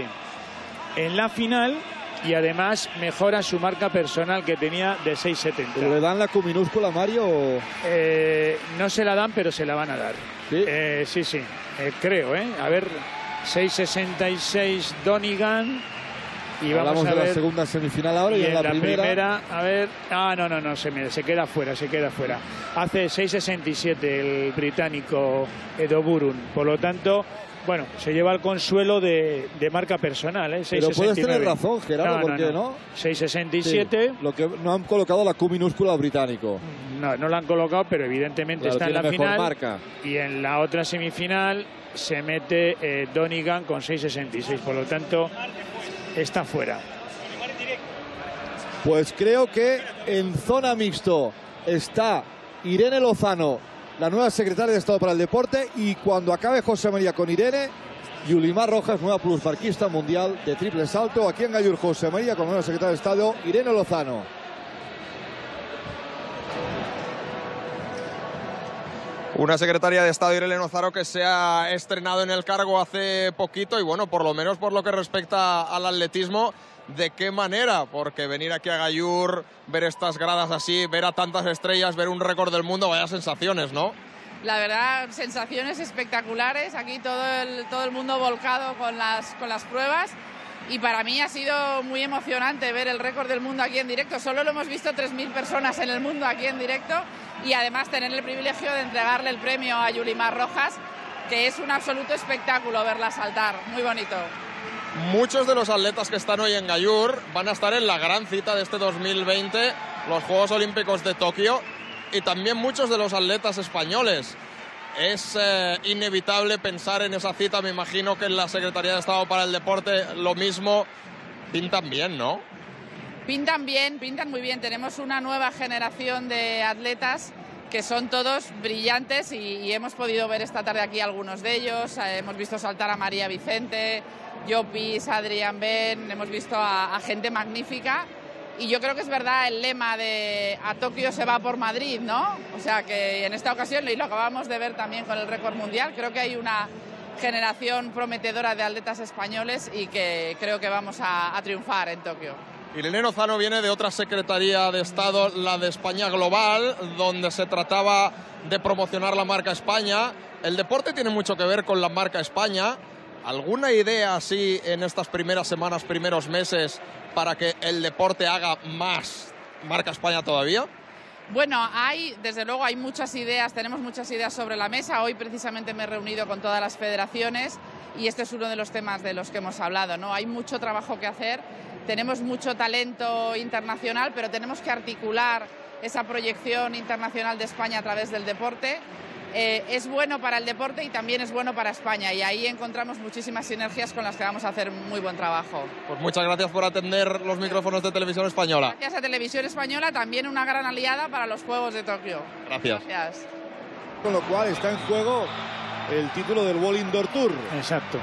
en la final y además mejora su marca personal que tenía de seis setenta. ¿Le dan la Q minúscula a Mario? O... Eh, no se la dan, pero se la van a dar. Sí, eh, sí, sí, eh, creo, ¿eh? A ver, seis sesenta y seis Donegan. Y Hablamos vamos a de ver, la segunda semifinal ahora y, y en la, la primera... primera, a ver, ah, no, no, no, se, me, se queda fuera, se queda fuera. Hace seis sesenta y siete el británico Edo Burun, por lo tanto, bueno, se lleva el consuelo de, de marca personal, ¿eh? Pero puedes tener razón, Gerardo, no, ¿por qué no? no? seis sesenta y siete. Sí, lo que no han colocado la Q minúscula al británico. No, no la han colocado, pero evidentemente Claro, está en la tiene mejor final. marca. Y en la otra semifinal se mete eh, Donegan con seis sesenta y seis, por lo tanto, está fuera. Pues creo que en zona mixto está Irene Lozano, la nueva secretaria de Estado para el Deporte, y cuando acabe José María con Irene, Yulimar Rojas, nueva plusmarquista mundial de triple salto. Aquí en Gallur, José María con la nueva secretaria de Estado, Irene Lozano. Una secretaria de Estado, Irene Lozano, que se ha estrenado en el cargo hace poquito y bueno, por lo menos por lo que respecta al atletismo, ¿de qué manera? Porque venir aquí a Gallur, ver estas gradas así, ver a tantas estrellas, ver un récord del mundo, vaya sensaciones, ¿no? La verdad, sensaciones espectaculares, aquí todo el, todo el mundo volcado con las, con las pruebas. Y para mí ha sido muy emocionante ver el récord del mundo aquí en directo. Solo lo hemos visto tres mil personas en el mundo aquí en directo y además tener el privilegio de entregarle el premio a Yulimar Rojas, que es un absoluto espectáculo verla saltar, muy bonito. Muchos de los atletas que están hoy en Gallur van a estar en la gran cita de este dos mil veinte, los Juegos Olímpicos de Tokio, y también muchos de los atletas españoles. Es eh, inevitable pensar en esa cita, me imagino que en la Secretaría de Estado para el Deporte lo mismo. Pintan bien, ¿no? Pintan bien, pintan muy bien. Tenemos una nueva generación de atletas que son todos brillantes y, y hemos podido ver esta tarde aquí algunos de ellos. Eh, hemos visto saltar a María Vicente, Llopis, Adrián Ben, hemos visto a, a gente magnífica. Y yo creo que es verdad el lema de a Tokio se va por Madrid, ¿no? O sea que en esta ocasión, y lo acabamos de ver también con el récord mundial, creo que hay una generación prometedora de atletas españoles y que creo que vamos a, a triunfar en Tokio. Irene Lozano viene de otra Secretaría de Estado, la de España Global, donde se trataba de promocionar la marca España. El deporte tiene mucho que ver con la marca España. ¿Alguna idea así en estas primeras semanas, primeros meses, para que el deporte haga más marca España todavía? Bueno, hay, desde luego hay muchas ideas, tenemos muchas ideas sobre la mesa. Hoy precisamente me he reunido con todas las federaciones y este es uno de los temas de los que hemos hablado, ¿no? Hay mucho trabajo que hacer, tenemos mucho talento internacional, pero tenemos que articular esa proyección internacional de España a través del deporte. Eh, es bueno para el deporte y también es bueno para España y ahí encontramos muchísimas sinergias con las que vamos a hacer muy buen trabajo. Pues muchas gracias por atender los micrófonos de Televisión Española. Gracias a Televisión Española, también una gran aliada para los Juegos de Tokio. Gracias. Gracias. Con lo cual está en juego el título del World Indoor Tour. Exacto.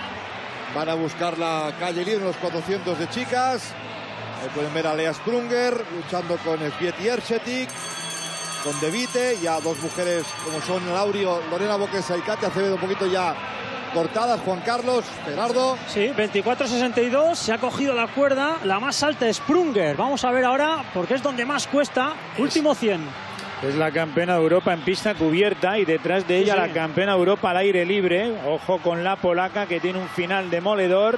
Van a buscar la calle libre en los cuatrocientos de chicas. Ahí pueden ver a Lea Sprunger luchando con Svieti Ercetic, con De Vite, y a dos mujeres como son Laurio, Lorena Boquesa y Katia Acevedo, un poquito ya cortadas. Juan Carlos, Gerardo. Sí, veinticuatro sesenta y dos, se ha cogido la cuerda, la más alta es Sprunger. Vamos a ver ahora, porque es donde más cuesta, último cien. Es la campeona de Europa en pista cubierta y detrás de ella Sí, sí. la campeona de Europa al aire libre. Ojo con la polaca que tiene un final demoledor.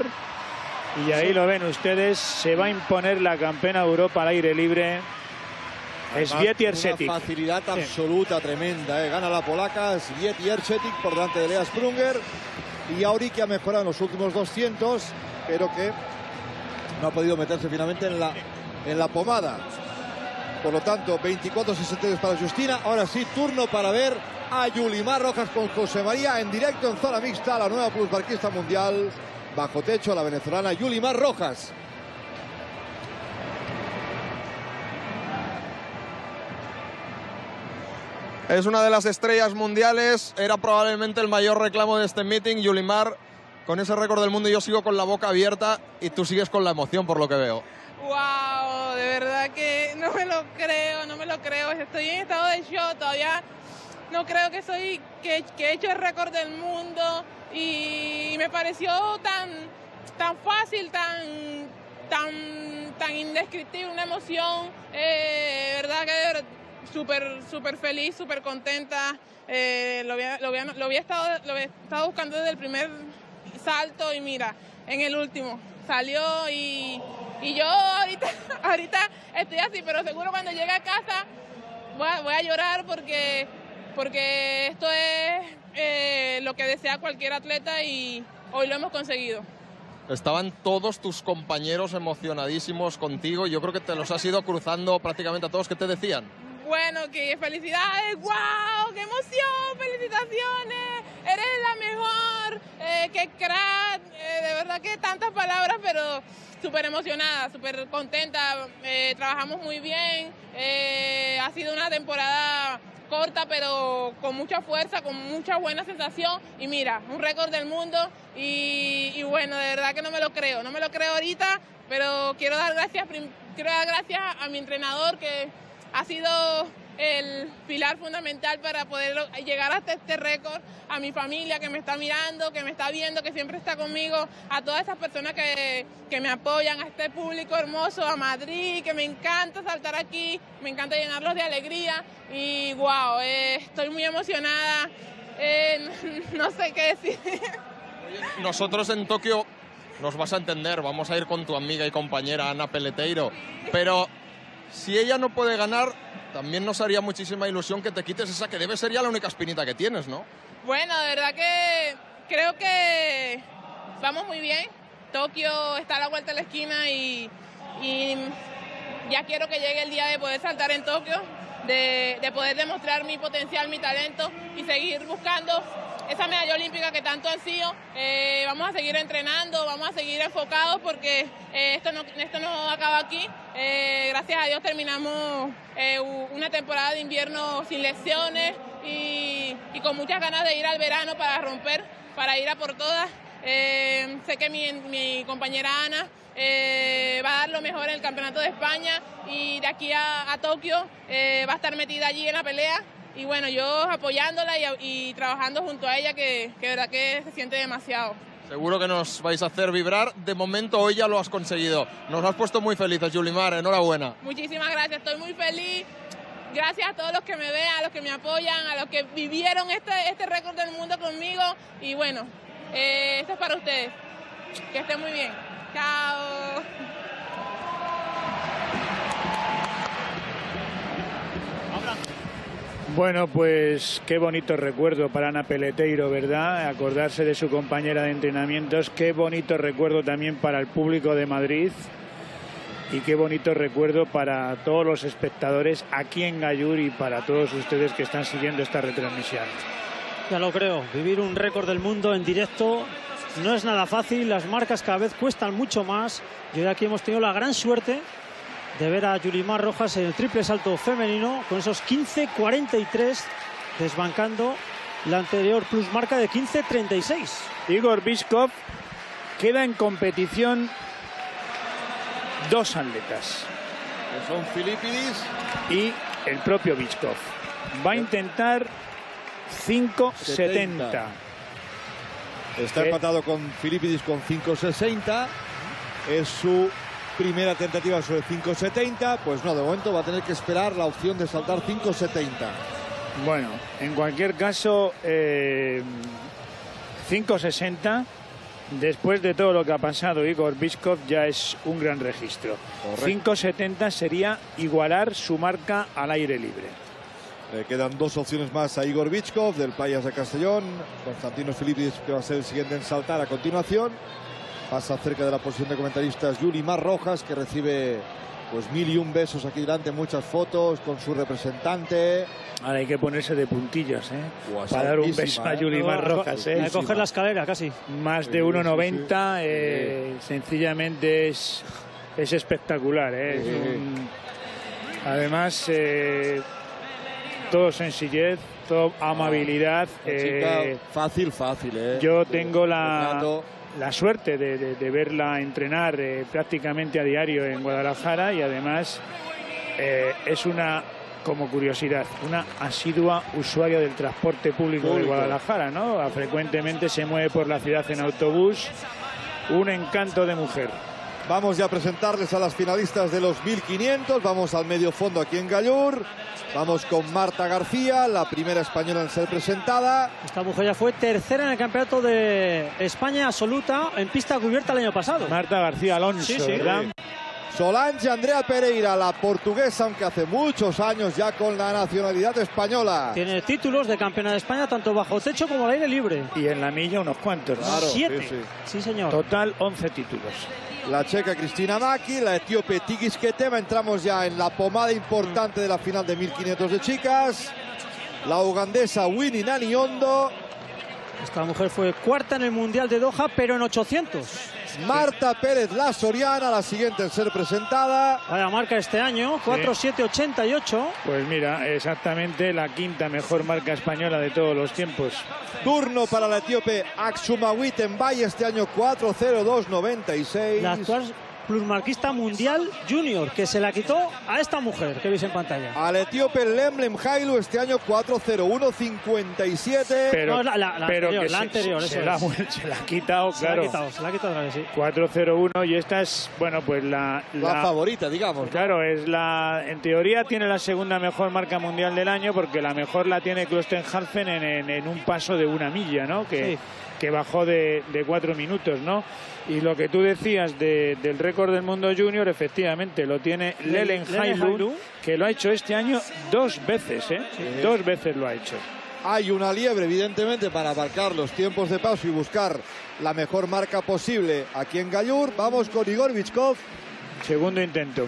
Y ahí Sí. lo ven ustedes, se va a imponer la campeona de Europa al aire libre. Svieti Ercetic. Una facilidad absoluta, tremenda. ¿eh? Gana la polaca Svieti Ercetic por delante de Lea Sprunger. Y Auri, que ha mejorado en los últimos doscientos, pero que no ha podido meterse finalmente en la, en la pomada. Por lo tanto, veinticuatro sesenta y dos para Justina. Ahora sí, turno para ver a Yulimar Rojas con José María en directo en zona mixta. La nueva plusmarquista mundial bajo techo, la venezolana Yulimar Rojas. Es una de las estrellas mundiales, era probablemente el mayor reclamo de este meeting. Yulimar, con ese récord del mundo, yo sigo con la boca abierta y tú sigues con la emoción, por lo que veo. ¡Wow! De verdad que no me lo creo, no me lo creo. Estoy en estado de shock, todavía no creo que soy que, que he hecho el récord del mundo y me pareció tan, tan fácil, tan, tan, tan indescriptible, una emoción, eh, verdad que súper súper feliz, súper contenta. Eh, lo, había, lo, había, lo, había estado, lo había estado buscando desde el primer salto y mira, en el último salió y, y yo ahorita, ahorita estoy así, pero seguro cuando llegue a casa voy a, voy a llorar porque, porque esto es eh, lo que desea cualquier atleta y hoy lo hemos conseguido. Estaban todos tus compañeros emocionadísimos contigo. Yo creo que te los has ido cruzando prácticamente a todos. ¿Qué te decían? Bueno, que felicidades, wow, qué emoción, felicitaciones, eres la mejor, eh, qué crack, eh, de verdad que tantas palabras, pero súper emocionada, súper contenta, eh, trabajamos muy bien, eh, ha sido una temporada corta pero con mucha fuerza, con mucha buena sensación y mira, un récord del mundo y, y bueno, de verdad que no me lo creo, no me lo creo ahorita, pero quiero dar gracias, quiero dar gracias a mi entrenador que ha sido el pilar fundamental para poder llegar hasta este récord, a mi familia que me está mirando, que me está viendo, que siempre está conmigo, a todas esas personas que, que me apoyan, a este público hermoso, a Madrid, que me encanta saltar aquí, me encanta llenarlos de alegría y wow, eh, estoy muy emocionada, eh, no sé qué decir. Nosotros en Tokio nos vas a entender, vamos a ir con tu amiga y compañera Ana Peleteiro, pero si ella no puede ganar, también nos haría muchísima ilusión que te quites esa que debe ser ya la única espinita que tienes, ¿no? Bueno, de verdad que creo que vamos muy bien. Tokio está a la vuelta de la esquina y, y ya quiero que llegue el día de poder saltar en Tokio, de, de poder demostrar mi potencial, mi talento y seguir buscando esa medalla olímpica que tanto han sido. Eh, vamos a seguir entrenando, vamos a seguir enfocados porque eh, esto, no, esto no acaba aquí. Eh, gracias a Dios terminamos eh, una temporada de invierno sin lesiones y, y con muchas ganas de ir al verano para romper, para ir a por todas. Eh, sé que mi, mi compañera Ana eh, va a dar lo mejor en el Campeonato de España y de aquí a, a Tokio eh, va a estar metida allí en la pelea. Y bueno, yo apoyándola y, y trabajando junto a ella, que, que verdad que se siente demasiado. Seguro que nos vais a hacer vibrar. De momento hoy ya lo has conseguido. Nos has puesto muy felices, Yulimar. Enhorabuena. Muchísimas gracias, estoy muy feliz. Gracias a todos los que me vean, a los que me apoyan, a los que vivieron este, este récord del mundo conmigo. Y bueno, eh, esto es para ustedes. Que estén muy bien. Chao. Bueno, pues qué bonito recuerdo para Ana Peleteiro, ¿verdad? Acordarse de su compañera de entrenamientos. Qué bonito recuerdo también para el público de Madrid. Y qué bonito recuerdo para todos los espectadores aquí en Gallur y para todos ustedes que están siguiendo esta retransmisión. Ya lo creo. Vivir un récord del mundo en directo no es nada fácil. Las marcas cada vez cuestan mucho más. Y hoy aquí hemos tenido la gran suerte de ver a Yulimar Rojas en el triple salto femenino con esos quince cuarenta y tres, desbancando la anterior plus marca de quince treinta y seis. Igor Biskov queda en competición dos atletas. Que son Filipidis y el propio Biskov. Va a intentar cinco setenta. Está ¿Qué? empatado con Filipidis con cinco sesenta. Es su primera tentativa sobre cinco setenta, pues no, de momento va a tener que esperar la opción de saltar cinco setenta. Bueno, en cualquier caso, eh, cinco sesenta, después de todo lo que ha pasado Igor Biskov, ya es un gran registro. Correcto. cinco setenta sería igualar su marca al aire libre. Le quedan dos opciones más a Igor Biskov del Playas de Castellón. Konstantinos Filipidis, que va a ser el siguiente en saltar a continuación. Pasa cerca de la posición de comentaristas Yulimar Rojas, que recibe pues mil y un besos aquí delante, muchas fotos con su representante. Ahora hay que ponerse de puntillas, ¿eh? Pues para dar un beso a Yulimar ¿eh? Rojas, ¿eh? Hay que coger la escalera casi. Más de uno noventa, sí, sí, sí. eh, sencillamente es, es espectacular, ¿eh? Sí. Es un... Además, eh, todo sencillez, todo amabilidad. Ah, eh, fácil, fácil, ¿eh? Yo tengo la... la suerte de, de, de verla entrenar eh, prácticamente a diario en Guadalajara y además eh, es una, como curiosidad, una asidua usuaria del transporte público, público de Guadalajara, ¿no? Frecuentemente se mueve por la ciudad en autobús. Un encanto de mujer. Vamos ya a presentarles a las finalistas de los mil quinientos. Vamos al medio fondo aquí en Gallur. Vamos con Marta García, la primera española en ser presentada. Esta mujer ya fue tercera en el campeonato de España absoluta en pista cubierta el año pasado. Marta García Alonso, sí, sí. ¿verdad? Solange Andrea Pereira, la portuguesa, aunque hace muchos años ya con la nacionalidad española. Tiene títulos de campeona de España tanto bajo techo como al aire libre. Y en la milla unos cuantos. Claro, Siete. sí, sí. Sí, señor. Total once títulos. La checa Cristina Maki, la etíope Tigis Ketema. Entramos ya en la pomada importante de la final de mil quinientos de chicas. La ugandesa Winnie Naniondo. Esta mujer fue cuarta en el Mundial de Doha, pero en ochocientos. Marta Pérez, la soriana, la siguiente en ser presentada. Vaya marca este año, cuatro siete ochenta y ocho. Pues mira, exactamente la quinta mejor marca española de todos los tiempos. Turno para la etíope Aksumawit Mbaye, este año cuatro cero dos noventa y seis. La actual plusmarquista mundial junior, que se la quitó a esta mujer que veis en pantalla. Al etíope Lemlem Hailu, este año cuatro cero uno cincuenta y siete. Pero, no, la, la, la pero anterior, que la se, anterior, se, eso se, es. la, se la ha quitado, se claro. La ha quitado, se la ha quitado, claro, sí. cuatro cero uno y esta es, bueno, pues la... La, la favorita, digamos. Claro, es la... En teoría tiene la segunda mejor marca mundial del año porque la mejor la tiene Klostenhalfen en, en, en un paso de una milla, ¿no? Que, Sí. que bajó de, de cuatro minutos, ¿no? Y lo que tú decías de, del récord del mundo junior, efectivamente, lo tiene Lelen Hailu, que lo ha hecho este año dos veces, ¿eh? Sí. Dos veces lo ha hecho. Hay una liebre, evidentemente, para marcar los tiempos de paso y buscar la mejor marca posible aquí en Gallur. Vamos con Igor Vichkov. Segundo intento.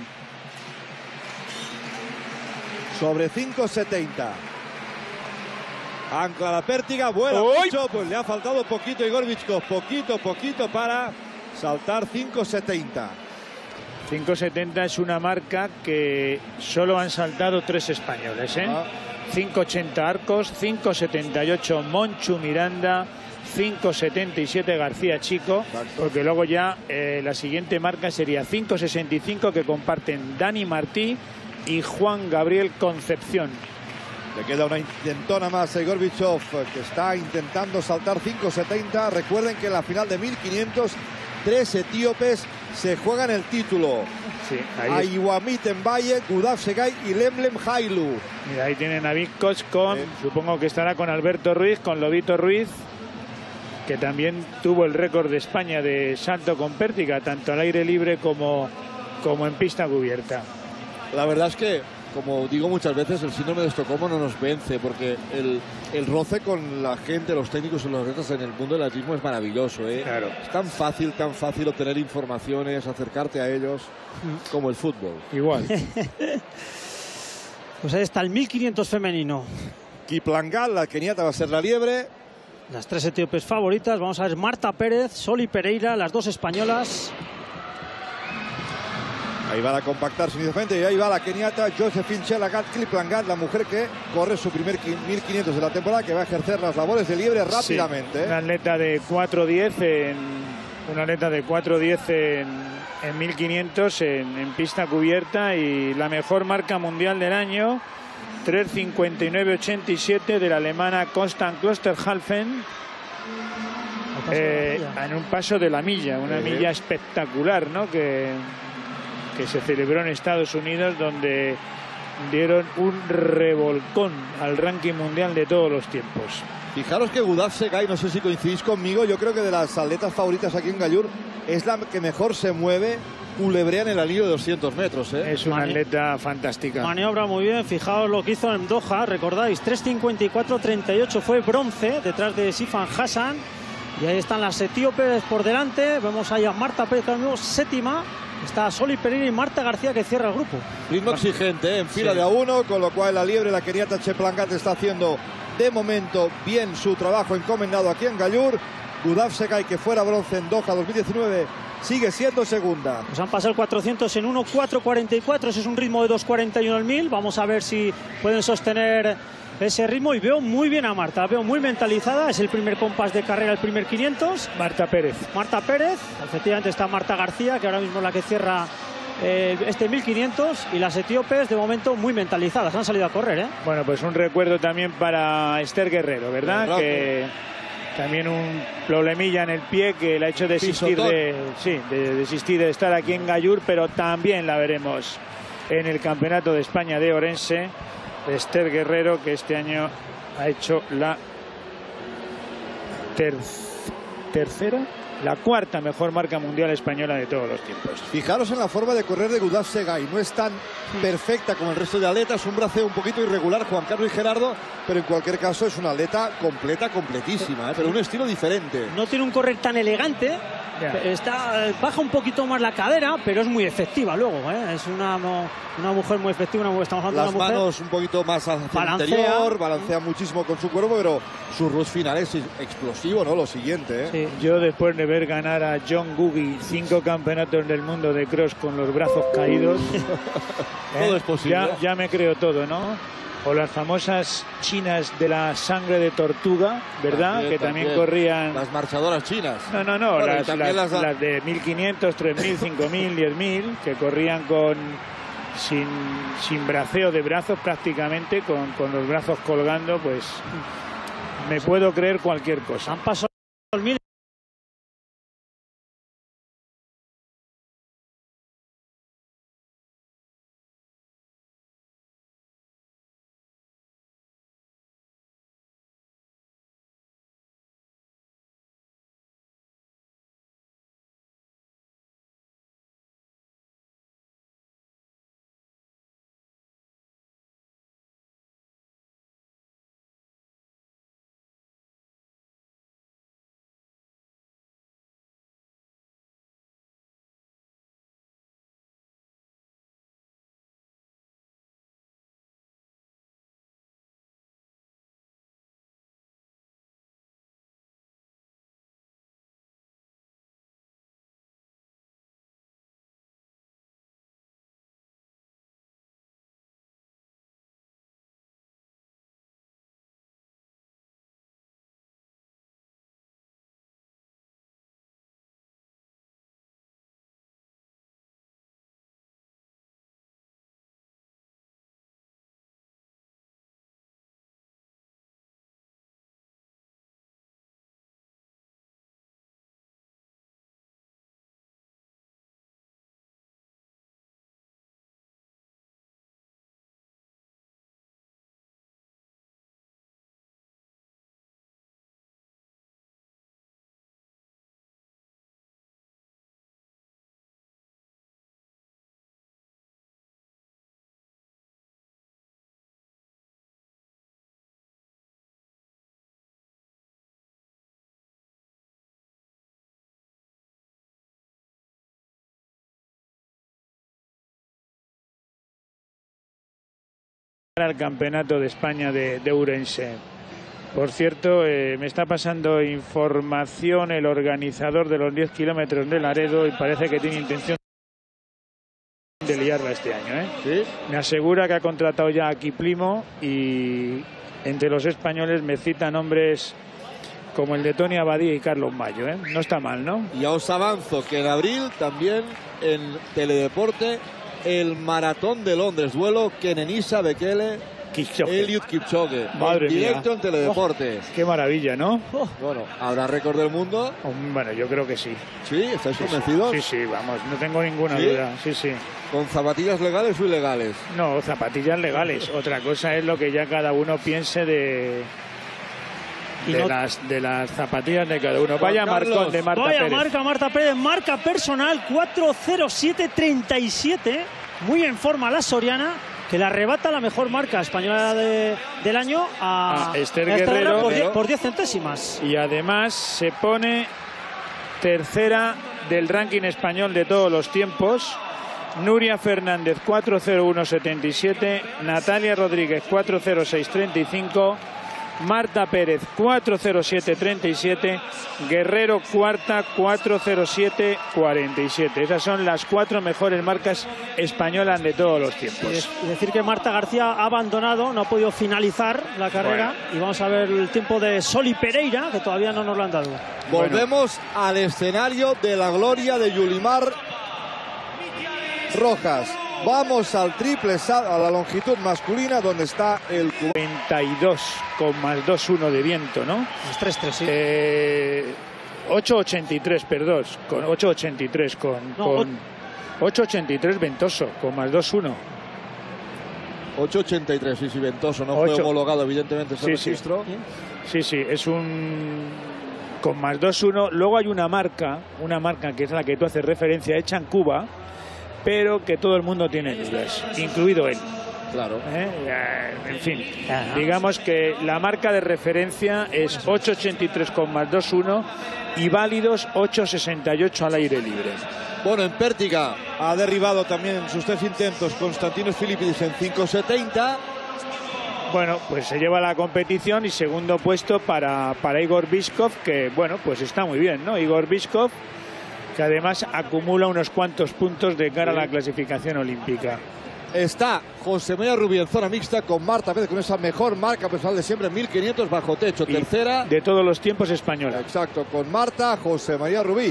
Sobre cinco setenta. Ancla la pértiga, vuela mucho, pues le ha faltado poquito a Igor Vichkov, poquito, poquito para saltar cinco setenta. cinco setenta es una marca que solo han saltado tres españoles, ¿eh? Ah. cinco ochenta Arcos, cinco setenta y ocho Monchu Miranda, cinco setenta y siete García Chico, exacto. Porque luego ya eh, la siguiente marca sería cinco sesenta y cinco que comparten Dani Martí y Juan Gabriel Concepción. Le queda una intentona más a Igor Vichkov, que está intentando saltar cinco setenta. Recuerden que en la final de mil quinientos, tres etíopes se juegan el título. Sí, Aiwamit Mbaye, Gudaf Segay y Lemlem Hailu. Mira, ahí tienen a Vic Koch con, sí. Supongo que estará con Alberto Ruiz, con Lobito Ruiz, que también tuvo el récord de España de salto con pértiga, tanto al aire libre como, como en pista cubierta. La verdad es que, como digo muchas veces, el síndrome de Estocolmo no nos vence, porque el, el roce con la gente, los técnicos y los atletas en el mundo del atletismo es maravilloso, ¿eh? Claro. Es tan fácil, tan fácil obtener informaciones, acercarte a ellos, como el fútbol. Igual. Pues ahí está el mil quinientos femenino. Kiplangat, la keniata, va a ser la liebre. Las tres etíopes favoritas, vamos a ver Marta Pérez, Soli Pereira, las dos españolas. Ahí va a compactarse inicialmente y ahí va la keniata Josephine Chelagat Kiplangat, la mujer que corre su primer mil quinientos de la temporada, que va a ejercer las labores de liebre rápidamente. Sí, una atleta de cuatro diez en una atleta de cuatro diez en, en mil quinientos en, en pista cubierta y la mejor marca mundial del año, tres cincuenta y nueve ochenta y siete de la alemana Constant Klosterhalfen. Eh, en un paso de la milla, una sí. milla espectacular, ¿no? Que que se celebró en Estados Unidos, donde dieron un revolcón al ranking mundial de todos los tiempos. Fijaros que Gudaf Segay, no sé si coincidís conmigo, yo creo que de las atletas favoritas aquí en Gallur es la que mejor se mueve, culebrea en el anillo de doscientos metros, ¿eh? Es una Mani atleta fantástica. Maniobra muy bien, fijaos lo que hizo en Doha, recordáis, tres cincuenta y cuatro treinta y ocho fue bronce detrás de Sifan Hassan. Y ahí están las etíopes por delante, vemos ahí a Marta Pérez, séptima. Está Soli Pereira y Marta García, que cierra el grupo. Ritmo exigente, ¿eh? En fila sí. de a uno, con lo cual la liebre, la keniata Cheplangat, está haciendo de momento bien su trabajo encomendado aquí en Gallur. Gudaf Segay, que fuera bronce en Doha dos mil diecinueve, sigue siendo segunda. Pues han pasado el cuatrocientos en uno cuatro cuarenta y cuatro, ese es un ritmo de dos cuarenta y uno al mil. Vamos a ver si pueden sostener ese ritmo y veo muy bien a Marta, la veo muy mentalizada, es el primer compás de carrera, el primer quinientos. Marta Pérez. Marta Pérez, efectivamente está Marta García, que ahora mismo es la que cierra eh, este mil quinientos, y las etíopes de momento muy mentalizadas, han salido a correr, ¿eh? Bueno, pues un recuerdo también para Esther Guerrero, ¿verdad? Que, también un problemilla en el pie que le ha hecho desistir de, sí, de desistir de estar aquí en Gallur, pero también la veremos en el Campeonato de España de Orense. Esther Guerrero, que este año ha hecho la ter tercera, la cuarta mejor marca mundial española de todos los tiempos. Fijaros en la forma de correr de Gudaf Segay. No es tan perfecta como el resto de atletas, un braceo un poquito irregular, Juan Carlos y Gerardo, pero en cualquier caso es una atleta completa, completísima, ¿eh? Pero un estilo diferente. No tiene un correr tan elegante, está, baja un poquito más la cadera, pero es muy efectiva luego, ¿eh? Es una, una mujer muy efectiva, una, estamos hablando Las de una mujer, manos un poquito más hacia balancea, el interior, balancea muchísimo con su cuerpo, pero su rush final es explosivo, ¿no? Lo siguiente, ¿eh? Sí. Yo, después de ver ganar a John Gugi cinco campeonatos del mundo de cross con los brazos caídos, todo eh, es posible. Ya, ya me creo todo, ¿no? O las famosas chinas de la sangre de tortuga, ¿verdad? También, que también, también corrían... Las marchadoras chinas. No, no, no, bueno, las, las, las... las de mil quinientos, tres mil, cinco mil, diez mil, que corrían con sin, sin braceo de brazos prácticamente, con, con los brazos colgando, pues me puedo creer cualquier cosa. Han pasado el mil. Al Campeonato de España de, de Ourense. Por cierto, eh, me está pasando información el organizador de los diez kilómetros de Laredo y parece que tiene intención de liarla este año, ¿eh? ¿Sí? Me asegura que ha contratado ya a Kiplimo y entre los españoles me cita nombres como el de Tony Abadía y Carlos Mayo, ¿eh? No está mal, ¿no? Y os avanzo que en abril también en Teledeporte el Maratón de Londres, duelo Kenenisa Bekele, Kipchoge. Eliud Kipchoge. Madre en directo mía. en Teledeporte. Oh, qué maravilla, ¿no? Oh. Bueno, ¿habrá récord del mundo? Oh, bueno, yo creo que sí. ¿Sí? ¿Estáis sí, convencidos? Sí, sí, vamos, no tengo ninguna ¿Sí? duda. Sí, sí. ¿Con zapatillas legales o ilegales? No, zapatillas legales. Otra cosa es lo que ya cada uno piense de... De, no... las, de las zapatillas de cada uno. Vaya marcón de Marta Vaya Pérez. marca Marta Pérez, marca personal cuatro cero siete treinta y siete. Muy en forma la soriana, que le arrebata la mejor marca española de, del año a, a Esther a Guerrero por diez, por diez centésimas. Y además se pone tercera del ranking español de todos los tiempos. Nuria Fernández cuatro cero uno setenta y siete, Natalia Rodríguez cuatro cero seis treinta y cinco, Marta Pérez cuatro cero siete treinta y siete, Guerrero cuarta cuatro cero siete cuarenta y siete. Esas son las cuatro mejores marcas españolas de todos los tiempos. Y decir que Marta García ha abandonado, no ha podido finalizar la carrera. Bueno. Y vamos a ver el tiempo de Soli Pereira, que todavía no nos lo han dado. Volvemos bueno. al escenario de la gloria de Yulimar Rojas. Vamos al triple salto, a la longitud masculina, donde está el cubano. noventa y dos con más dos uno de viento, ¿no? tres tres, sí. Eh, ocho ochenta y tres, perdón, con ocho ochenta y tres con, No, con ocho ochenta y tres ventoso, con más dos uno. ocho ochenta y tres, sí, sí, ventoso, no fue homologado evidentemente ese sí, registro. Sí. sí, sí, es un con más dos uno. Luego hay una marca, una marca que es la que tú haces referencia, hecha en Cuba, pero que todo el mundo tiene dudas, incluido él. Claro. ¿Eh? En fin, digamos que la marca de referencia es ocho ochenta y tres con más dos uno y válidos ocho sesenta y ocho al aire libre. Bueno, en Pértiga ha derribado también en sus tres intentos Konstantinos Filipidis en cinco setenta. Bueno, pues se lleva la competición y segundo puesto para, para Igor Bishkov, que bueno, pues está muy bien, ¿no? Igor Bishkov, que además acumula unos cuantos puntos de cara sí. a la clasificación olímpica. Está José María Rubí en zona mixta con Marta Pérez, con esa mejor marca personal de siempre, mil quinientos bajo techo, y tercera. De todos los tiempos española. Exacto, con Marta, José María Rubí.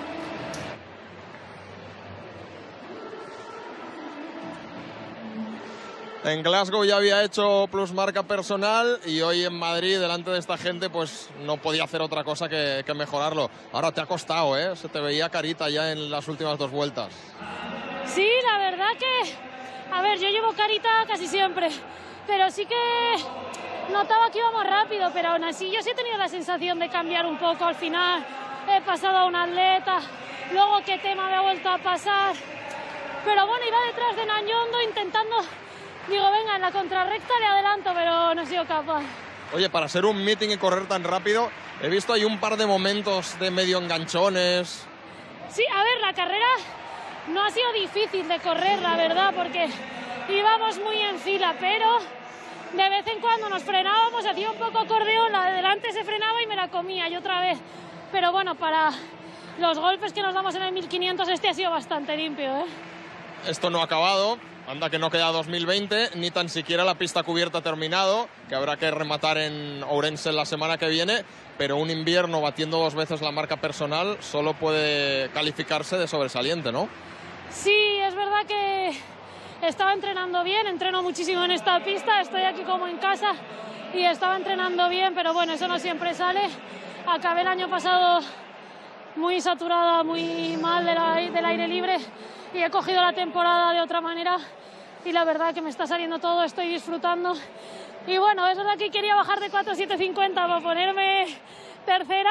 En Glasgow ya había hecho plus marca personal y hoy en Madrid, delante de esta gente, pues no podía hacer otra cosa que, que mejorarlo. Ahora te ha costado, ¿eh? Se te veía carita ya en las últimas dos vueltas. Sí, la verdad que... A ver, yo llevo carita casi siempre, pero sí que notaba que iba más rápido, pero aún así yo sí he tenido la sensación de cambiar un poco al final. He pasado a un atleta, luego qué tema me ha vuelto a pasar. Pero bueno, iba detrás de Nanyondo intentando... Digo, venga, en la contrarrecta le adelanto, pero no he sido capaz. Oye, para ser un meeting y correr tan rápido, he visto ahí un par de momentos de medio enganchones. Sí, a ver, la carrera no ha sido difícil de correr, la verdad, porque íbamos muy en fila, pero de vez en cuando nos frenábamos, hacía un poco acordeón, la de delante se frenaba y me la comía, y otra vez. Pero bueno, para los golpes que nos damos en el mil quinientos, este ha sido bastante limpio, ¿eh? Esto no ha acabado. Anda que no queda dos mil veinte, ni tan siquiera la pista cubierta ha terminado, que habrá que rematar en Ourense la semana que viene, pero un invierno batiendo dos veces la marca personal solo puede calificarse de sobresaliente, ¿no? Sí, es verdad que estaba entrenando bien, entreno muchísimo en esta pista, estoy aquí como en casa y estaba entrenando bien, pero bueno, eso no siempre sale. Acabé el año pasado muy saturada, muy mal del aire libre y he cogido la temporada de otra manera y la verdad que me está saliendo todo, estoy disfrutando. Y bueno, es verdad que quería bajar de cuatro siete cincuenta para ponerme tercera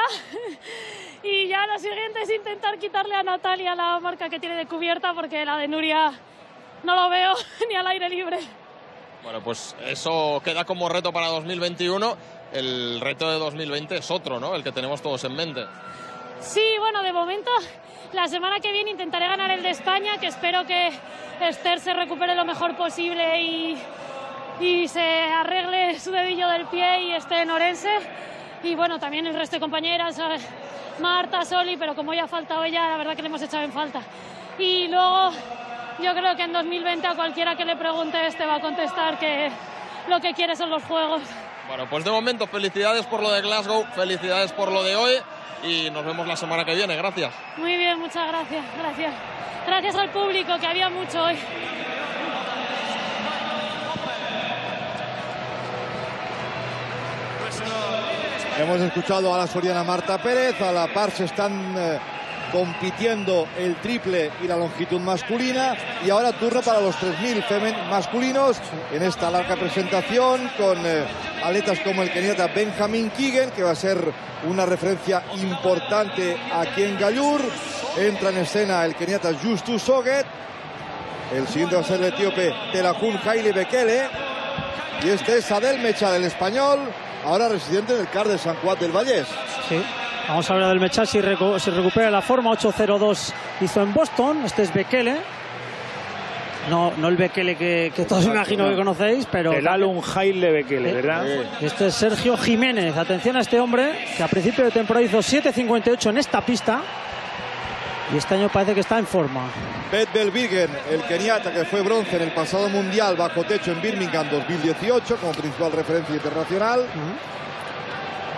y ya lo siguiente es intentar quitarle a Natalia la marca que tiene de cubierta porque la de Nuria no lo veo ni al aire libre. Bueno, pues eso queda como reto para dos mil veintiuno. El reto de dos mil veinte es otro, ¿no? El que tenemos todos en mente. Sí, bueno, de momento la semana que viene intentaré ganar el de España, que espero que Esther se recupere lo mejor posible y, y se arregle su dedillo del pie y esté en Ourense. Y bueno, también el resto de compañeras, Marta, Soli, pero como ya ha faltado ella, la verdad que le hemos echado en falta. Y luego yo creo que en dos mil veinte a cualquiera que le pregunte este va a contestar que lo que quiere son los Juegos. Bueno, pues de momento felicidades por lo de Glasgow, felicidades por lo de hoy y nos vemos la semana que viene. Gracias. Muy bien, muchas gracias. Gracias. Gracias al público, que había mucho hoy. Hemos escuchado a la soriana Marta Pérez, a la par se están eh, compitiendo el triple y la longitud masculina y ahora turno para los tres mil masculinos en esta larga presentación con eh, atletas como el keniata Benjamin Kigen, que va a ser una referencia importante aquí en Gallur. Entra en escena el keniata Justus Soget, el siguiente va a ser el etíope Telahun Haile Bekele y este es Adel Mecha, del español, ahora residente en el C A R de San Juan del Vallés. Sí, vamos a hablar del Mecha si, recu si recupera la forma. Ocho cero dos hizo en Boston. Este es Bekele. No, no el Bekele que, que todos imagino que conocéis, pero... El Alun Haile Bekele, ¿verdad? Sí. Este es Sergio Jiménez. Atención a este hombre, que a principio de temporada hizo siete cincuenta y ocho en esta pista. Y este año parece que está en forma. Bet Belvigen, el keniata que fue bronce en el pasado mundial bajo techo en Birmingham dos mil dieciocho como principal referencia internacional. Uh-huh.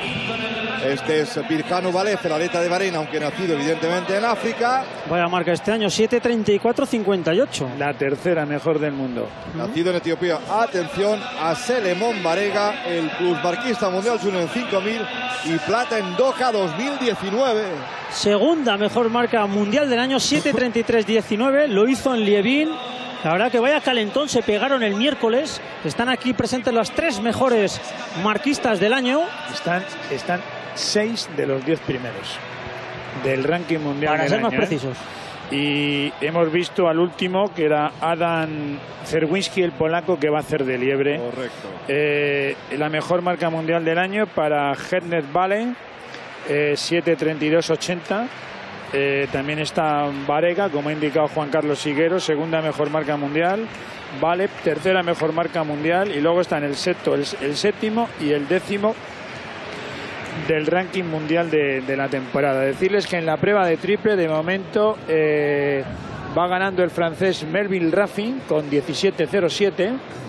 Este es Birhanu Balev, el atleta de Bahrein, aunque nacido evidentemente en África. Vaya marca este año, siete treinta y cuatro cincuenta y ocho. La tercera mejor del mundo. Nacido en Etiopía. Atención a Selemón Barega, el plusmarquista mundial junior en cinco mil y plata en Doha dos mil diecinueve. Segunda mejor marca mundial del año, siete treinta y tres diecinueve. Lo hizo en Lievin. La verdad que vaya calentón se pegaron el miércoles. Están aquí presentes las tres mejores marquistas del año. Están, están seis de los diez primeros del ranking mundial. Para del ser año, más precisos. ¿eh? Y hemos visto al último, que era Adam Czerwinski, el polaco, que va a hacer de liebre. Correcto. Eh, la mejor marca mundial del año para Hernet Vale, eh, siete treinta y dos ochenta. Eh, también está Barega, como ha indicado Juan Carlos Higuero, segunda mejor marca mundial. Vale, tercera mejor marca mundial. Y luego están el sexto, el, el séptimo y el décimo del ranking mundial de, de la temporada. Decirles que en la prueba de triple, de momento, eh, va ganando el francés Melvin Raffin con diecisiete cero siete.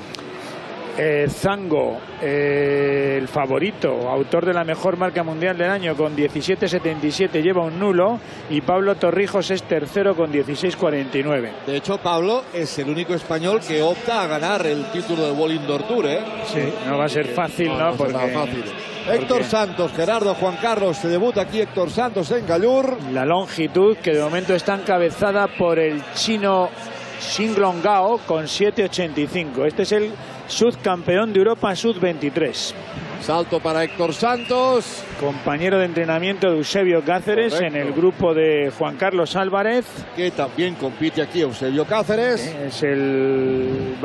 Eh, Zango, eh, el favorito, autor de la mejor marca mundial del año, con diecisiete setenta y siete, lleva un nulo. Y Pablo Torrijos es tercero con dieciséis cuarenta y nueve. De hecho, Pablo es el único español que opta a ganar el título de World Indoor Tour, ¿eh? Sí, no va a ser fácil, ¿no? No, no porque, será fácil. porque Héctor Santos, Gerardo, Juan Carlos, se debuta aquí Héctor Santos en Gallur. La longitud, que de momento está encabezada por el chino Xinglong Gao con siete ochenta y cinco. Este es el subcampeón de Europa sub veintitrés. Salto para Héctor Santos. Compañero de entrenamiento de Eusebio Cáceres. Correcto. En el grupo de Juan Carlos Álvarez. Que también compite aquí Eusebio Cáceres. Es el...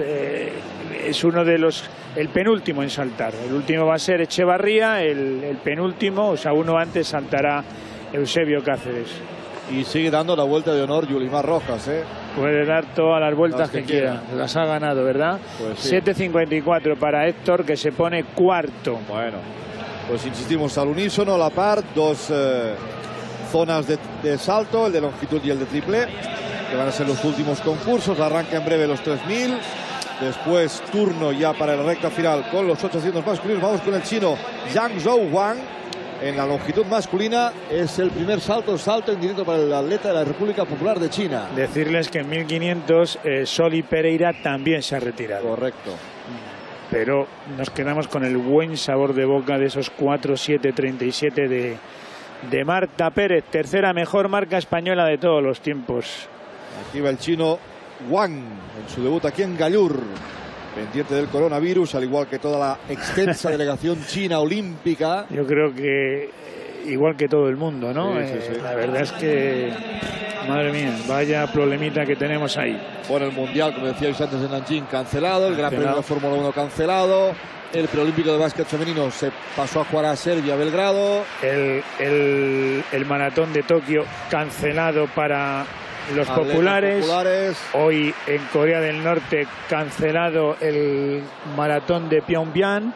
Es uno de los... El penúltimo en saltar. El último va a ser Echevarría. El, el penúltimo, o sea, uno antes saltará Eusebio Cáceres. Y sigue dando la vuelta de honor Yulimar Rojas, ¿eh? Puede dar todas las vueltas las que, que quiera. quiera. Las ha ganado, ¿verdad? Pues sí. siete cincuenta y cuatro para Héctor, que se pone cuarto. Bueno, pues insistimos al unísono, la par, dos eh, zonas de, de salto, el de longitud y el de triple, que van a ser los últimos concursos. Arranca en breve los tres mil. Después turno ya para la recta final con los ochocientos masculinos. Vamos con el chino Yang Zhou Wang. En la longitud masculina es el primer salto, salto en directo para el atleta de la República Popular de China. Decirles que en mil quinientos eh, Soli Pereira también se ha retirado. Correcto. Pero nos quedamos con el buen sabor de boca de esos cuatro siete treinta y siete de, de Marta Pérez. Tercera mejor marca española de todos los tiempos. Aquí va el chino Wang en su debut aquí en Gallur. Pendiente del coronavirus, al igual que toda la extensa delegación china olímpica. Yo creo que igual que todo el mundo, ¿no? Sí, sí, sí. Eh, la verdad es que, madre mía, vaya problemita que tenemos ahí. Bueno, el Mundial, como decíais antes, en Nanjing cancelado, el Gran Premio de Fórmula uno cancelado, el preolímpico de básquet femenino se pasó a jugar a Serbia, Belgrado. El, el, el maratón de Tokio cancelado para los populares. populares. Hoy en Corea del Norte cancelado el maratón de Pyongyang.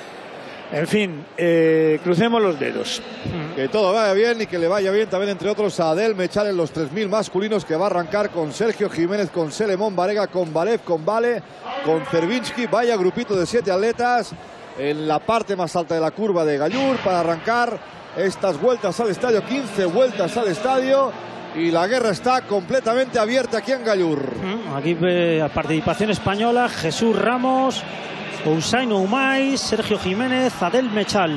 En fin, eh, crucemos los dedos. Que todo vaya bien y que le vaya bien también, entre otros, a Adel Mechal en los tres mil masculinos, que va a arrancar con Sergio Jiménez, con Selemón Barega, con Balev, con Vale, con Cervinsky. Vaya grupito de siete atletas en la parte más alta de la curva de Gallur para arrancar estas vueltas al estadio. quince vueltas al estadio. Y la guerra está completamente abierta aquí en Gallur. Aquí eh, participación española, Jesús Ramos, Usain Oumay, Sergio Jiménez, Adel Mechal.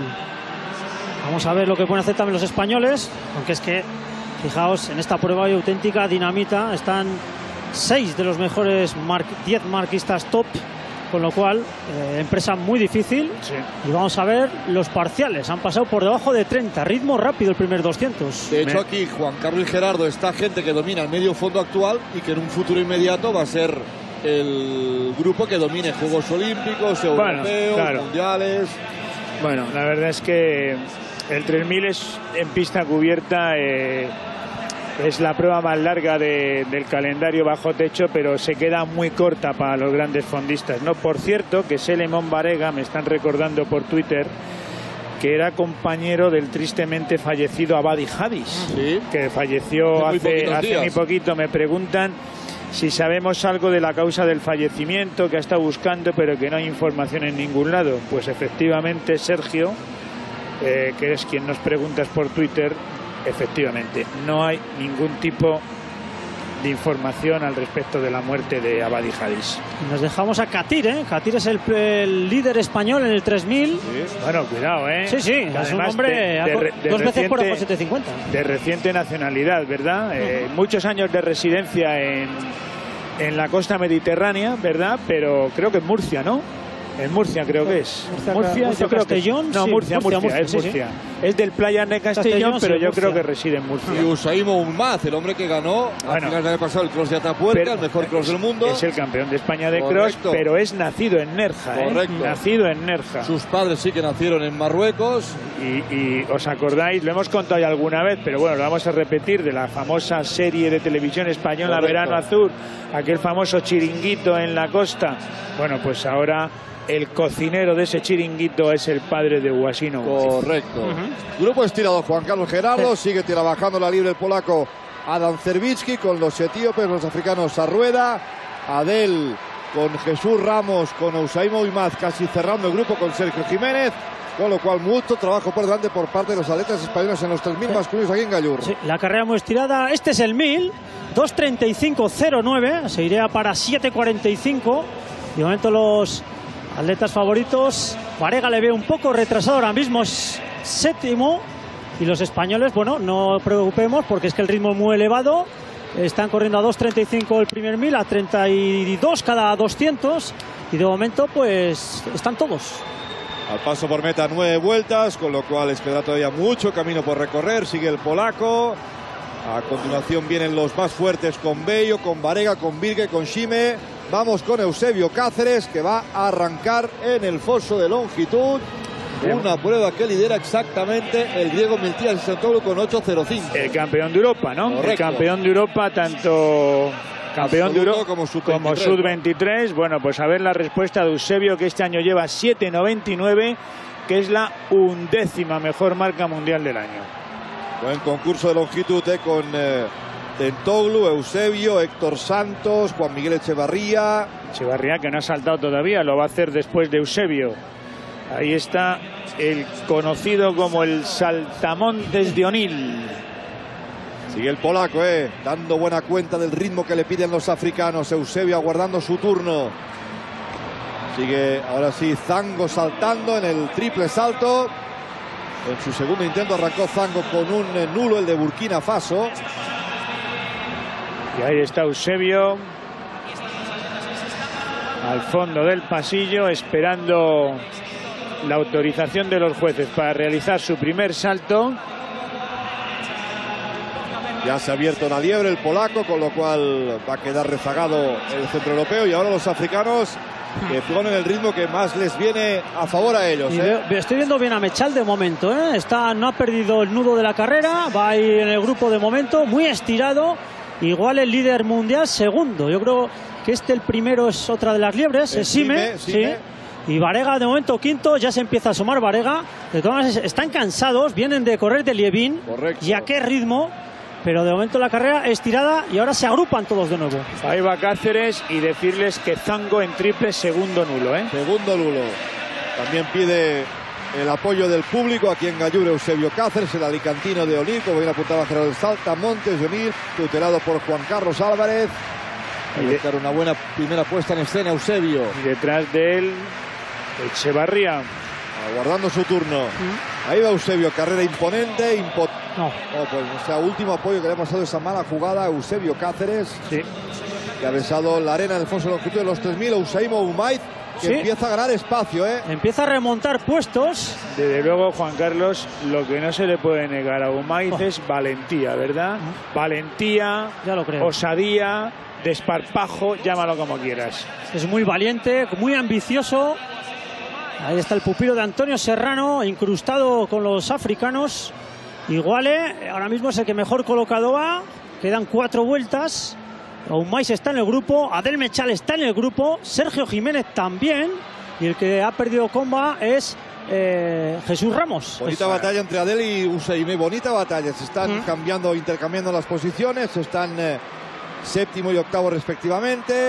Vamos a ver lo que pueden hacer también los españoles, aunque es que, fijaos, en esta prueba hay auténtica dinamita. Están seis de los mejores mar diez marquistas top, con lo cual, eh, empresa muy difícil. Sí. Y vamos a ver los parciales. Han pasado por debajo de treinta. Ritmo rápido el primer doscientos. De hecho, aquí Juan Carlos y Gerardo, está gente que domina el medio fondo actual y que en un futuro inmediato va a ser el grupo que domine Juegos Olímpicos, europeos, bueno, claro. mundiales. Bueno, la verdad es que el tres mil es en pista cubierta. Eh, Es la prueba más larga de, del calendario bajo techo, pero se queda muy corta para los grandes fondistas, ¿no? Por cierto, que Selemón Barega, me están recordando por Twitter, que era compañero del tristemente fallecido Abadi Hadis, ¿sí? Que falleció hace, hace, hace muy poquito. Me preguntan si sabemos algo de la causa del fallecimiento, que ha estado buscando, pero que no hay información en ningún lado. Pues efectivamente, Sergio eh, que es quien nos preguntas por Twitter, efectivamente, no hay ningún tipo de información al respecto de la muerte de Abadi Hadís. Nos dejamos a Katir, ¿eh? Katir es el, el líder español en el tres mil. Sí. Bueno, cuidado, ¿eh? Sí, sí, además es un hombre de, de, de dos reciente, veces por abajo setecientos cincuenta. De reciente nacionalidad, ¿verdad? Uh-huh. eh, muchos años de residencia en, en la costa mediterránea, ¿verdad? Pero creo que en Murcia, ¿no? En Murcia creo que es. Murcia, Murcia, Murcia yo creo Castellón. Que, no, sí, Murcia, Murcia, Murcia, es sí, Murcia. Sí. Es del Playa de Castellón, Castellón, pero sí, yo Murcia. creo que reside en Murcia. Y Usain Boumaz, el hombre que ganó bueno, al final del año pasado el cross de Atapuerca, el mejor cross del mundo. Es el campeón de España de Correcto. cross, pero es nacido en Nerja. Correcto. ¿eh? Nacido en Nerja. Sus padres sí que nacieron en Marruecos. Y, y os acordáis, lo hemos contado ya alguna vez, pero bueno, lo vamos a repetir, de la famosa serie de televisión española Correcto. Verano Azul, aquel famoso chiringuito en la costa. Bueno, pues ahora el cocinero de ese chiringuito es el padre de Usain Bolt. Correcto. Uh-huh. Grupo estirado, Juan Carlos Gerardo, sí. Sigue trabajando la libre el polaco Adam Cervicki con los etíopes, los africanos Sarrueda, Adel con Jesús Ramos, con Usain Boumaz casi cerrando el grupo con Sergio Jiménez, con lo cual mucho trabajo por delante por parte de los atletas españoles en los tres mil masculinos aquí en Gallur. Sí, la carrera muy estirada, este es el mil, dos treinta y cinco cero nueve, se iría para siete cuarenta y cinco, de momento los atletas favoritos, Varega le ve un poco retrasado ahora mismo, es séptimo, y los españoles, bueno, no preocupemos porque es que el ritmo es muy elevado, están corriendo a dos treinta y cinco el primer mil, a treinta y dos cada doscientos, y de momento pues están todos. Al paso por meta nueve vueltas, con lo cual les quedará todavía mucho camino por recorrer, sigue el polaco, a continuación vienen los más fuertes con Bello, con Varega, con Virgue, con Shime. Vamos con Eusebio Cáceres, que va a arrancar en el foso de longitud. Bien. Una prueba que lidera exactamente el griego Miltias Santoglu con ocho cero cinco. El campeón de Europa, ¿no? Correcto. El campeón de Europa, tanto campeón de Europa como sub veintitrés. Sub bueno, pues a ver la respuesta de Eusebio, que este año lleva siete noventa y nueve, que es la undécima mejor marca mundial del año. Buen concurso de longitud eh, con... Eh... Tentoglu, Eusebio, Héctor Santos, Juan Miguel Echevarría. Echevarría que no ha saltado todavía, lo va a hacer después de Eusebio. Ahí está el conocido como el saltamontes de Onil. Sigue el polaco, eh, dando buena cuenta del ritmo que le piden los africanos. Eusebio aguardando su turno. Sigue ahora sí Zango saltando en el triple salto. En su segundo intento arrancó Zango con un nulo, el de Burkina Faso. Y ahí está Eusebio al fondo del pasillo, esperando la autorización de los jueces para realizar su primer salto. Ya se ha abierto la liebre el polaco, con lo cual va a quedar rezagado el centroeuropeo. Y ahora los africanos, que ponen el ritmo que más les viene a favor a ellos. Y ¿eh? veo, estoy viendo bien a Mechal de momento, ¿eh? Está, no ha perdido el nudo de la carrera, va ahí en el grupo de momento, muy estirado. Igual el líder mundial segundo. Yo creo que este el primero es otra de las liebres, es Sime, sí. Y Varega de momento quinto, ya se empieza a asomar Varega. De todas maneras están cansados, vienen de correr de Lievin. Correcto. Y a qué ritmo. Pero de momento la carrera estirada y ahora se agrupan todos de nuevo. Ahí va Cáceres y decirles que Zango en triple segundo nulo, ¿eh? Segundo nulo. También pide el apoyo del público aquí en Gallur Eusebio Cáceres, el alicantino de Onil, como bien apuntaba Gerardo Saltamontes de Onil, tutelado por Juan Carlos Álvarez. Hay que dar una buena primera puesta en escena Eusebio. Y detrás de él, Echevarría. Aguardando su turno. ¿Mm? Ahí va Eusebio, carrera imponente. Impo no. Oh, pues, o sea, último apoyo que le ha pasado esa mala jugada a Eusebio Cáceres. Sí. Que ha besado la arena en el foso de longitud de los tres mil. Usain Boumaz, que sí. Empieza a ganar espacio, ¿eh? Empieza a remontar puestos. Desde luego, Juan Carlos, lo que no se le puede negar a Boumaz oh. es valentía, ¿verdad? Uh-huh. Valentía, ya lo creo. Osadía, desparpajo, llámalo como quieras. Es muy valiente, muy ambicioso. Ahí está el pupilo de Antonio Serrano, incrustado con los africanos. Iguale, ahora mismo es el que mejor colocado va. Quedan cuatro vueltas. Boumaz está en el grupo, Adel Mechal está en el grupo, Sergio Jiménez también. Y el que ha perdido comba es eh, Jesús Ramos. Bonita es, batalla entre Adel y Usain, bonita batalla. Se están ¿Mm? cambiando, intercambiando las posiciones. Están eh, séptimo y octavo respectivamente.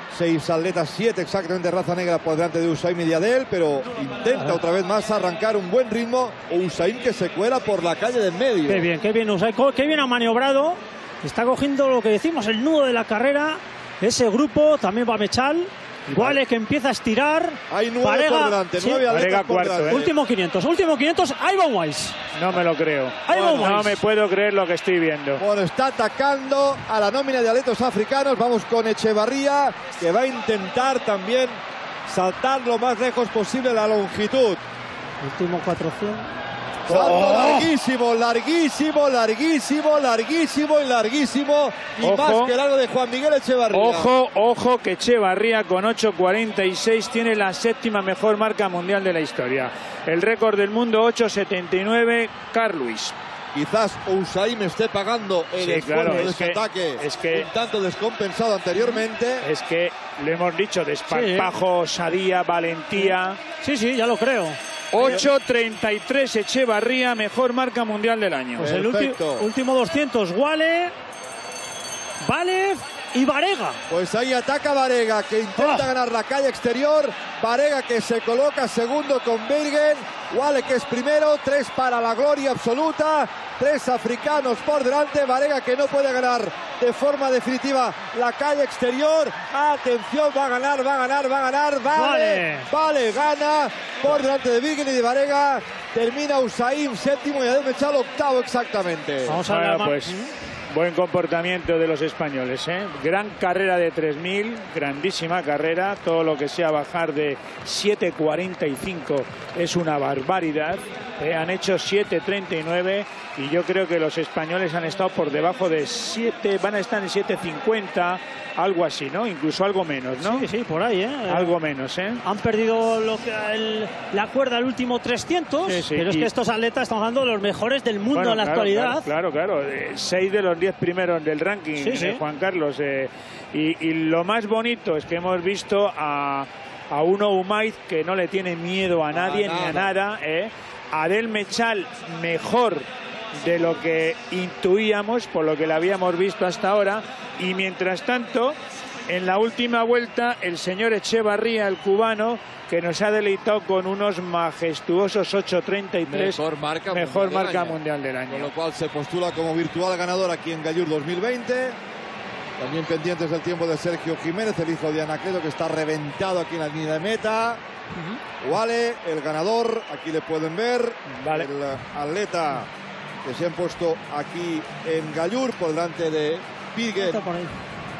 Seis atletas, siete exactamente raza negra por delante de Usain y de Adel, pero intenta otra vez más arrancar un buen ritmo. Usain que se cuela por la calle de en medio. Qué bien, qué bien Usain, qué bien ha maniobrado. Está cogiendo lo que decimos, el nudo de la carrera. Ese grupo, también va Mechal. Igual es que empieza a estirar. Hay nueve Parega, por delante, sí. nueve atletas por cuarto, delante. ¿eh? Último quinientos, último quinientos, Ivan Weiss. No me lo creo. Ivan No Weiss. me puedo creer lo que estoy viendo. Bueno, está atacando a la nómina de atletas africanos. Vamos con Echevarría, que va a intentar también saltar lo más lejos posible la longitud. Último cuatrocientos. Salto Oh. larguísimo, larguísimo, larguísimo, larguísimo y larguísimo. Y Ojo. más que largo de Juan Miguel Echevarría. Ojo, ojo que Echevarría con ocho cuarenta y seis tiene la séptima mejor marca mundial de la historia. El récord del mundo ocho setenta y nueve, Carl Lewis. Quizás Usain esté pagando el Sí, esfuerzo claro, de es ese que- ataque es que- un tanto descompensado anteriormente. Es que lo hemos dicho, desparpajo, osadía, valentía. Sí, sí, ya lo creo. ocho treinta y tres Echevarría, mejor marca mundial del año. Pues el ulti- Perfecto. último doscientos, Wale, Valev y Varega. Pues ahí ataca Varega, que intenta Oh. ganar la calle exterior. Varega que se coloca segundo con Bergen. Wale que es primero. Tres para la gloria absoluta. Tres africanos por delante. Varega que no puede ganar de forma definitiva la calle exterior. Atención, va a ganar, va a ganar, va a ganar. Vale, vale, gana por delante de Bergen y de Varega. Termina Usain séptimo y Adel Mechal octavo exactamente. Vamos a Bueno, hablar más. pues buen comportamiento de los españoles, ¿eh? Gran carrera de tres mil, grandísima carrera. Todo lo que sea bajar de siete cuarenta y cinco es una barbaridad. ¿eh? Han hecho siete treinta y nueve y yo creo que los españoles han estado por debajo de siete, van a estar en siete cincuenta, algo así, ¿no? Incluso algo menos, ¿no? Sí, sí, por ahí, ¿eh? Algo menos, ¿eh? Han perdido lo que, el- la cuerda al último trescientos, Sí, sí, pero es y- que estos atletas están hablando de los mejores del mundo Bueno, en la claro, actualidad. Claro, claro, claro. Eh, seis de los diez primeros del ranking, Sí, sí. eh, Juan Carlos. eh, y, y lo más bonito es que hemos visto a, a uno Umaiz que no le tiene miedo a nadie ni a nada. Eh. Adel Mechal mejor de lo que intuíamos, por lo que le habíamos visto hasta ahora. Y mientras tanto, en la última vuelta, el señor Echevarría, el cubano, que nos ha deleitado con unos majestuosos ocho treinta y tres. Mejor marca, mejor mundial, marca del año. mundial del año. Con lo cual se postula como virtual ganador aquí en Gallur dos mil veinte. También pendientes del tiempo de Sergio Jiménez, el hijo de Anacleto, que está reventado aquí en la línea de meta. Wale, el ganador, aquí le pueden ver. Vale. El atleta que se han puesto aquí en Gallur por delante de Birgen. Está por ahí.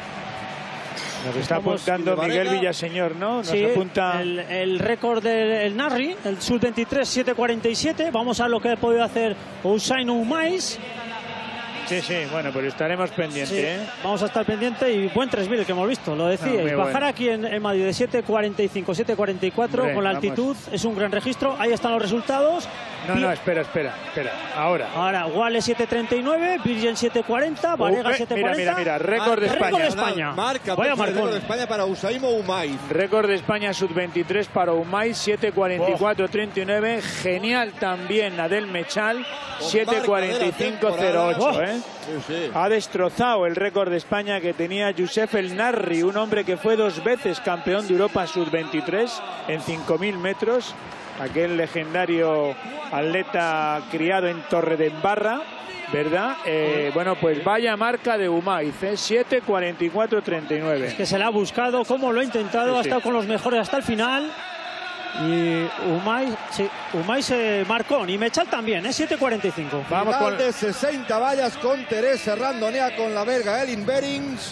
Nos está Estamos- apuntando y de Miguel Varela. Villaseñor, ¿no? Nos Sí, apunta. el, el récord del el Narri, el sub veintitrés, siete cuarenta y siete. Vamos a ver lo que ha podido hacer Usain Umais. Sí, sí, bueno, pues estaremos pendientes, Sí, ¿eh? vamos a estar pendientes y buen tres mil que hemos visto, lo decíais. No, muy Bajar bueno. aquí en, en Madrid de siete cuarenta y cinco, siete cuarenta y cuatro Hombre, con la vamos. altitud es un gran registro. Ahí están los resultados. No, Pi- no, espera, espera, espera. Ahora. Ahora, Wale siete treinta y nueve, Virgin siete cuarenta, Varega Uh, siete mira, cuarenta. mira, mira, récord de Ah, España. récord de España. Marca, Vaya pues, el récord marcón. de España para Usain Umaiz. Récord de España sub veintitrés para Umay, siete cuarenta y cuatro treinta y nueve. Genial también Adel Mechal, siete cuarenta y cinco cero ocho, ¿eh? Sí, sí. Ha destrozado el récord de España que tenía Youssef El Narri, un hombre que fue dos veces campeón de Europa sub veintitrés en cinco mil metros. Aquel legendario atleta criado en Torredembarra, ¿verdad? Eh, bueno, pues vaya marca de Umaiz, ¿eh? siete cuarenta y cuatro treinta y nueve. Es que se la ha buscado, cómo lo ha intentado, Sí, ha sí. estado con los mejores hasta el final. Y Umay, sí, Umay se marcó, y Mechal también, ¿eh? siete cuarenta y cinco. Vamos Final con- de sesenta vallas con Teresa Randonea con la belga Elin Berings.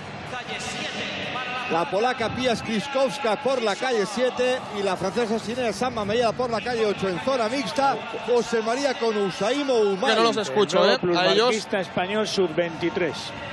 La polaca Pia Skriskowska por la calle siete y la francesa Sinea Samba Mellada por la calle ocho en zona mixta. José María con Usain Umaiz. Que no los escucho, El ¿eh? nuevo A ellos. plusmarquista español sub veintitrés.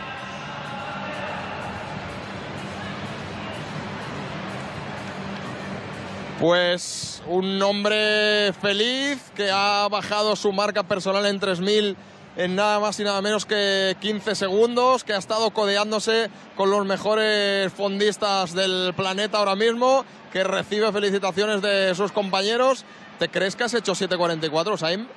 Pues un hombre feliz que ha bajado su marca personal en tres mil en nada más y nada menos que quince segundos, que ha estado codeándose con los mejores fondistas del planeta ahora mismo, que recibe felicitaciones de sus compañeros. ¿Te crees que has hecho siete cuarenta y cuatro, Saim?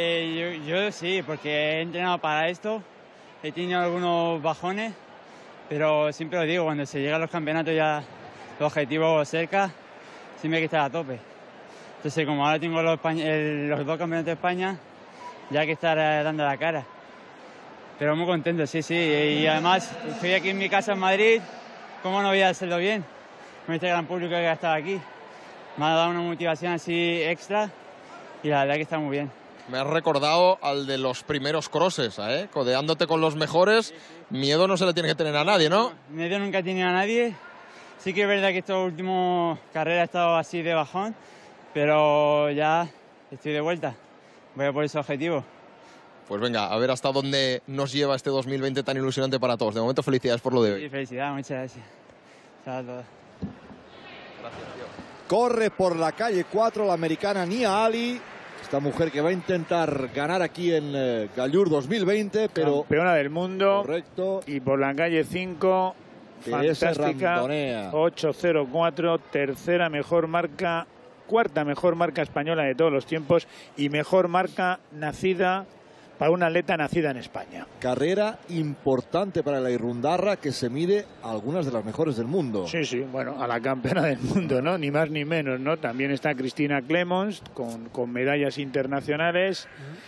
Eh, yo, yo sí, porque he entrenado para esto, he tenido algunos bajones, pero siempre lo digo, cuando se llega a los campeonatos ya los objetivos cerca, siempre hay que estar a tope. Entonces, como ahora tengo los, el, los dos campeonatos de España, ya hay que estar eh, dando la cara. Pero muy contento, sí, sí. Y además, estoy aquí en mi casa en Madrid, ¿cómo no voy a hacerlo bien? Con este gran público que ha estado aquí. Me ha dado una motivación así extra y la verdad que está muy bien. Me has recordado al de los primeros crosses, ¿eh? Codeándote con los mejores, miedo no se le tiene que tener a nadie, ¿no? Miedo nunca he tenido a nadie. Sí que es verdad que estas últimas carreras he estado así de bajón, pero ya estoy de vuelta. Voy a por ese objetivo. Pues venga, a ver hasta dónde nos lleva este dos mil veinte tan ilusionante para todos. De momento, felicidades por lo de hoy. Sí, felicidades, muchas gracias. Chao a todos. Gracias, tío. Corre por la calle cuatro la americana Nia Ali. Esta mujer que va a intentar ganar aquí en eh, Gallur dos mil veinte, pero... Campeona del mundo. Correcto. Y por la calle cinco, fantástica. ocho cero cuatro, tercera mejor marca, cuarta mejor marca española de todos los tiempos y mejor marca nacida para una atleta nacida en España. Carrera importante para la Irundarra, que se mide a algunas de las mejores del mundo. Sí, sí, bueno, a la campeona del mundo, ¿no? Ni más ni menos, ¿no? También está Cristina Clemons con, con medallas internacionales.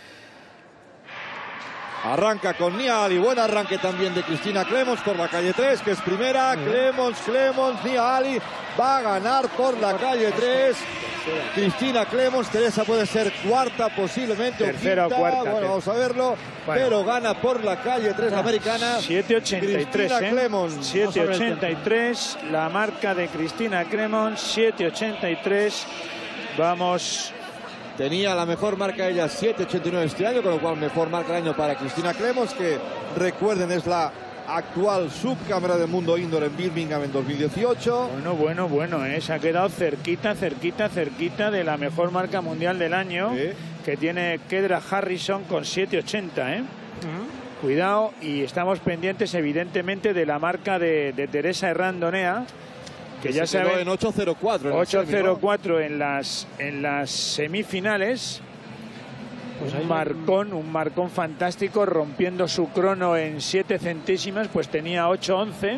Arranca con Nia Ali, buen arranque también de Cristina Clemons por la calle tres, que es primera. Uh-huh. Clemons, Clemons, Nia Ali va a ganar por la calle tres. Cristina Clemons, Teresa puede ser cuarta posiblemente. Tercera o, o cuarta. Bueno, vamos a verlo. Bueno. Pero gana por la calle tres la americana. siete ochenta y tres, Cristina ¿eh? Clemons. siete ochenta y tres, la marca de Cristina Clemons, siete ochenta y tres. Vamos... Tenía la mejor marca ella, siete ochenta y nueve este año, con lo cual mejor marca del año para Cristina Clemons, que recuerden es la actual subcampeona del mundo indoor en Birmingham en dos mil dieciocho. Bueno, bueno, bueno, ¿eh? Se ha quedado cerquita, cerquita, cerquita de la mejor marca mundial del año, ¿sí? Que tiene Kedra Harrison con siete ochenta, ¿eh? Uh-huh. Cuidado, y estamos pendientes evidentemente de la marca de, de Teresa Errandonea, que ya se quedó en ocho cero cuatro. ocho cero cuatro en las, en las semifinales. Pues un marcón, un marcón fantástico, rompiendo su crono en siete centésimas, pues tenía ocho once.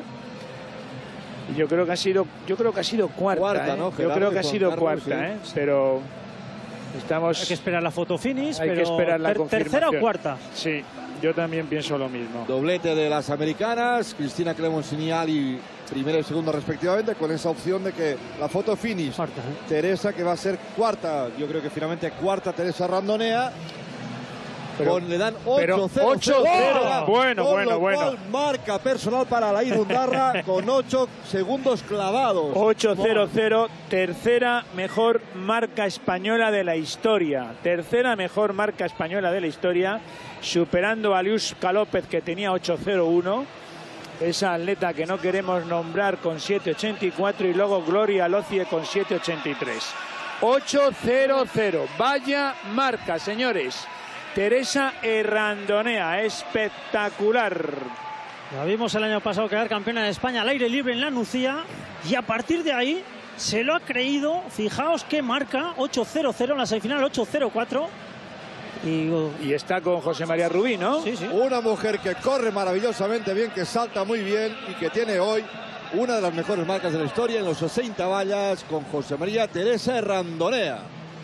Y yo creo que ha sido, yo creo que ha sido cuarta, cuarta ¿eh? ¿no? Yo creo que ha sido Carlos, cuarta, sí. ¿eh? Pero estamos... Hay que esperar la foto finish, hay pero que esperar la ter confirmación. ¿Tercera o cuarta? Sí, yo también pienso lo mismo. Doblete de las americanas, Cristina Clemons y Nia Ali, primera y segunda respectivamente, con esa opción de que la foto finish, cuarta, ¿eh? Teresa, que va a ser cuarta, yo creo que finalmente cuarta Teresa Randonea. Pero, con, le dan ocho cero. ¡Oh! Bueno, con bueno, lo bueno. Cual, marca personal para la Irundarra con ocho segundos clavados. ocho cero cero, tercera mejor marca española de la historia. Tercera mejor marca española de la historia, superando a Liuska López, que tenía ocho cero uno. Esa atleta que no queremos nombrar con siete ochenta y cuatro, y luego Gloria Locie con siete ochenta y tres. ocho cero cero. Vaya marca, señores. Teresa Errandonea, espectacular. La vimos el año pasado quedar campeona de España al aire libre en la Nucía, y a partir de ahí se lo ha creído. Fijaos qué marca, ocho cero cero en la semifinal, ocho cero cuatro. Y, y está con José María Rubí, ¿no? Sí, sí. Una mujer que corre maravillosamente bien, que salta muy bien y que tiene hoy una de las mejores marcas de la historia en los sesenta vallas con José María Teresa Errandonea.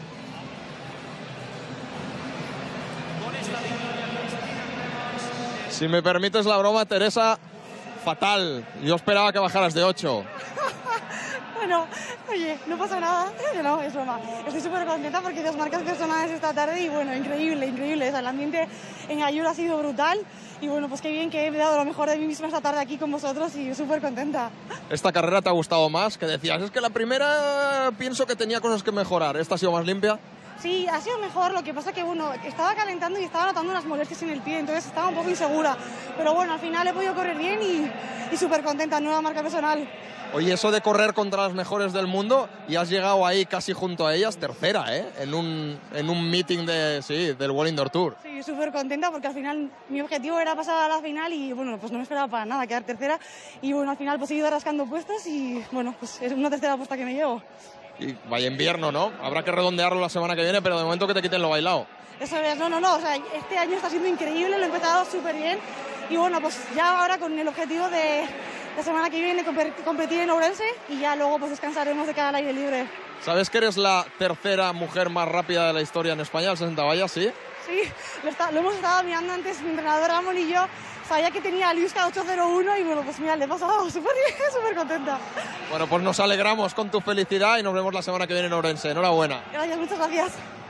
Si me permites la broma, Teresa, fatal. Yo esperaba que bajaras de ocho. Bueno, oye, no pasa nada. No, es broma. Estoy súper contenta porque dos marcas personales esta tarde y bueno, increíble, increíble. O sea, el ambiente en Gallur ha sido brutal y bueno, pues qué bien que he dado lo mejor de mí misma esta tarde aquí con vosotros y súper contenta. ¿Esta carrera te ha gustado más? Que decías, es que la primera pienso que tenía cosas que mejorar. ¿Esta ha sido más limpia? Sí, ha sido mejor, lo que pasa que bueno, estaba calentando y estaba notando unas molestias en el pie, entonces estaba un poco insegura. Pero bueno, al final he podido correr bien y, y súper contenta, nueva marca personal. Oye, eso de correr contra las mejores del mundo, y has llegado ahí casi junto a ellas, tercera, ¿eh? En un, en un meeting de, sí, del World Indoor Tour. Sí, súper contenta porque al final mi objetivo era pasar a la final y bueno, pues no me esperaba para nada quedar tercera. Y bueno, al final pues he ido rascando puestos y bueno, pues es una tercera puesta que me llevo. Y vaya invierno, ¿no? Habrá que redondearlo la semana que viene, pero de momento que te quiten lo bailado. Eso es, no, no, no, o sea, este año está siendo increíble, lo he empezado súper bien y bueno, pues ya ahora con el objetivo de, la semana que viene competir en Ourense y ya luego pues descansaremos de cara al aire libre. ¿Sabes que eres la tercera mujer más rápida de la historia en España, el sesenta vallas, sí? Sí, lo, está, lo hemos estado mirando antes, mi entrenador Ramón y yo. Sabía que tenía a Liuska ocho cero uno y bueno, pues mira, le he pasado súper bien, súper contenta. Bueno, pues nos alegramos con tu felicidad y nos vemos la semana que viene en Ourense. Enhorabuena. Gracias, muchas gracias.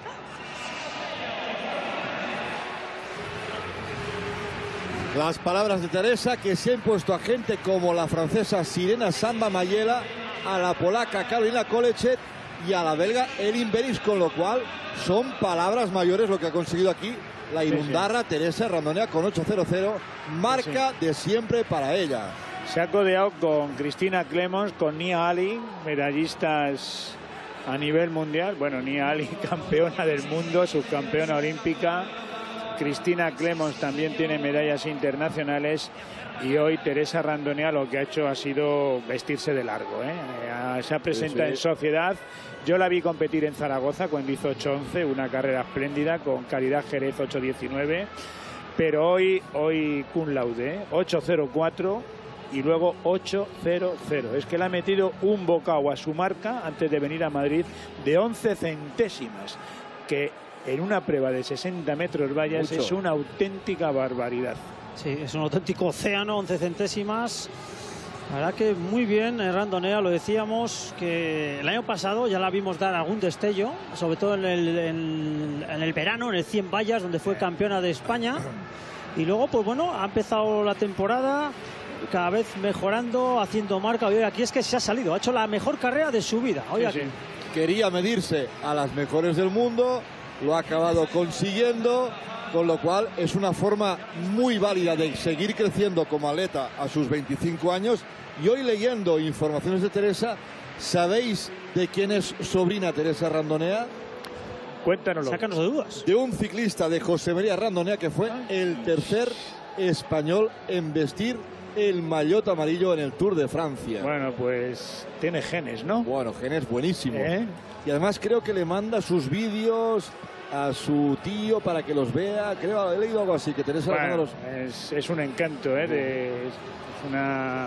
Las palabras de Teresa, que se ha impuesto a gente como la francesa Sirena Samba Mayela, a la polaca Karolina Kolecek y a la belga Elin Beris, con lo cual son palabras mayores lo que ha conseguido aquí la irundarra sí, sí. Teresa Randonea con ocho cero cero, marca sí, sí. de siempre para ella. Se ha codeado con Cristina Clemons, con Nia Ali, medallistas a nivel mundial. Bueno, Nia Ali, campeona del mundo, subcampeona olímpica. Cristina Clemons también tiene medallas internacionales. Y hoy Teresa Randonea lo que ha hecho ha sido vestirse de largo, ¿eh? Se ha presentado sí, sí. en sociedad. Yo la vi competir en Zaragoza cuando hizo ocho once, una carrera espléndida con Caridad Jerez ocho diecinueve. Pero hoy, hoy cum laude, ¿eh? ocho cero cuatro y luego ocho cero cero. Es que le ha metido un bocado a su marca antes de venir a Madrid de once centésimas, que en una prueba de sesenta metros vallas Mucho. es una auténtica barbaridad. Sí, es un auténtico océano, once centésimas. La verdad que muy bien, Randonea, lo decíamos, que el año pasado ya la vimos dar algún destello, sobre todo en el, en, en el verano, en el cien vallas, donde fue campeona de España. Y luego, pues bueno, ha empezado la temporada cada vez mejorando, haciendo marca. Hoy aquí es que se ha salido, ha hecho la mejor carrera de su vida. Hoy sí, aquí. Sí. Quería medirse a las mejores del mundo, lo ha acabado consiguiendo. Con lo cual es una forma muy válida de seguir creciendo como atleta a sus veinticinco años. Y hoy, leyendo informaciones de Teresa, ¿sabéis de quién es sobrina Teresa Randonea? Cuéntanoslo. Sácanos de dudas. De un ciclista, de José María Randonea, que fue el tercer español en vestir el maillot amarillo en el Tour de Francia. Bueno, pues tiene genes, ¿no? Bueno, genes buenísimos. ¿Eh? Y además creo que le manda sus vídeos a su tío para que los vea. Creo, he leído algo así, que Teresa... Bueno, los... es, es un encanto, ¿eh? De, es una,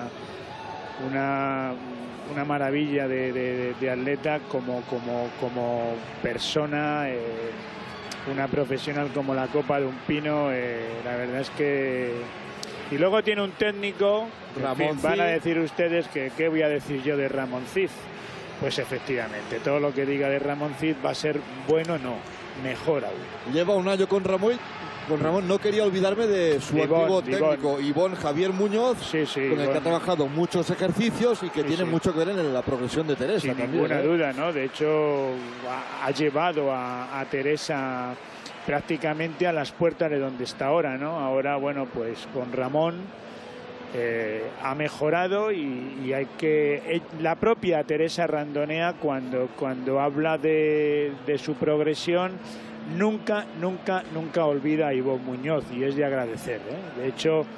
una, una maravilla de, de, de atleta como, como, como persona, eh, una profesional como la copa de un pino. Eh, la verdad es que... Y luego tiene un técnico, en fin, van a decir ustedes que qué voy a decir yo de Ramón Cid. Pues efectivamente, todo lo que diga de Ramón Cid va a ser bueno, no, mejor aún. Lleva un año con Ramón, con Ramón. No quería olvidarme de su Ivón, antiguo técnico, Ivón Javier Muñoz, sí, sí, con el Ivón. que ha trabajado muchos ejercicios y que sí, tiene sí. mucho que ver en la progresión de Teresa. Sin también, ninguna ¿eh? duda, ¿no? De hecho, ha, ha llevado a, a Teresa prácticamente a las puertas de donde está ahora, ¿no? Ahora, bueno, pues con Ramón eh, ha mejorado y, y hay que... La propia Teresa Randonea, cuando, cuando habla de, de su progresión, nunca, nunca, nunca olvida a Ivón Muñoz, y es de agradecer, ¿eh? De hecho,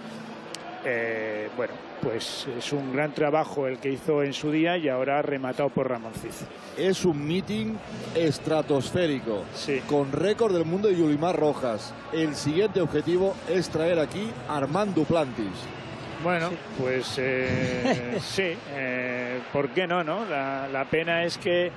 eh, bueno, pues es un gran trabajo el que hizo en su día y ahora rematado por Ramón Cid. Es un meeting estratosférico, sí. con récord del mundo de Yulimar Rojas. El siguiente objetivo es traer aquí a Armand Duplantis. Bueno, sí. pues eh, sí, eh, ¿por qué no? no? La, la pena es que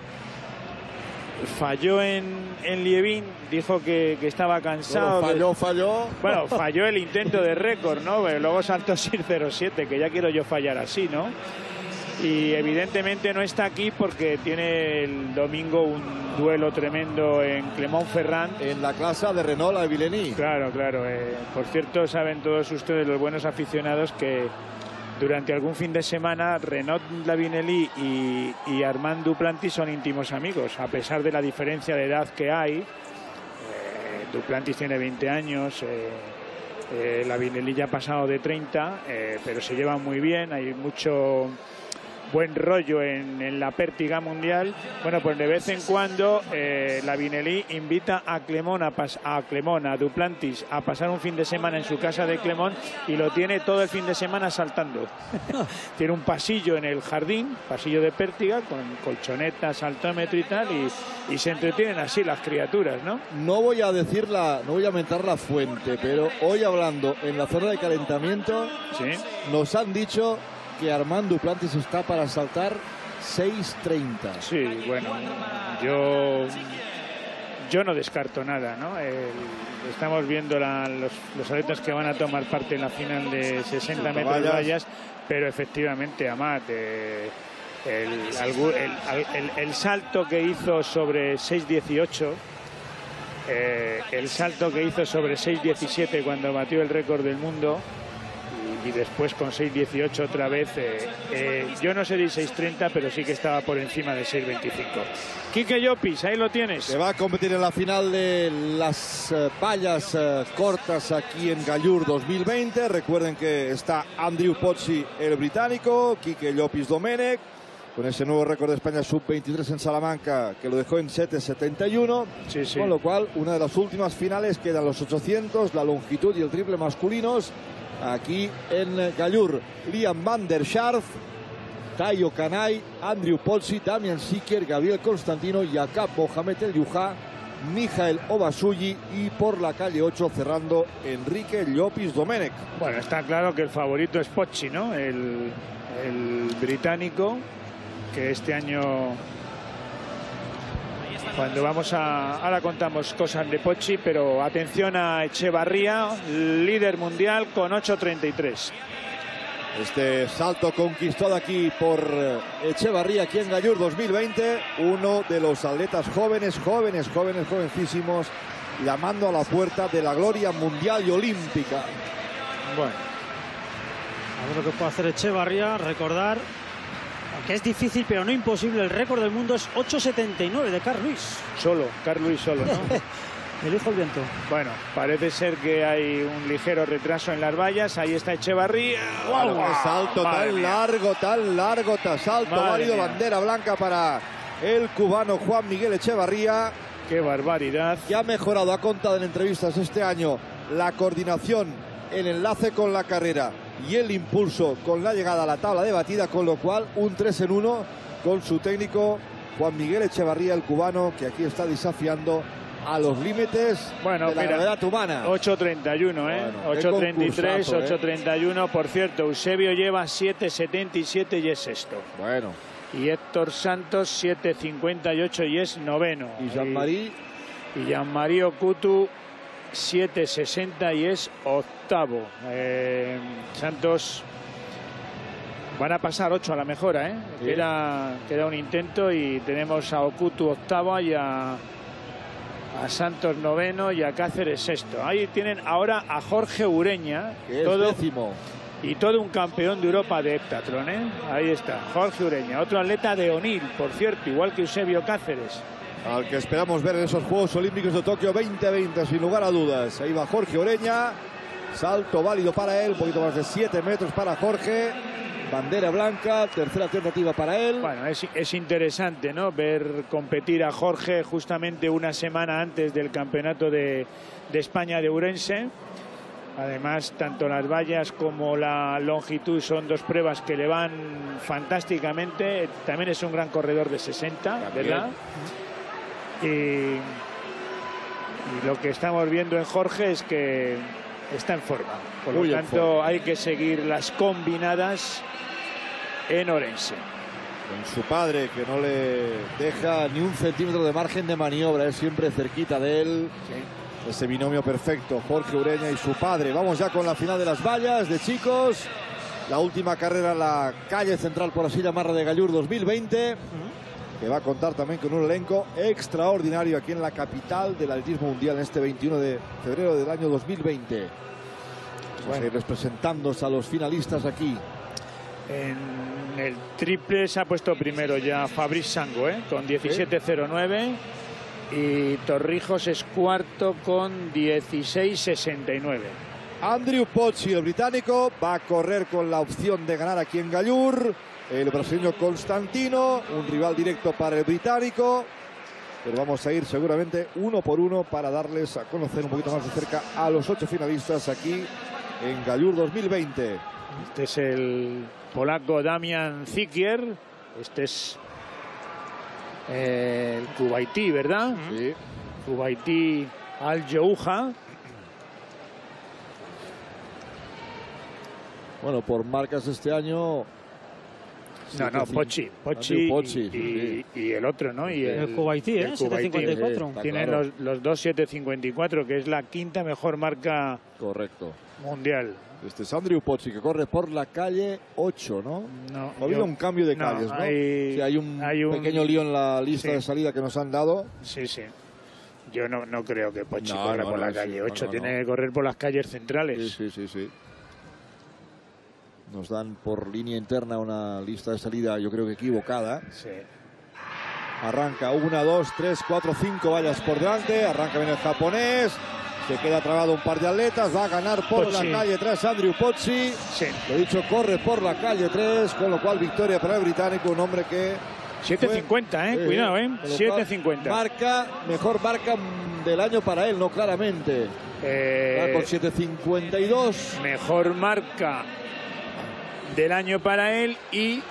falló en, en Lievin, dijo que, que estaba cansado. Bueno, falló, que, falló. Bueno, falló el intento de récord, ¿no? Pero luego saltó sin cero siete, que ya quiero yo fallar así, ¿no? Y evidentemente no está aquí porque tiene el domingo un duelo tremendo en Clermont-Ferrand. En la clase de Renault a Villeneuve. Claro, claro. Eh, por cierto, saben todos ustedes, los buenos aficionados, que durante algún fin de semana Renaud Lavillenie y, y Armand Duplantis son íntimos amigos, a pesar de la diferencia de edad que hay. Eh, Duplantis tiene veinte años, eh, eh, Lavillenie ya ha pasado de treinta, eh, pero se llevan muy bien, hay mucho buen rollo en, en la pértiga mundial. Bueno, pues de vez en cuando eh, Lavillenie invita a Clermont a, pas a Clermont, a Duplantis, a pasar un fin de semana en su casa de Clermont, y lo tiene todo el fin de semana saltando. Tiene un pasillo en el jardín, pasillo de pértiga, con colchonetas, saltómetro y tal, y, y se entretienen así las criaturas, ¿no? No voy a decir la, no voy a mentar la fuente, pero hoy, hablando en la zona de calentamiento, ¿sí? nos han dicho que Armand Duplantis está para saltar seis treinta. Sí, bueno, yo, yo no descarto nada, ¿no? El, estamos viendo la, los, los atletas que van a tomar parte en la final de sesenta metros de vallas, pero efectivamente, Amat, eh, el, el, el, el salto que hizo sobre seis dieciocho, eh, el salto que hizo sobre seis diecisiete cuando batió el récord del mundo, y, y después con seis dieciocho otra vez, eh, eh, yo no sé de seis treinta, pero sí que estaba por encima de seis veinticinco. Quique Llopis, ahí lo tienes. Se va a competir en la final de las uh, vallas uh, cortas aquí en Gallur dos mil veinte. Recuerden que está Andrew Pozzi, el británico, Quique Llopis Domènech, con ese nuevo récord de España sub veintitrés en Salamanca, que lo dejó en siete setenta y uno. Sí, sí. Con lo cual, una de las últimas finales quedan los ochocientos, la longitud y el triple masculinos aquí en Gallur. Liam van der Scharf, Tayo Kanay, Andrew Pozzi, Damian Sikier, Gabriel Constantino, Jakab Mohamed El Yuha, Mijael Obasuyi y por la calle ocho cerrando Enrique Llopis Domènech. Bueno, está claro que el favorito es Pozzi, ¿no? El, el británico, que este año, cuando vamos a... Ahora contamos cosas de Pozzi, pero atención a Echevarría, líder mundial con ocho treinta y tres. Este salto conquistado aquí por Echevarría, aquí en Gallur dos mil veinte. Uno de los atletas jóvenes, jóvenes, jóvenes, jovencísimos, llamando a la puerta de la gloria mundial y olímpica. Bueno, a ver lo que puede hacer Echevarría. Recordar que es difícil, pero no imposible. El récord del mundo es ocho setenta y nueve de Carl Lewis. Solo, Carl Lewis solo, ¿no? Elijo el viento. Bueno, parece ser que hay un ligero retraso en las vallas. Ahí está Echevarría. ¡Wow! ¡Qué salto tan mía. largo, tan largo! Tan salto Madre válido, mía. bandera blanca para el cubano Juan Miguel Echevarría. ¡Qué barbaridad! Que ha mejorado, ha contado en entrevistas este año la coordinación, el enlace con la carrera y el impulso con la llegada a la tabla de batida, con lo cual un tres en uno con su técnico Juan Miguel Echevarría, el cubano, que aquí está desafiando a los límites bueno, de la mira, gravedad humana. ocho treinta y uno, ¿eh? Bueno, ocho treinta y tres, ¿eh? ocho treinta y uno. Por cierto, Eusebio lleva siete setenta y siete y es sexto. Bueno. Y Héctor Santos siete cincuenta y ocho y es noveno. Y Jean-Marie. Y Jean-Marie Okutu siete sesenta y es octavo. Eh, Santos van a pasar ocho a la mejora, ¿eh? Sí. Queda, queda un intento y tenemos a Okutu octavo y a... a Santos noveno y a Cáceres sexto. Ahí tienen ahora a Jorge Ureña, que es todo, décimo. y todo un campeón de Europa de heptatlón, ¿eh? Ahí está, Jorge Ureña, otro atleta de Onil, por cierto, igual que Eusebio Cáceres. Al que esperamos ver en esos Juegos Olímpicos de Tokio veinte veinte, sin lugar a dudas. Ahí va Jorge Ureña, salto válido para él, un poquito más de siete metros para Jorge. Bandera blanca, tercera tentativa para él. Bueno, es, es interesante, ¿no? Ver competir a Jorge justamente una semana antes del campeonato de, de España de Ourense. Además, tanto las vallas como la longitud son dos pruebas que le van fantásticamente. También es un gran corredor de sesenta, También. ¿verdad? Y, y lo que estamos viendo en Jorge es que está en forma. Por Muy lo en tanto, forma. hay que seguir las combinadas en Ourense. Con su padre, que no le deja ni un centímetro de margen de maniobra, es siempre cerquita de él. Sí. Ese binomio perfecto, Jorge Ureña y su padre. Vamos ya con la final de las vallas de chicos. La última carrera en la calle central, por así llamarla, de Gallur dos mil veinte. Que va a contar también con un elenco extraordinario aquí en la capital del atletismo mundial en este veintiuno de febrero del año dos mil veinte. Vamos Bueno. a irles presentándose a los finalistas aquí. En el triple se ha puesto primero ya Fabrice Sango, ¿eh? Con diecisiete cero nueve. Y Torrijos es cuarto con dieciséis sesenta y nueve. Andrew Pozzi, el británico, va a correr con la opción de ganar aquí en Gallur. El brasileño Constantino, un rival directo para el británico. Pero vamos a ir seguramente uno por uno para darles a conocer un poquito más de cerca a los ocho finalistas aquí en Gallur dos mil veinte. Este es el polaco Damian Sikier. Este es eh, el kuwaití, ¿verdad? Sí. Kuwaití Al-Jouha. Bueno, por marcas este año No, no, Pochi. Pochi, Pochi y, sí. y el otro, ¿no? Y el, el Kuwaití, ¿eh? siete cincuenta y cuatro. Sí, tienen claro. los, los dos siete cincuenta y cuatro, que es la quinta mejor marca correcto mundial. Este es Andrew Pochi, que corre por la calle ocho, ¿no? No. Ha habido un cambio de calles, ¿no? ¿no? Hay, sí, hay, un hay un pequeño lío en la lista sí. de salida que nos han dado. Sí, sí. Yo no, no creo que Pochi no, corra no, por no, la sí, calle ocho, no, no, tiene no. que correr por las calles centrales. Sí, sí, sí, sí. Nos dan por línea interna una lista de salida, yo creo que equivocada. Sí. Arranca una, dos, tres, cuatro, cinco vallas por delante. Arranca bien el japonés. Se queda trabado un par de atletas. Va a ganar por Pochi. La calle tres Andrew Pochi. Sí. Lo dicho, corre por la calle tres. Con lo cual, victoria para el británico. Un hombre que... siete cincuenta, eh. eh Cuidado, eh. siete cincuenta. Marca, mejor marca del año para él, no claramente. Eh, Va con siete cincuenta y dos. Mejor marca del año para él y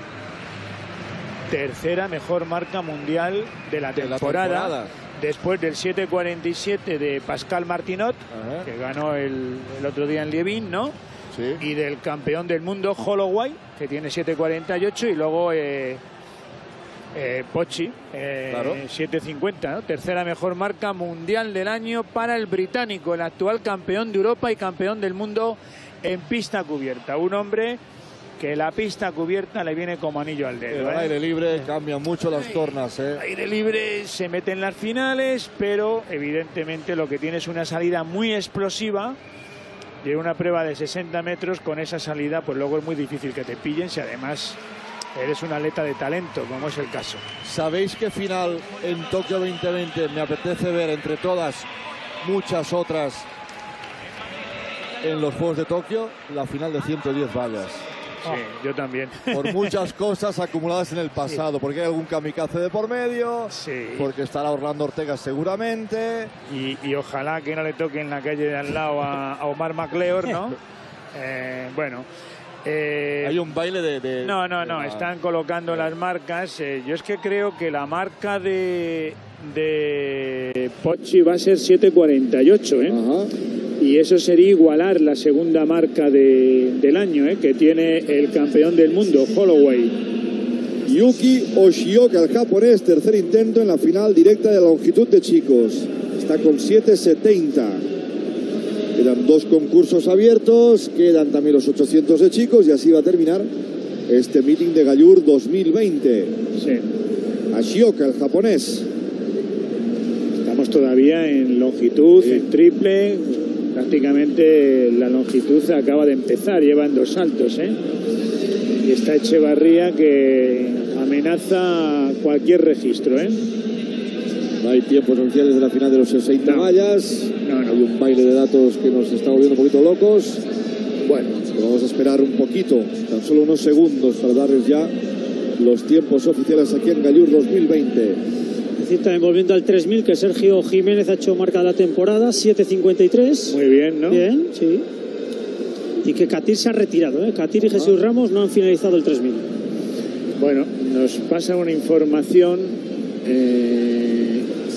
tercera mejor marca mundial de la temporada, de la temporada. Después del siete cuarenta y siete de Pascal Martinot, Ajá. que ganó el, el otro día en Lievin, ¿no? Sí. Y del campeón del mundo Holloway, que tiene siete cuarenta y ocho, y luego eh, eh, Pochi, eh, claro. siete cincuenta, ¿no? Tercera mejor marca mundial del año para el británico, el actual campeón de Europa y campeón del mundo en pista cubierta. Un hombre que la pista cubierta le viene como anillo al dedo. El ¿eh? aire libre cambia mucho las tornas. ¿eh? El aire libre se mete en las finales, pero evidentemente lo que tiene es una salida muy explosiva. Y en una prueba de sesenta metros, con esa salida, pues luego es muy difícil que te pillen si además eres un atleta de talento, como es el caso. ¿Sabéis qué final en Tokio veinte veinte me apetece ver entre todas, muchas otras, en los Juegos de Tokio? La final de ciento diez vallas. Sí, oh. yo también. Por muchas cosas acumuladas en el pasado, sí. porque hay algún kamikaze de por medio, sí. porque estará Orlando Ortega seguramente. Y, y ojalá que no le toque en la calle de al lado a, a Omar McLeod, ¿no? eh, bueno. Eh, hay un baile de... de no, no, no, de la... están colocando las marcas. Eh, yo es que creo que la marca de, de Pochi va a ser siete cuarenta y ocho, ¿eh? Ajá. Y eso sería igualar la segunda marca de, del año, ¿eh? Que tiene el campeón del mundo, Holloway. Yuki Oshioka, el japonés, tercer intento en la final directa de la longitud de chicos. Está con siete setenta. Quedan dos concursos abiertos, quedan también los ochocientos de chicos y así va a terminar este meeting de Gallur dos mil veinte. Sí. Oshioka, el japonés. Estamos todavía en longitud, sí. en triple. Prácticamente la longitud acaba de empezar, llevan dos saltos, ¿eh? Y está Echevarría que amenaza cualquier registro, ¿eh? No hay tiempos oficiales de la final de los sesenta no. vallas. No, no. Hay un baile de datos que nos está volviendo un poquito locos. Bueno, vamos a esperar un poquito, tan solo unos segundos para darles ya los tiempos oficiales aquí en Gallur dos mil veinte. Decir también, volviendo al tres mil, que Sergio Jiménez ha hecho marca de la temporada, siete cincuenta y tres. Muy bien, ¿no? Bien, sí. Y que Katir se ha retirado, ¿eh? Katir y Jesús ah. Ramos no han finalizado el tres mil. Bueno, nos pasa una información. Eh,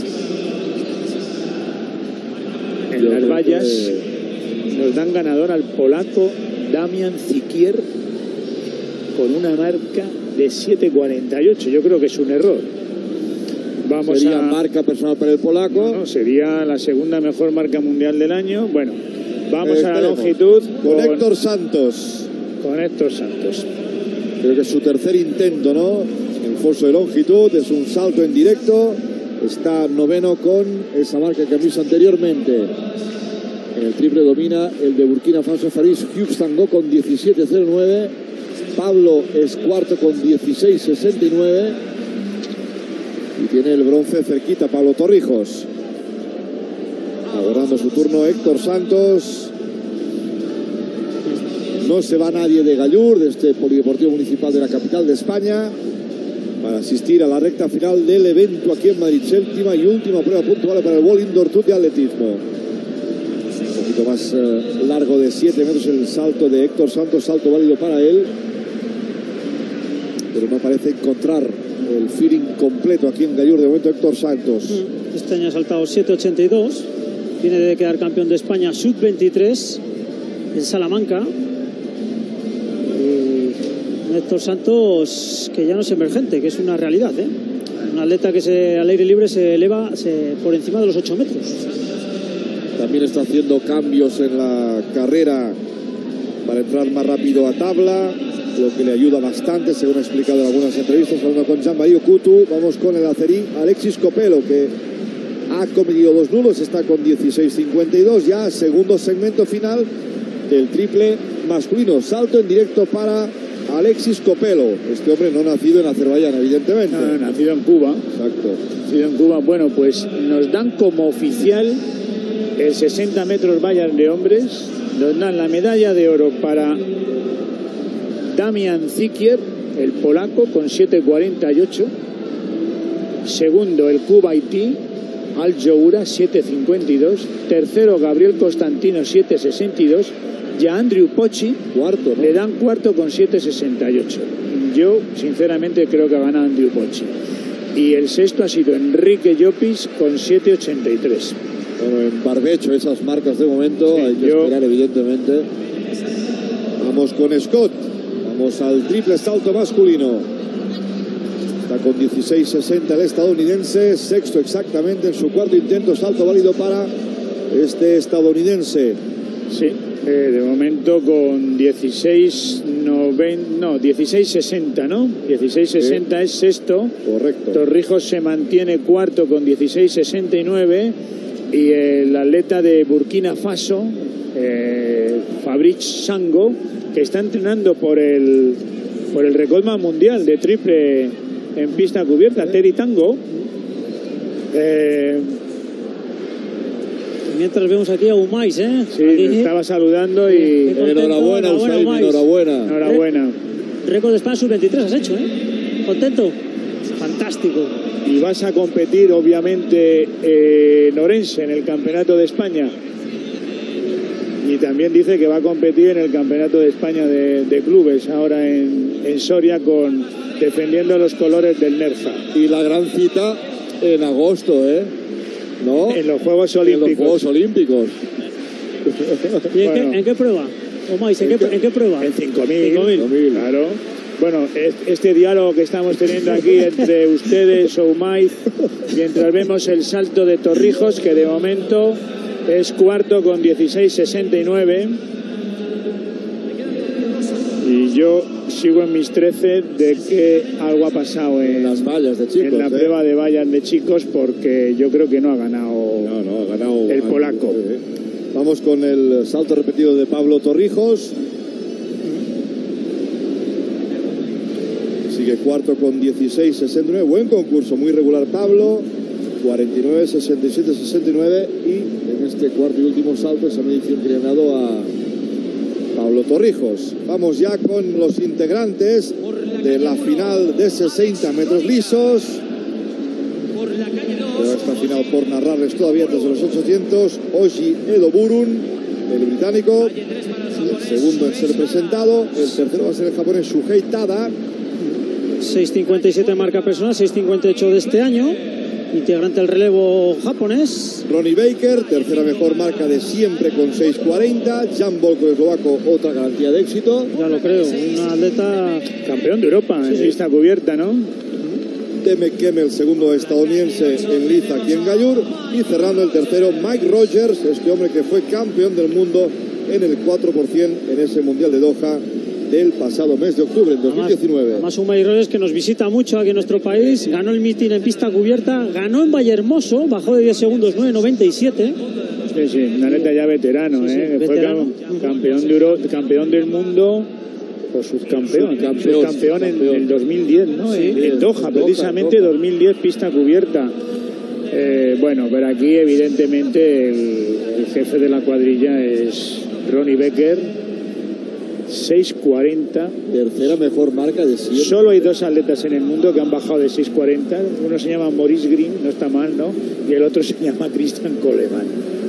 en Yo las vallas que... nos dan ganador al polaco Damian Zikier con una marca de siete cuarenta y ocho. Yo creo que es un error. Vamos sería a... marca personal para el polaco. No, no, sería la segunda mejor marca mundial del año. Bueno, vamos eh, a la longitud con, con Héctor Santos. Con Héctor Santos. Creo que es su tercer intento, ¿no? El foso de longitud, es un salto en directo. Está noveno con esa marca que han visto anteriormente. En el triple domina el de Burkina Faso, Faris Hughes Tango con diecisiete cero nueve. Pablo es cuarto con dieciséis sesenta y nueve. Y tiene el bronce cerquita Pablo Torrijos. Aguardando su turno Héctor Santos. No se va nadie de Gallur, de este polideportivo municipal de la capital de España, para asistir a la recta final del evento aquí en Madrid. Séptima y última prueba puntual para el World Indoor Tour de atletismo. Un poquito más eh, largo de siete metros el salto de Héctor Santos, salto válido para él. Pero no parece encontrar el feeling completo aquí en Gallur de momento Héctor Santos. Este año ha saltado siete ochenta y dos. Viene de quedar campeón de España sub veintitrés en Salamanca. Y Héctor Santos, que ya no es emergente, que es una realidad, ¿eh? Un atleta que se, al aire libre se eleva se, por encima de los ocho metros. También está haciendo cambios en la carrera para entrar más rápido a tabla, lo que le ayuda bastante, según ha explicado en algunas entrevistas. Hablando con Jean-Marie Coutu, vamos con el azerí Alexis Copelo, que ha cometido dos nulos, está con dieciséis cincuenta y dos, ya segundo segmento final del triple masculino. Salto en directo para Alexis Copelo, este hombre no nacido en Azerbaiyán, evidentemente. No, no, nacido en Cuba. Exacto. Nacido en Cuba. Bueno, pues nos dan como oficial el sesenta metros vallas de hombres. Nos dan la medalla de oro para Damian Zikier, el polaco, con siete cuarenta y ocho. Segundo, el kuwaití Al Joura, siete cincuenta y dos. Tercero, Gabriel Constantino, siete sesenta y dos. Y a Andrew Pochi, cuarto, ¿no? Le dan cuarto con siete sesenta y ocho. Yo, sinceramente, creo que ha ganado Andrew Pochi. Y el sexto ha sido Enrique Llopis con siete ochenta y tres. Bueno, en barbecho esas marcas de momento, sí, hay que yo... esperar, evidentemente. Vamos con Scott. Vamos al triple salto masculino. Está con dieciséis sesenta el estadounidense, sexto exactamente en su cuarto intento, salto válido para este estadounidense. Sí, eh, de momento con dieciséis noventa, no, dieciséis sesenta, ¿no? dieciséis sesenta sí. Es sexto. Correcto. Torrijos se mantiene cuarto con dieciséis sesenta y nueve y el atleta de Burkina Faso, eh, Fabrice Sango, que está entrenando por el por el recordman mundial de triple en pista cubierta, Teri Tango. Eh, Mientras vemos aquí a Umais, ¿eh? Sí, aquí estaba saludando y... Enhorabuena, Usain, enhorabuena. Enhorabuena. Récord de España sub veintitrés has hecho, ¿eh? ¿Contento? Fantástico. Y vas a competir, obviamente, eh, en Orense, en el Campeonato de España. Y también dice que va a competir en el Campeonato de España de, de clubes, ahora en, en Soria, con defendiendo los colores del Nerja. Y la gran cita en agosto, ¿eh? ¿No? En los Juegos Olímpicos. En los Juegos Olímpicos. ¿Y en, bueno. qué, en qué prueba? Omais, ¿en, ¿En, qué, ¿En qué prueba? En cinco mil. Claro. Bueno, este diálogo que estamos teniendo aquí entre ustedes, Omais, mientras vemos el salto de Torrijos, que de momento es cuarto con dieciséis sesenta y nueve. Y yo sigo en mis trece de que algo ha pasado en las vallas de chicos, en la ¿eh? prueba de vallas de chicos, porque yo creo que no ha ganado, no, no, ha ganado el polaco. ¿eh? Vamos con el salto repetido de Pablo Torrijos. Sigue cuarto con dieciséis sesenta y nueve. Buen concurso, muy regular Pablo. cuarenta y nueve sesenta y siete sesenta y nueve. Y en este cuarto y último salto, esa medición que le han dado a Pablo Torrijos. Vamos ya con los integrantes de la final de sesenta metros lisos. Pero esta final por narrarles todavía desde los ochocientos. Oji Edoburun, el británico, el segundo en ser presentado. El tercero va a ser el japonés Shuhei Tada. seis cincuenta y siete marca personal, seis cincuenta y ocho de este año. Integrante del relevo japonés. Ronnie Baker, tercera mejor marca de siempre con seis cuarenta. Jan Volko, eslovaco, otra garantía de éxito. Ya lo creo, un atleta campeón de Europa en sí, pista sí. cubierta, ¿no? Teme Kemmel, segundo estadounidense en liza aquí en Gallur. Y cerrando el tercero, Mike Rogers, este hombre que fue campeón del mundo en el cuatro por ciento en ese Mundial de Doha del pasado mes de octubre, en dos mil diecinueve. Además, un Mike Rogers que nos visita mucho aquí en nuestro país, ganó el mitin en pista cubierta, ganó en Vallehermoso, bajó de diez segundos, nueve noventa y siete. Sí, sí, un atleta ya veterano, sí, sí, ¿eh? Veterano. Fue campeón, de Euro, campeón del mundo, o subcampeón, subcampeón, subcampeón en el dos mil diez, ¿no? Sí, en, en Doha, precisamente Doha. dos mil diez, pista cubierta. Eh, bueno, pero aquí evidentemente el, el jefe de la cuadrilla es Ronnie Baker. seis cuarenta. Tercera mejor marca de siempre. Solo hay dos atletas en el mundo que han bajado de seis cuarenta. Uno se llama Maurice Green, no está mal, ¿no? Y el otro se llama Christian Coleman.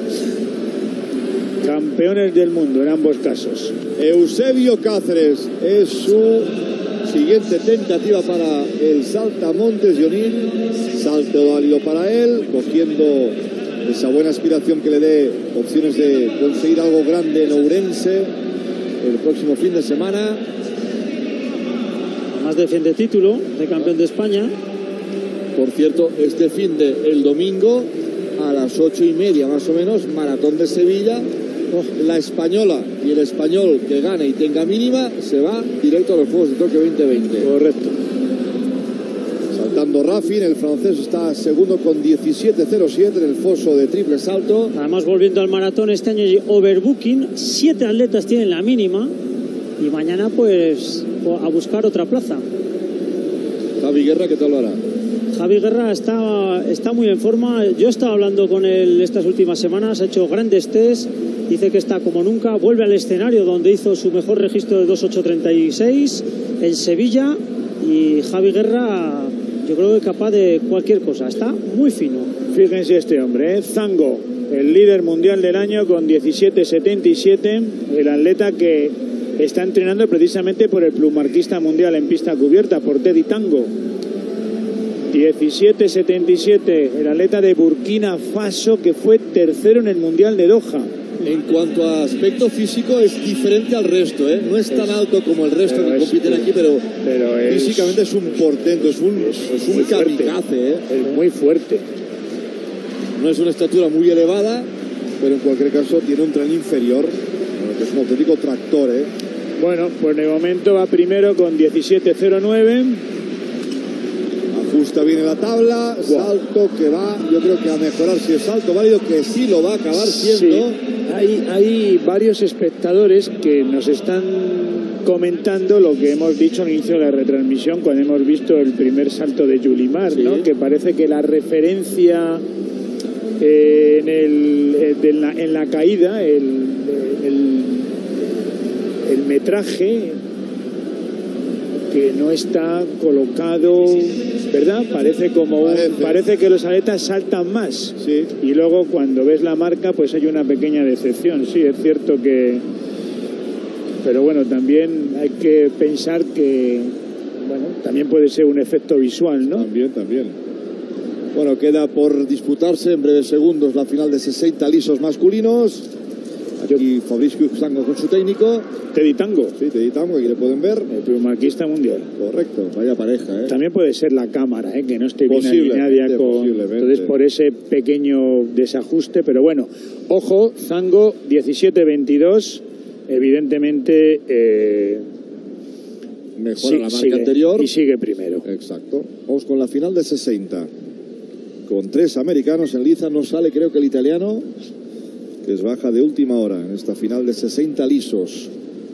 Campeones del mundo en ambos casos. Eusebio Cáceres es su siguiente tentativa para el saltamontes Jonil. Salto válido para él, cogiendo esa buena aspiración que le dé opciones de conseguir algo grande en Ourense el próximo fin de semana. además defiende título de campeón de España. Por cierto, este fin de el domingo a las ocho y media más o menos, Maratón de Sevilla. La española y el español que gane y tenga mínima se va directo a los Juegos de Tokio veinte veinte. Correcto. Saltando Raffin, el francés está segundo con diecisiete cero siete en el foso de triple salto. Además, volviendo al maratón, este año hay overbooking, siete atletas tienen la mínima y mañana pues a buscar otra plaza. Javi Guerra, ¿qué tal lo hará? Javi Guerra está, está muy en forma. Yo he estado hablando con él estas últimas semanas, ha hecho grandes tests, dice que está como nunca, vuelve al escenario donde hizo su mejor registro de dos ocho treinta y seis en Sevilla, y Javi Guerra yo creo que es capaz de cualquier cosa, está muy fino. Fíjense este hombre, ¿eh? Zango, el líder mundial del año con diecisiete setenta y siete, el atleta que está entrenando precisamente por el plumarquista mundial en pista cubierta, por Teddy Tango. diecisiete setenta y siete, el atleta de Burkina Faso que fue tercero en el Mundial de Doha. En cuanto a aspecto físico es diferente al resto, ¿eh? No es tan alto como el resto que compiten aquí, pero, pero es, físicamente es un portento, es un, es, es un kamikaze, ¿eh? Es muy fuerte. No es una estatura muy elevada, pero en cualquier caso tiene un tren inferior, que es un auténtico tractor, ¿eh? Bueno, pues de momento va primero con diecisiete cero nueve. Ajusta bien en la tabla, salto que va, yo creo que a mejorar, si es salto válido, que sí lo va a acabar siendo. Sí. Hay, hay varios espectadores que nos están comentando lo que hemos dicho al inicio de la retransmisión cuando hemos visto el primer salto de Yulimar, sí, ¿no? Que parece que la referencia eh, en, el, eh, de la, en la caída, el, el, el metraje que no está colocado, ¿verdad? Parece como un, parece. parece que los atletas saltan más, sí, y luego cuando ves la marca pues hay una pequeña decepción. Sí, es cierto que, pero bueno, también hay que pensar que, bueno, también puede ser un efecto visual, ¿no? También, también. Bueno, queda por disputarse en breves segundos la final de sesenta lisos masculinos. Aquí Fabricio Zango con su técnico. Teddy Tango. Sí, Teddy Tango, aquí le pueden ver. El plumarquista mundial. Correcto, vaya pareja, ¿eh? También puede ser la cámara, ¿eh? Que no esté bien alineada con... Entonces, por ese pequeño desajuste, pero bueno, ojo, Zango diecisiete veintidós, evidentemente... Eh, mejora sí, la marca sigue, anterior. Y sigue primero. Exacto. Vamos con la final de sesenta. Con tres americanos en liza, no sale creo que el italiano, que es baja de última hora en esta final de sesenta lisos.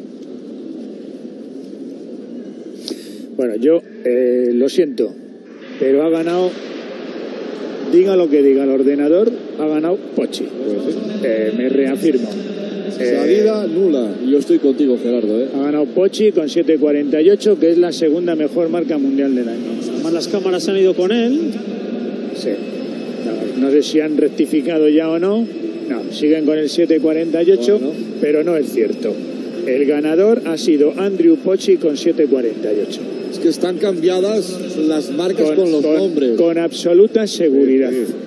Bueno, yo eh, lo siento, pero ha ganado, diga lo que diga el ordenador, ha ganado Pochi. Pues sí. eh, me reafirmo. Salida eh, nula. Yo estoy contigo, Gerardo, ¿eh? Ha ganado Pochi con siete cuarenta y ocho, que es la segunda mejor marca mundial del año. Además, las cámaras han ido con él. Sí. No, no sé si han rectificado ya o no. No, siguen con el siete cuarenta y ocho, bueno, pero no es cierto. El ganador ha sido Andrew Pochi con siete cuarenta y ocho. Es que están cambiadas las marcas con, con los con, nombres. Con absoluta seguridad. Sí, sí.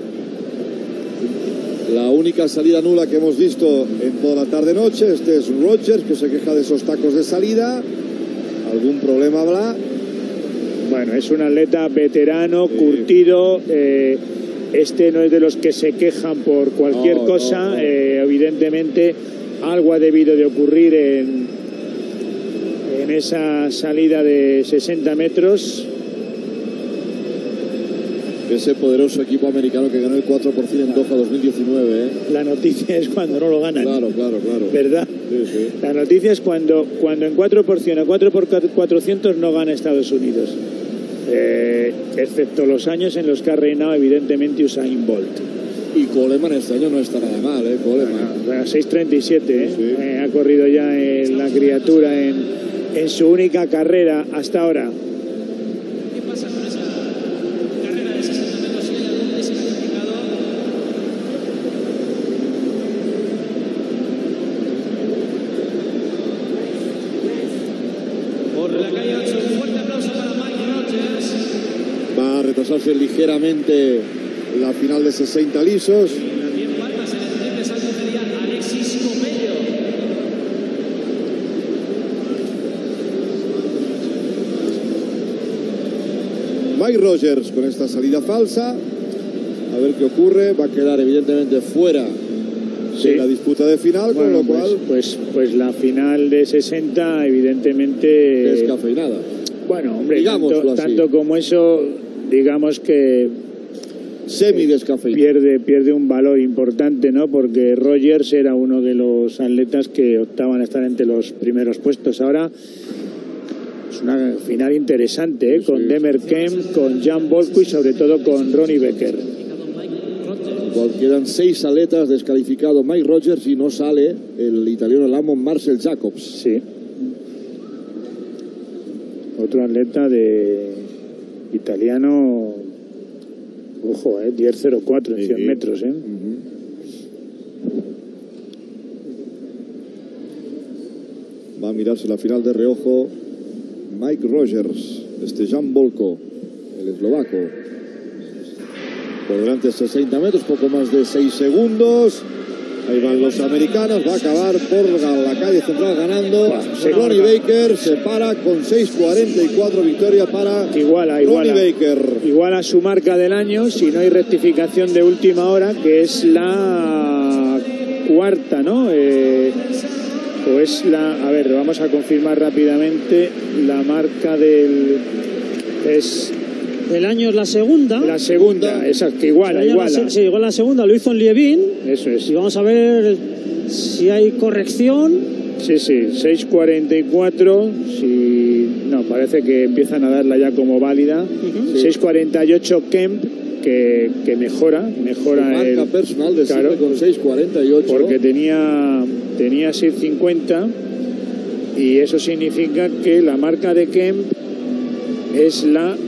La única salida nula que hemos visto en toda la tarde-noche, este es Rogers, que se queja de esos tacos de salida. ¿Algún problema habrá? Bueno, es un atleta veterano, sí, curtido. Eh, este no es de los que se quejan por cualquier no, cosa. No, no. Eh, evidentemente, algo ha debido de ocurrir en, en esa salida de sesenta metros. Ese poderoso equipo americano que ganó el cuatro por ciento en Doha dos mil diecinueve, ¿eh? La noticia es cuando no lo ganan. Claro, claro, claro. ¿Verdad? Sí, sí. La noticia es cuando, cuando en cuatro por ciento o cuatro por cuatrocientos no gana Estados Unidos. Eh, excepto los años en los que ha reinado evidentemente Usain Bolt. Y Coleman este año no está nada mal, ¿eh? Coleman. Bueno, seis treinta y siete, ¿eh? Sí, sí. Eh, ha corrido ya en la criatura en, en su única carrera hasta ahora. ¿Qué pasa con esa carrera de sesenta metros? ¿Si hay algún descalificado? Por la calle ocho, un fuerte aplauso para Mike Rogers. Va a retrasarse ligeramente la final de sesenta lisos. También palmas en el triple salto sería Alexis Comello. Mike Rogers con esta salida falsa. A ver qué ocurre. Va a quedar evidentemente fuera sí. de la disputa de final, bueno, con lo pues, cual... Pues, pues la final de sesenta evidentemente... Descafeinada. Bueno, hombre, Digámoslo tanto, así. tanto como eso, digamos que... Semi-descafeinada. Pierde, pierde un valor importante, ¿no? Porque Rogers era uno de los atletas que optaban a estar entre los primeros puestos. Ahora es una final interesante, ¿eh? Con sí. Demer Kemp, con Jan Bolko y sobre todo con Ronnie Becker. Quedan seis atletas descalificados. Mike Rogers y no sale el italiano Lamont Marcel Jacobs. Sí. Otro atleta de italiano, ojo, eh, diez cero cuatro en cien metros, ¿eh? Uh-huh. Va a mirarse la final de reojo Mike Rogers, este Jan Bolko, el eslovaco. Por delante sesenta metros, poco más de seis segundos. Ahí van los americanos, va a acabar por la calle central ganando. Ronnie Baker se para con seis cuarenta y cuatro, victoria para iguala, iguala, Ronnie Baker. Iguala su marca del año, si no hay rectificación de última hora, que es la cuarta, ¿no? Eh, o es la... A ver, vamos a confirmar rápidamente la marca del... Es... El año es la segunda. La segunda, exacto, iguala, iguala. La, sí, igual la segunda, lo hizo en Lievin. Eso es. Y vamos a ver si hay corrección. Sí, sí, seis cuarenta y cuatro. Si... No, parece que empiezan a darla ya como válida. Uh-huh. Sí. seis cuarenta y ocho Kemp, que, que mejora, mejora su marca el... personal de claro, con seis cuarenta y ocho. Porque tenía, tenía seis cincuenta y eso significa que la marca de Kemp es la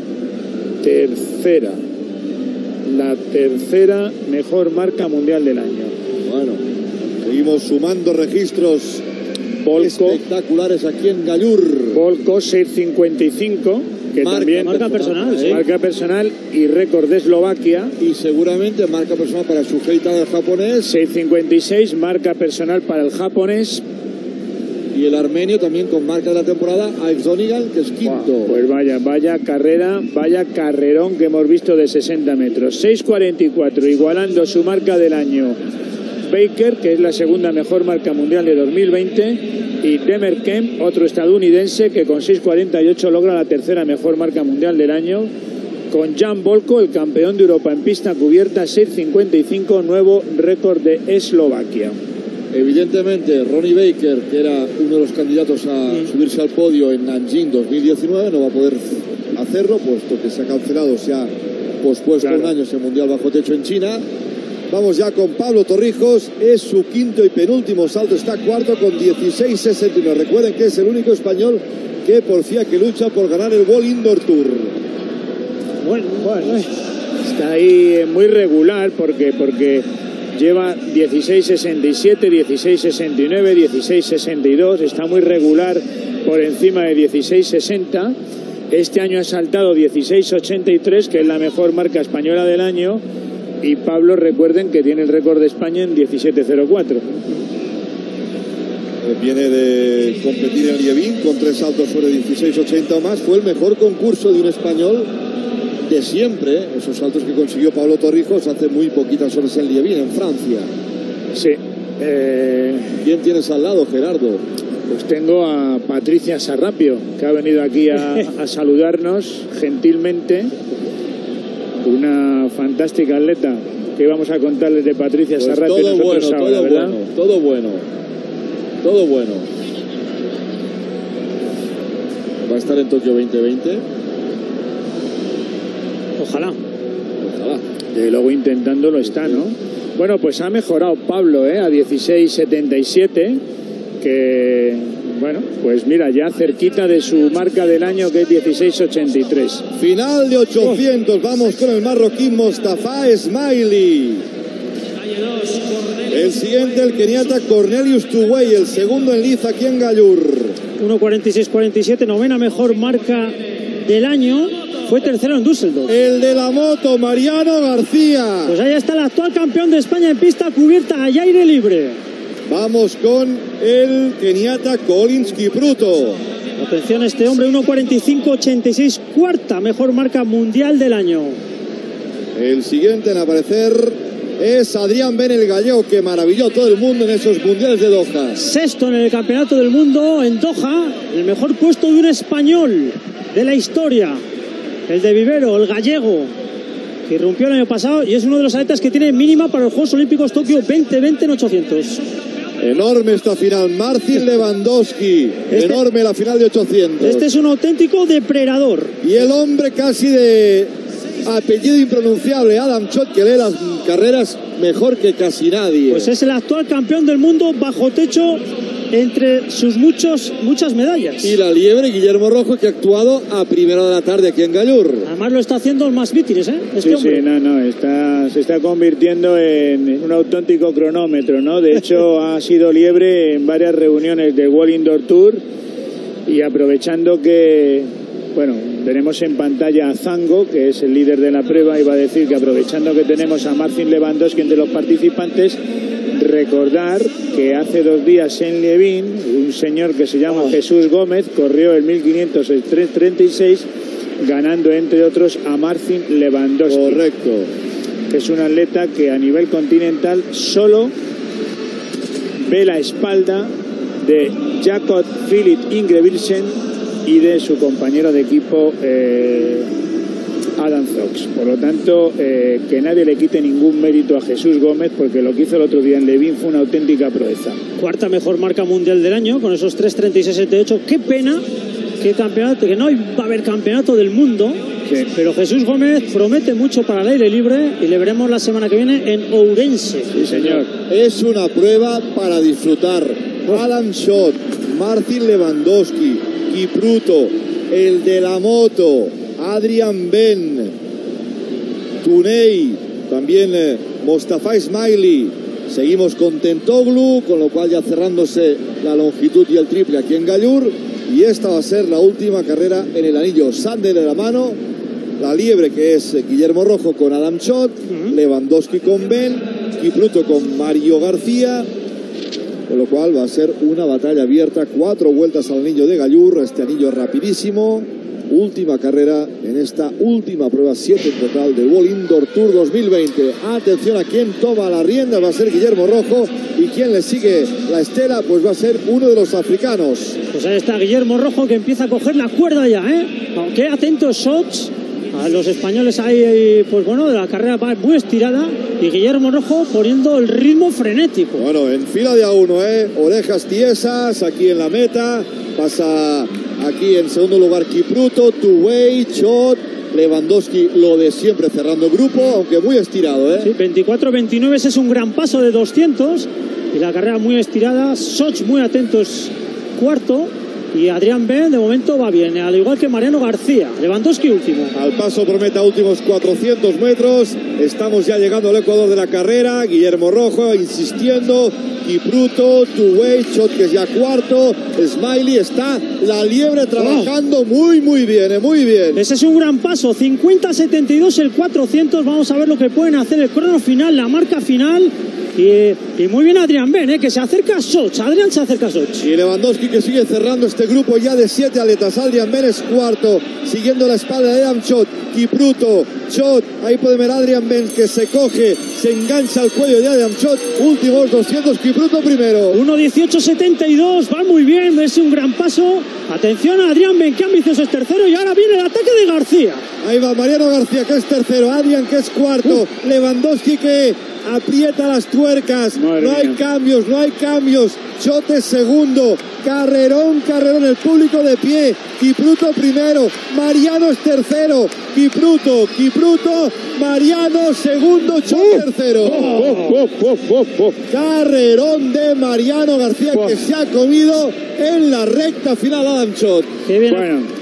tercera, la tercera mejor marca mundial del año. Bueno, seguimos sumando registros Bolko, espectaculares aquí en Gallur. Bolko seis cincuenta y cinco, que marca, también marca personal, ¿eh? sí. Marca personal y récord de Eslovaquia. Y seguramente marca personal para su del japonés. seis cincuenta y seis, marca personal para el japonés. Y el armenio también con marca de la temporada, Alex Donigan, que es quinto. Wow, pues vaya, vaya carrera, vaya carrerón que hemos visto de sesenta metros. seis cuarenta y cuatro, igualando su marca del año. Baker, que es la segunda mejor marca mundial de dos mil veinte. Y Demer Kemp, otro estadounidense, que con seis cuarenta y ocho logra la tercera mejor marca mundial del año. Con Jan Bolko, el campeón de Europa en pista cubierta, seis cincuenta y cinco, nuevo récord de Eslovaquia. Evidentemente, Ronnie Baker, que era uno de los candidatos a sí. subirse al podio en Nanjing dos mil diecinueve, no va a poder hacerlo, puesto que se ha cancelado, se ha pospuesto claro. un año ese mundial bajo techo en China. Vamos ya con Pablo Torrijos, es su quinto y penúltimo salto, está cuarto con dieciséis sesenta y nueve. Recuerden que es el único español que porfía que lucha por ganar el World Indoor Tour. Bueno, bueno, está ahí muy regular porque... porque... lleva dieciséis sesenta y siete, dieciséis sesenta y nueve, dieciséis sesenta y dos, está muy regular por encima de dieciséis sesenta. Este año ha saltado dieciséis ochenta y tres, que es la mejor marca española del año, y Pablo, recuerden que tiene el récord de España en diecisiete cero cuatro. Viene de competir en Lievin con tres saltos sobre dieciséis ochenta o más, fue el mejor concurso de un español de siempre, esos saltos que consiguió Pablo Torrijos hace muy poquitas horas en Lievin, en Francia. Sí. Eh... ¿Quién tienes al lado, Gerardo? Pues tengo a Patricia Sarrapio, que ha venido aquí a, a saludarnos gentilmente. Una fantástica atleta que vamos a contarles de Patricia pues Sarrapio. Todo bueno, ahora, todo ¿verdad? bueno, todo bueno. Todo bueno. Va a estar en Tokio veinte veinte. Ojalá. Ojalá. Desde luego intentándolo está, ¿no? Bueno, pues ha mejorado Pablo, ¿eh? A dieciséis setenta y siete, que, bueno, pues mira, ya cerquita de su marca del año, que es dieciséis ochenta y tres. Final de ochocientos, oh. Vamos con el marroquín Mostafa Esmaili. El siguiente, el keniata Cornelius Tuwei, el segundo en liza aquí en Gallur. uno cuarenta y seis cuarenta y siete, novena mejor marca del año. Fue tercero en Düsseldorf. El de la moto, Mariano García. Pues ahí está el actual campeón de España en pista cubierta y aire libre. Vamos con el keniata Collins Kipruto. Atención a este hombre, uno cuarenta y cinco ochenta y seis, cuarta mejor marca mundial del año. El siguiente en aparecer es Adrián Ben, el gallego, que maravilló a todo el mundo en esos mundiales de Doha. Sexto en el campeonato del mundo en Doha, el mejor puesto de un español de la historia, el de Vivero, el gallego, que irrumpió el año pasado y es uno de los atletas que tiene mínima para los Juegos Olímpicos Tokio veinte veinte en ochocientos. Enorme esta final, Marcin Lewandowski, este, enorme la final de ochocientos. Este es un auténtico depredador. Y el hombre casi de apellido impronunciable, Adam Schott, que lee las carreras mejor que casi nadie. Pues es el actual campeón del mundo bajo techo entre sus muchos, muchas medallas. Y la liebre, Guillermo Rojo, que ha actuado a primera de la tarde aquí en Gallur. Además lo está haciendo el más vítires, ¿eh? Este sí, hombre. sí, no, no, está, se está convirtiendo en un auténtico cronómetro, ¿no? De hecho, ha sido liebre en varias reuniones de World Indoor Tour y aprovechando que, bueno, tenemos en pantalla a Zango, que es el líder de la prueba, iba a decir que aprovechando que tenemos a Marcin Lewandowski entre los participantes, recordar que hace dos días en Levin un señor que se llama oh. Jesús Gómez corrió el mil quinientos el tres treinta y seis ganando entre otros a Marcin Lewandowski. Correcto. Es un atleta que a nivel continental solo ve la espalda de Jakob Philip Ingebrigtsen y de su compañero de equipo eh, Adam Fox. Por lo tanto, eh, que nadie le quite ningún mérito a Jesús Gómez, porque lo que hizo el otro día en Levin fue una auténtica proeza. Cuarta mejor marca mundial del año, con esos tres treinta y seis setenta y ocho. Qué pena que, campeonato, que no va a haber campeonato del mundo, sí. Pero Jesús Gómez promete mucho para el aire libre y le veremos la semana que viene en Ourense. Sí, señor. Es una prueba para disfrutar. Adam Schott, Marcin Lewandowski, Kipruto, el de la moto, Adrián Ben, Tunei, también eh, Mostafa Ismaili. Seguimos con Tentoglu, con lo cual ya cerrándose la longitud y el triple aquí en Gallur. Y esta va a ser la última carrera en el anillo. Sander de la mano, la liebre, que es Guillermo Rojo con Adam Schott, uh-huh. Lewandowski con Ben, Kipruto con Mario García. Con lo cual va a ser una batalla abierta, cuatro vueltas al anillo de Gallur, este anillo rapidísimo. Última carrera en esta última prueba, siete en total del World Indoor Tour dos mil veinte. Atención a quien toma la rienda, va a ser Guillermo Rojo, y quien le sigue la estela, pues va a ser uno de los africanos. Pues ahí está Guillermo Rojo, que empieza a coger la cuerda ya, ¿eh? Aunque atentos shots. A los españoles ahí, pues bueno, la carrera va muy estirada y Guillermo Rojo poniendo el ritmo frenético. Bueno, en fila de a uno, ¿eh? Orejas tiesas, aquí en la meta. Pasa aquí en segundo lugar Kipruto, Tuwei, Schott, Lewandowski, lo de siempre cerrando grupo, aunque muy estirado, ¿eh? Sí, veinticuatro veintinueve, ese es un gran paso de doscientos y la carrera muy estirada. Schott muy atentos, cuarto. Y Adrián Ben de momento va bien, al igual que Mariano García. Lewandowski último. Al paso prometa últimos cuatrocientos metros. Estamos ya llegando al ecuador de la carrera. Guillermo Rojo insistiendo. Kipruto, Tuwei, Schott, que es ya cuarto. Smiley, está la liebre trabajando oh. muy, muy bien, eh, muy bien. Ese es un gran paso. cincuenta setenta y dos el cuatrocientos. Vamos a ver lo que pueden hacer el crono final, la marca final. Y, y muy bien Adrián Ben, ¿eh? Que se acerca a Soch. Adrián se acerca a Soch. Y Lewandowski, que sigue cerrando este grupo ya de siete atletas. Adrián Ben es cuarto, siguiendo la espalda de Adam Schott. Kipruto, Schott, ahí puede ver a Adrián Ben, que se coge, se engancha al cuello de Adam Schott. Últimos doscientos, Kipruto primero. uno dieciocho setenta y dos, va muy bien, es un gran paso. Atención a Adrián Ben, que ambicioso es tercero, y ahora viene el ataque de García. Ahí va Mariano García, que es tercero, Adrián, que es cuarto, uh. Lewandowski, que aprieta las tuercas. Madre no hay mía. cambios, no hay cambios. Schott es segundo, carrerón, carrerón, el público de pie. Kipruto primero, Mariano es tercero. Kipruto, Kipruto, Mariano segundo, Schott uh. tercero. Oh, oh, oh, oh, oh. Carrerón de Mariano García, oh. que se ha comido en la recta final Adam Schott. Bueno.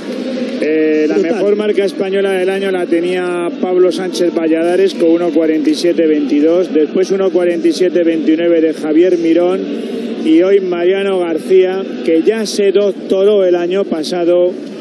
Eh, la mejor marca española del año la tenía Pablo Sánchez Valladares con uno cuarenta y siete veintidós, después uno cuarenta y siete veintinueve de Javier Mirón y hoy Mariano García, que ya se doctoró el año pasado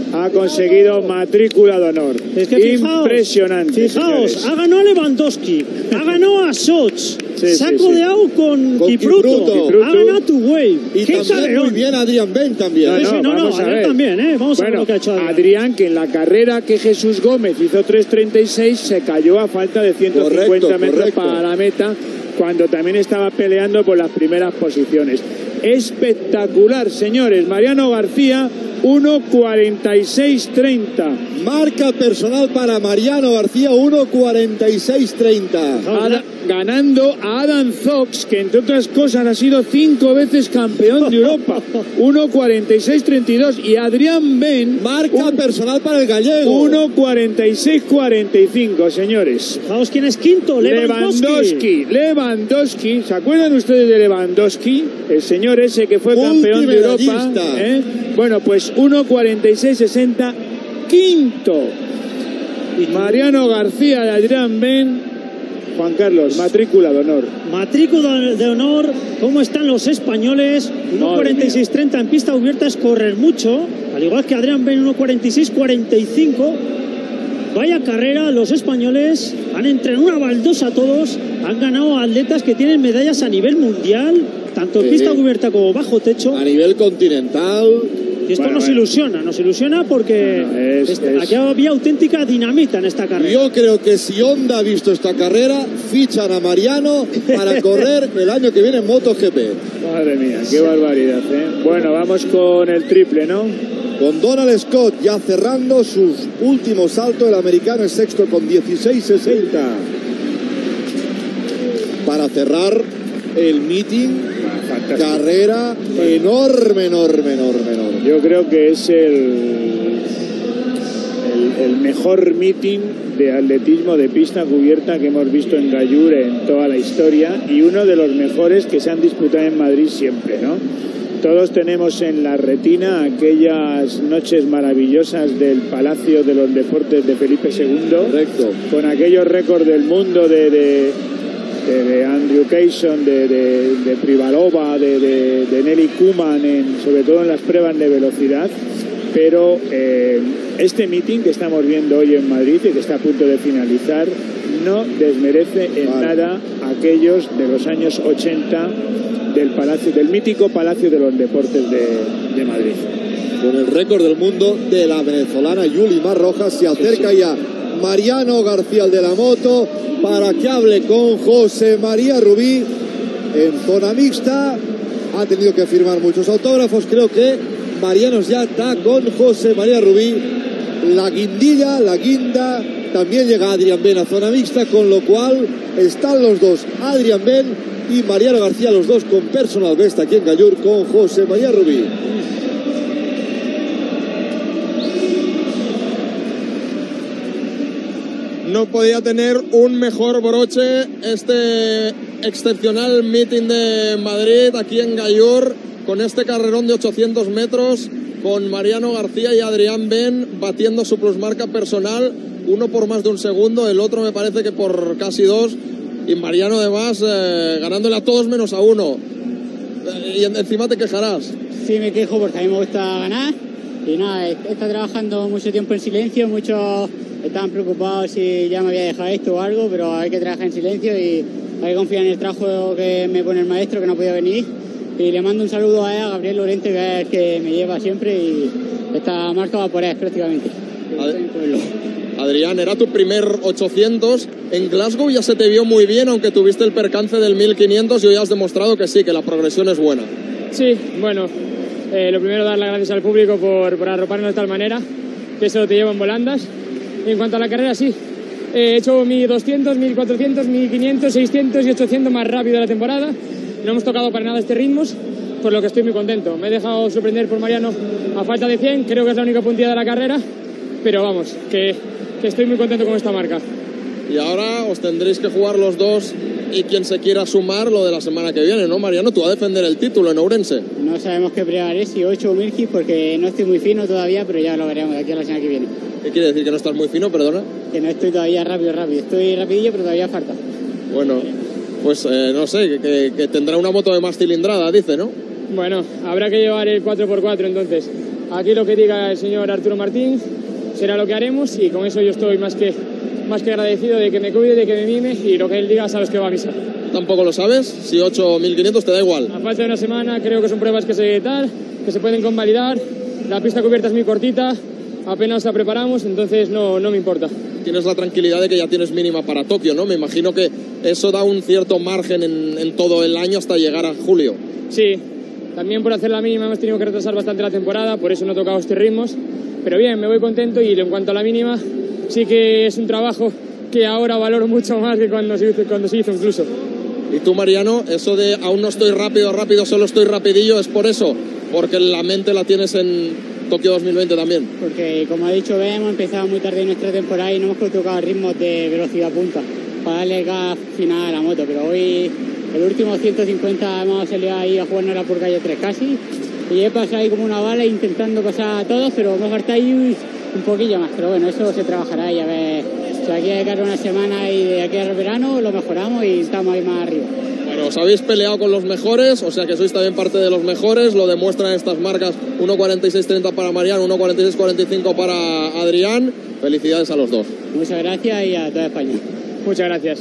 ha conseguido matrícula de honor. Es que fijaos, impresionante. Fijaos, señores. ha ganado a Lewandowski, ha ganado a Soch, Sí, se ha sí, codeado sí. con, Con Kipruto, Kipruto. ha ganado Tuwei. Y ¡Qué también carrerón! muy bien Adrián Ben también. Sí, sí, no, no, vamos a Adrián ver. también, ¿eh? Vamos a ver Bueno, lo que ha hecho Adrián. Adrián, que en la carrera que Jesús Gómez hizo tres treinta y seis, se cayó a falta de ciento cincuenta Correcto, metros correcto. para la meta, cuando también estaba peleando por las primeras posiciones. Espectacular, señores. Mariano García, uno cuarenta y seis treinta. Marca personal para Mariano García, uno cuarenta y seis treinta. Ada- ganando a Adam Zox, que entre otras cosas ha sido cinco veces campeón de Europa. uno cuarenta y seis treinta y dos. Y Adrián Ben, marca un, personal para el gallego. uno cuarenta y seis cuarenta y cinco, señores. Fijaos quién es quinto, Lewandowski. Lewandowski. Lewandowski. ¿Se acuerdan ustedes de Lewandowski? El señor ese que fue campeón de Europa. Multimedallista. ¿eh? Bueno, pues uno cuarenta y seis sesenta, quinto. Mariano García de Adrián Ben. Juan Carlos, matrícula de honor. Matrícula de honor. ¿Cómo están los españoles? uno cuarenta y seis treinta en pista abierta es correr mucho. Al igual que Adrián Ben, uno cuarenta y seis cuarenta y cinco. Vaya carrera, los españoles han entrado en una baldosa todos. Han ganado a atletas que tienen medallas a nivel mundial, tanto en Sí. pista cubierta como bajo techo. A nivel continental. Y esto Bueno, nos bueno. ilusiona, nos ilusiona porque Bueno, es- este- es- aquí había auténtica dinamita en esta carrera. Yo creo que si Honda ha visto esta carrera, fichan a Mariano para correr el año que viene en MotoGP. Madre mía, qué barbaridad, ¿eh? Bueno, vamos con el triple, ¿no? Con Donald Scott ya cerrando sus últimos saltos, el americano es sexto con dieciséis sesenta. Para cerrar el meeting, carrera enorme, enorme, enorme, enorme. Yo creo que es el, el, el mejor meeting de atletismo de pista cubierta que hemos visto en Gallur en toda la historia y uno de los mejores que se han disputado en Madrid siempre, ¿no? Todos tenemos en la retina aquellas noches maravillosas del Palacio de los Deportes de Felipe segundo, Correcto. con aquellos récords del mundo de, de, de, de Andrew Kayson, de, de, de Privalova, de, de, de Nelly Kuman, en, sobre todo en las pruebas de velocidad. Pero eh, este meeting que estamos viendo hoy en Madrid y que está a punto de finalizar no desmerece en Vale. nada aquellos de los años ochenta del palacio, del mítico Palacio de los Deportes de, de Madrid. Con el récord del mundo de la venezolana Yulimar Rojas se acerca Sí, sí. ya Mariano García el de la moto para que hable con José María Rubí en zona mixta. Ha tenido que firmar muchos autógrafos. Creo que Mariano ya está con José María Rubí. La guindilla, la guinda. También llega Adrián Ben a zona mixta, con lo cual están los dos, Adrián Ben y Mariano García, los dos con personal best aquí en Gallur con José María Rubí. No podía tener un mejor broche este excepcional meeting de Madrid aquí en Gallur, con este carrerón de ochocientos metros, con Mariano García y Adrián Ben batiendo su plusmarca personal, uno por más de un segundo, el otro me parece que por casi dos, y Mariano además eh, ganándole a todos menos a uno. Eh, y encima te quejarás. Sí, me quejo porque a mí me gusta ganar y nada, he he estado trabajando mucho tiempo en silencio, muchos estaban preocupados si ya me había dejado esto o algo, pero hay que trabajar en silencio y hay que confiar en el trabajo que me pone el maestro, que no podía venir. Y le mando un saludo a, él, a Gabriel Lorente, que es el que me lleva siempre, y esta marca va por él prácticamente. Adrián, era tu primer ochocientos. En Glasgow ya se te vio muy bien, aunque tuviste el percance del mil quinientos y hoy has demostrado que sí, que la progresión es buena. Sí, bueno, eh, lo primero dar las gracias al público por, por arroparnos de tal manera, que eso te lleva en volandas. Y en cuanto a la carrera, sí, he hecho mil doscientos, mil cuatrocientos, mil quinientos, seiscientos y ochocientos más rápido de la temporada. No hemos tocado para nada este ritmos, por lo que estoy muy contento. Me he dejado sorprender por Mariano a falta de cien, creo que es la única puntilla de la carrera, pero vamos, que, que estoy muy contento con esta marca. Y ahora os tendréis que jugar los dos y quien se quiera sumar lo de la semana que viene, ¿no, Mariano? Tú vas a defender el título en Ourense. No sabemos qué prepararé, si ocho o mil hits, porque no estoy muy fino todavía, pero ya lo veremos de aquí a la semana que viene. ¿Qué quiere decir? ¿Que no estás muy fino, perdona? Que no estoy todavía rápido, rápido. Estoy rapidillo, pero todavía falta. Bueno, pues eh, no sé, que, que, que tendrá una moto de más cilindrada, dice, ¿no? Bueno, habrá que llevar el cuatro por cuatro entonces. aquí lo que diga el señor Arturo Martín será lo que haremos, y con eso yo estoy más que, más que agradecido de que me cuide, de que me mime, y lo que él diga sabes que va a misa. ¿Tampoco lo sabes? Si ocho mil quinientos te da igual. A falta de una semana creo que son pruebas que se tal, que se pueden convalidar, la pista cubierta es muy cortita, apenas la preparamos, entonces no, no me importa. Tienes la tranquilidad de que ya tienes mínima para Tokio, ¿no? Me imagino que eso da un cierto margen en, en todo el año hasta llegar a julio. Sí, también por hacer la mínima hemos tenido que retrasar bastante la temporada, por eso no he tocado estos ritmos, pero bien, me voy contento, y en cuanto a la mínima, sí que es un trabajo que ahora valoro mucho más que cuando se hizo, cuando se hizo incluso. Y tú, Mariano, eso de aún no estoy rápido, rápido, solo estoy rapidillo, ¿es por eso? Porque la mente la tienes en Tokio dos mil veinte también. Porque, como ha dicho Ben, hemos empezado muy tarde nuestra temporada y no hemos tocado ritmos de velocidad punta para darle gas final a la moto, pero hoy el último ciento cincuenta hemos salido ahí a jugárnosla por calle tres casi, y he pasado ahí como una bala intentando pasar a todos, pero me falta ahí un poquillo más, pero bueno, eso se trabajará y a ver, si aquí hay que dar una semana y de aquí al verano lo mejoramos y estamos ahí más arriba. Bueno, os habéis peleado con los mejores, o sea que sois también parte de los mejores, lo demuestran estas marcas, uno cuarenta y seis treinta para Mariano, uno cuarenta y seis cuarenta y cinco para Adrián. Felicidades a los dos. Muchas gracias y a toda España. Muchas gracias.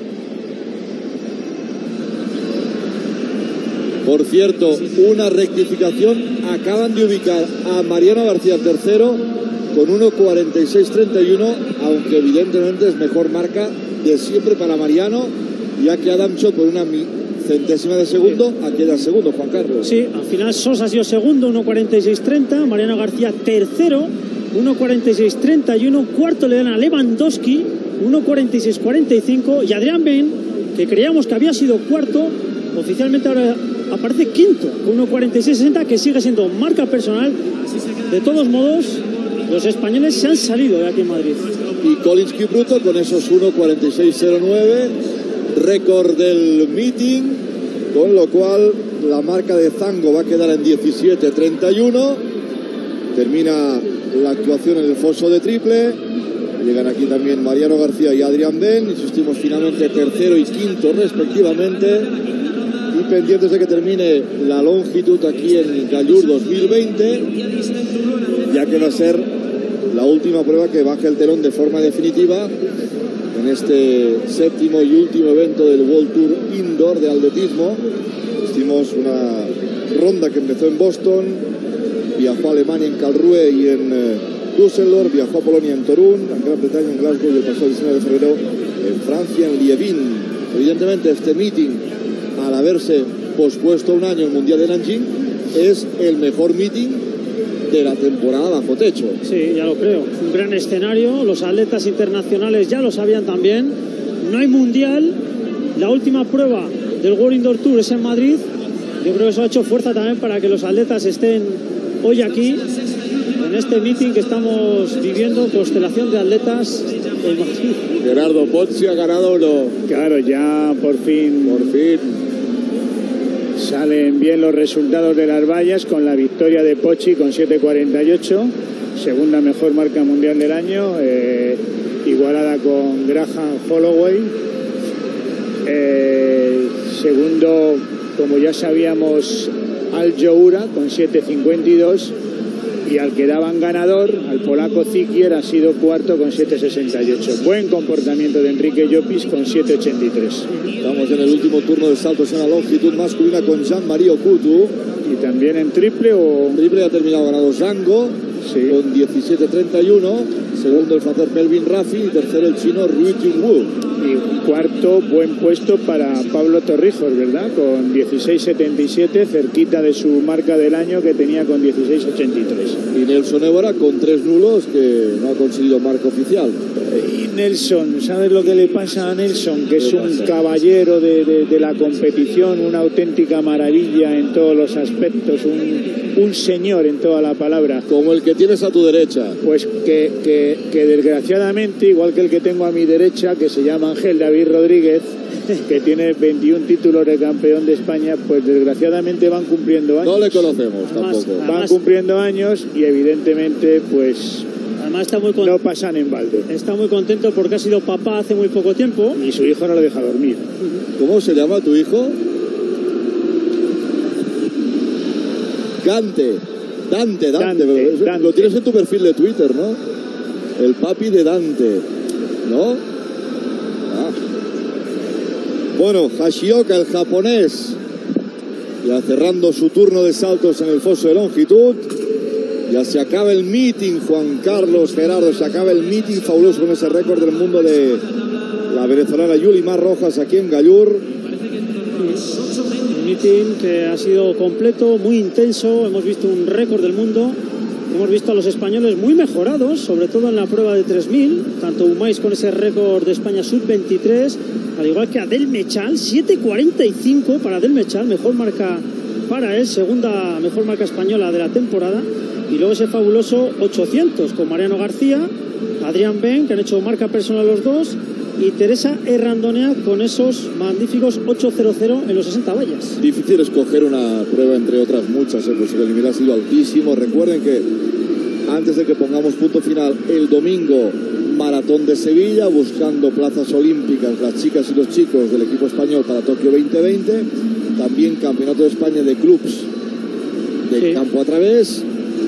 Por cierto, una rectificación, acaban de ubicar a Mariano García tercero con uno cuarenta y seis treinta y uno, aunque evidentemente es mejor marca de siempre para Mariano, ya que Adam Cho con una centésima de segundo, aquí era segundo, Juan Carlos. Sí, al final Sosa ha sido segundo, uno cuarenta y seis treinta, Mariano García tercero, uno cuarenta y seis treinta y uno, cuarto le dan a Lewandowski, uno cuarenta y seis cuarenta y cinco, y Adrián Ben, que creíamos que había sido cuarto, oficialmente ahora aparece quinto, con uno cuarenta y seis sesenta, que sigue siendo marca personal. De todos modos, los españoles se han salido de aquí en Madrid. Y Collins Kipruto con esos uno cuarenta y seis cero nueve, récord del meeting, con lo cual la marca de Zango va a quedar en diecisiete treinta y uno. Termina la actuación en el foso de triple. Llegan aquí también Mariano García y Adrián Ben, insistimos, finalmente tercero y quinto respectivamente, y pendientes de que termine la longitud aquí en Gallur dos mil veinte, ya que va a ser la última prueba que baje el telón de forma definitiva en este séptimo y último evento del World Tour Indoor de atletismo. Hicimos una ronda que empezó en Boston, viajó a Alemania en Karlsruhe y en eh, Düsseldorf, viajó a Polonia en Torun, en Gran Bretaña en Glasgow, y el pasado diecinueve de febrero en Francia en Liévin. Evidentemente este meeting, al haberse pospuesto un año el Mundial de Nanjing, es el mejor meeting de la temporada bajo techo. Sí, ya lo creo. Un gran escenario, los atletas internacionales ya lo sabían también. No hay mundial, la última prueba del World Indoor Tour es en Madrid. Yo creo que eso ha hecho fuerza también para que los atletas estén hoy aquí, en este meeting que estamos viviendo, constelación de atletas en Madrid. Gerardo Pozzi ha ganado uno. Claro, ya por fin, por fin salen bien los resultados de las vallas, con la victoria de Pozzi con siete cuarenta y ocho, segunda mejor marca mundial del año, eh, igualada con Graham Holloway. Eh, segundo, como ya sabíamos, Al Joura con siete cincuenta y dos, y al que daban ganador, al polaco Zikier, ha sido cuarto con siete sesenta y ocho. Buen comportamiento de Enrique Llopis con siete ochenta y tres. Estamos en el último turno de saltos en la longitud masculina con Jean-Marie Okutu. Y también en triple o... triple ha terminado ganado Zango, sí, con diecisiete treinta y uno. Segundo el francés Melvin Rafi y tercero el chino Rui Jingwu. Y cuarto, buen puesto para Pablo Torrijos, ¿verdad? Con dieciséis setenta y siete, cerquita de su marca del año que tenía con dieciséis ochenta y tres. Y Nelson Évora con tres nulos, que no ha conseguido marca oficial. Y Nelson, ¿sabes lo que le pasa a Nelson? Que es un caballero de, de, de la competición, una auténtica maravilla en todos los aspectos, un, un señor en toda la palabra. Como el que tienes a tu derecha. Pues que, que, que desgraciadamente, igual que el que tengo a mi derecha, que se llama Ángel David Rodríguez, que tiene veintiún títulos de campeón de España, pues desgraciadamente van cumpliendo años. No le conocemos además, tampoco. Van además, cumpliendo años y evidentemente pues además está muy no pasan en balde. Está muy contento porque ha sido papá hace muy poco tiempo. Y su hijo no lo deja dormir. ¿Cómo se llama tu hijo? Gante. Dante, Dante, Dante, pero eso Dante. Lo tienes en tu perfil de Twitter, ¿no? El papi de Dante, ¿no? Ah. Bueno, Hashioka, el japonés, ya cerrando su turno de saltos en el foso de longitud. Ya se acaba el meeting, Juan Carlos, Gerardo, se acaba el meeting fabuloso con ese récord del mundo de la venezolana Yulimar Rojas aquí en Gallur. Un meeting que ha sido completo, muy intenso. Hemos visto un récord del mundo. Hemos visto a los españoles muy mejorados, sobre todo en la prueba de tres mil. Tanto Umais con ese récord de España sub veintitrés, al igual que Adel Mechal, siete cuarenta y cinco para Adel Mechal, mejor marca para él, segunda mejor marca española de la temporada. Y luego ese fabuloso ochocientos con Mariano García, Adrián Ben, que han hecho marca personal los dos, y Teresa Errandonea con esos magníficos ocho cero cero en los sesenta vallas. Difícil escoger una prueba entre otras muchas, ¿eh? Pues el nivel ha sido altísimo. Recuerden que antes de que pongamos punto final, el domingo Maratón de Sevilla, buscando plazas olímpicas las chicas y los chicos del equipo español para Tokio veinte veinte. También Campeonato de España de clubs de sí. campo a través.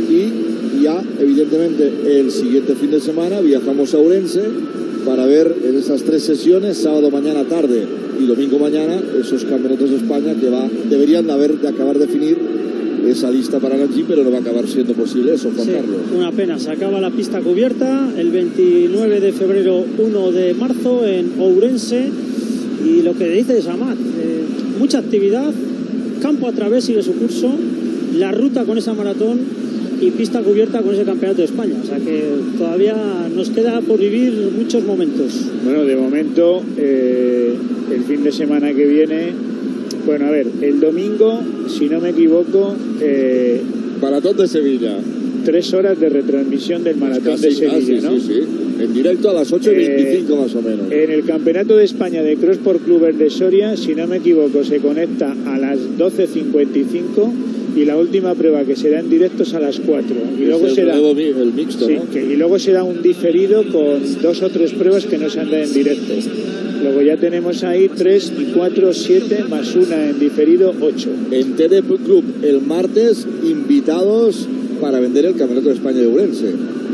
Y ya, evidentemente, el siguiente fin de semana viajamos a Ourense para ver en esas tres sesiones, sábado mañana tarde y domingo mañana, esos campeonatos de España que va, deberían de haber de acabar de definir esa lista para Nanjing, pero no va a acabar siendo posible eso, Juan sí, Carlos. Una pena, se acaba la pista cubierta el veintinueve de febrero, uno de marzo en Ourense, y lo que dice Amat, eh, mucha actividad, campo a través sigue su curso, la ruta con esa maratón y pista cubierta con ese campeonato de España, o sea que todavía nos queda por vivir muchos momentos. Bueno, de momento eh, el fin de semana que viene, bueno, a ver, el domingo, si no me equivoco, eh, Maratón de Sevilla, tres horas de retransmisión del Maratón casi, de Sevilla, casi, ¿no? Sí, sí, en directo a las ocho y veinticinco eh, más o menos. En el Campeonato de España de Cross por Clubes de Soria, si no me equivoco, se conecta a las doce cincuenta y cinco y la última prueba que será en directo es a las cuatro. Y luego el será el mixto, sí, ¿no? que, y luego será un diferido con dos o tres pruebas que no se andan en directo. Luego ya tenemos ahí tres, cuatro, siete más una en diferido, ocho. En T D Club el martes, invitados para vender el Campeonato de España de Ourense.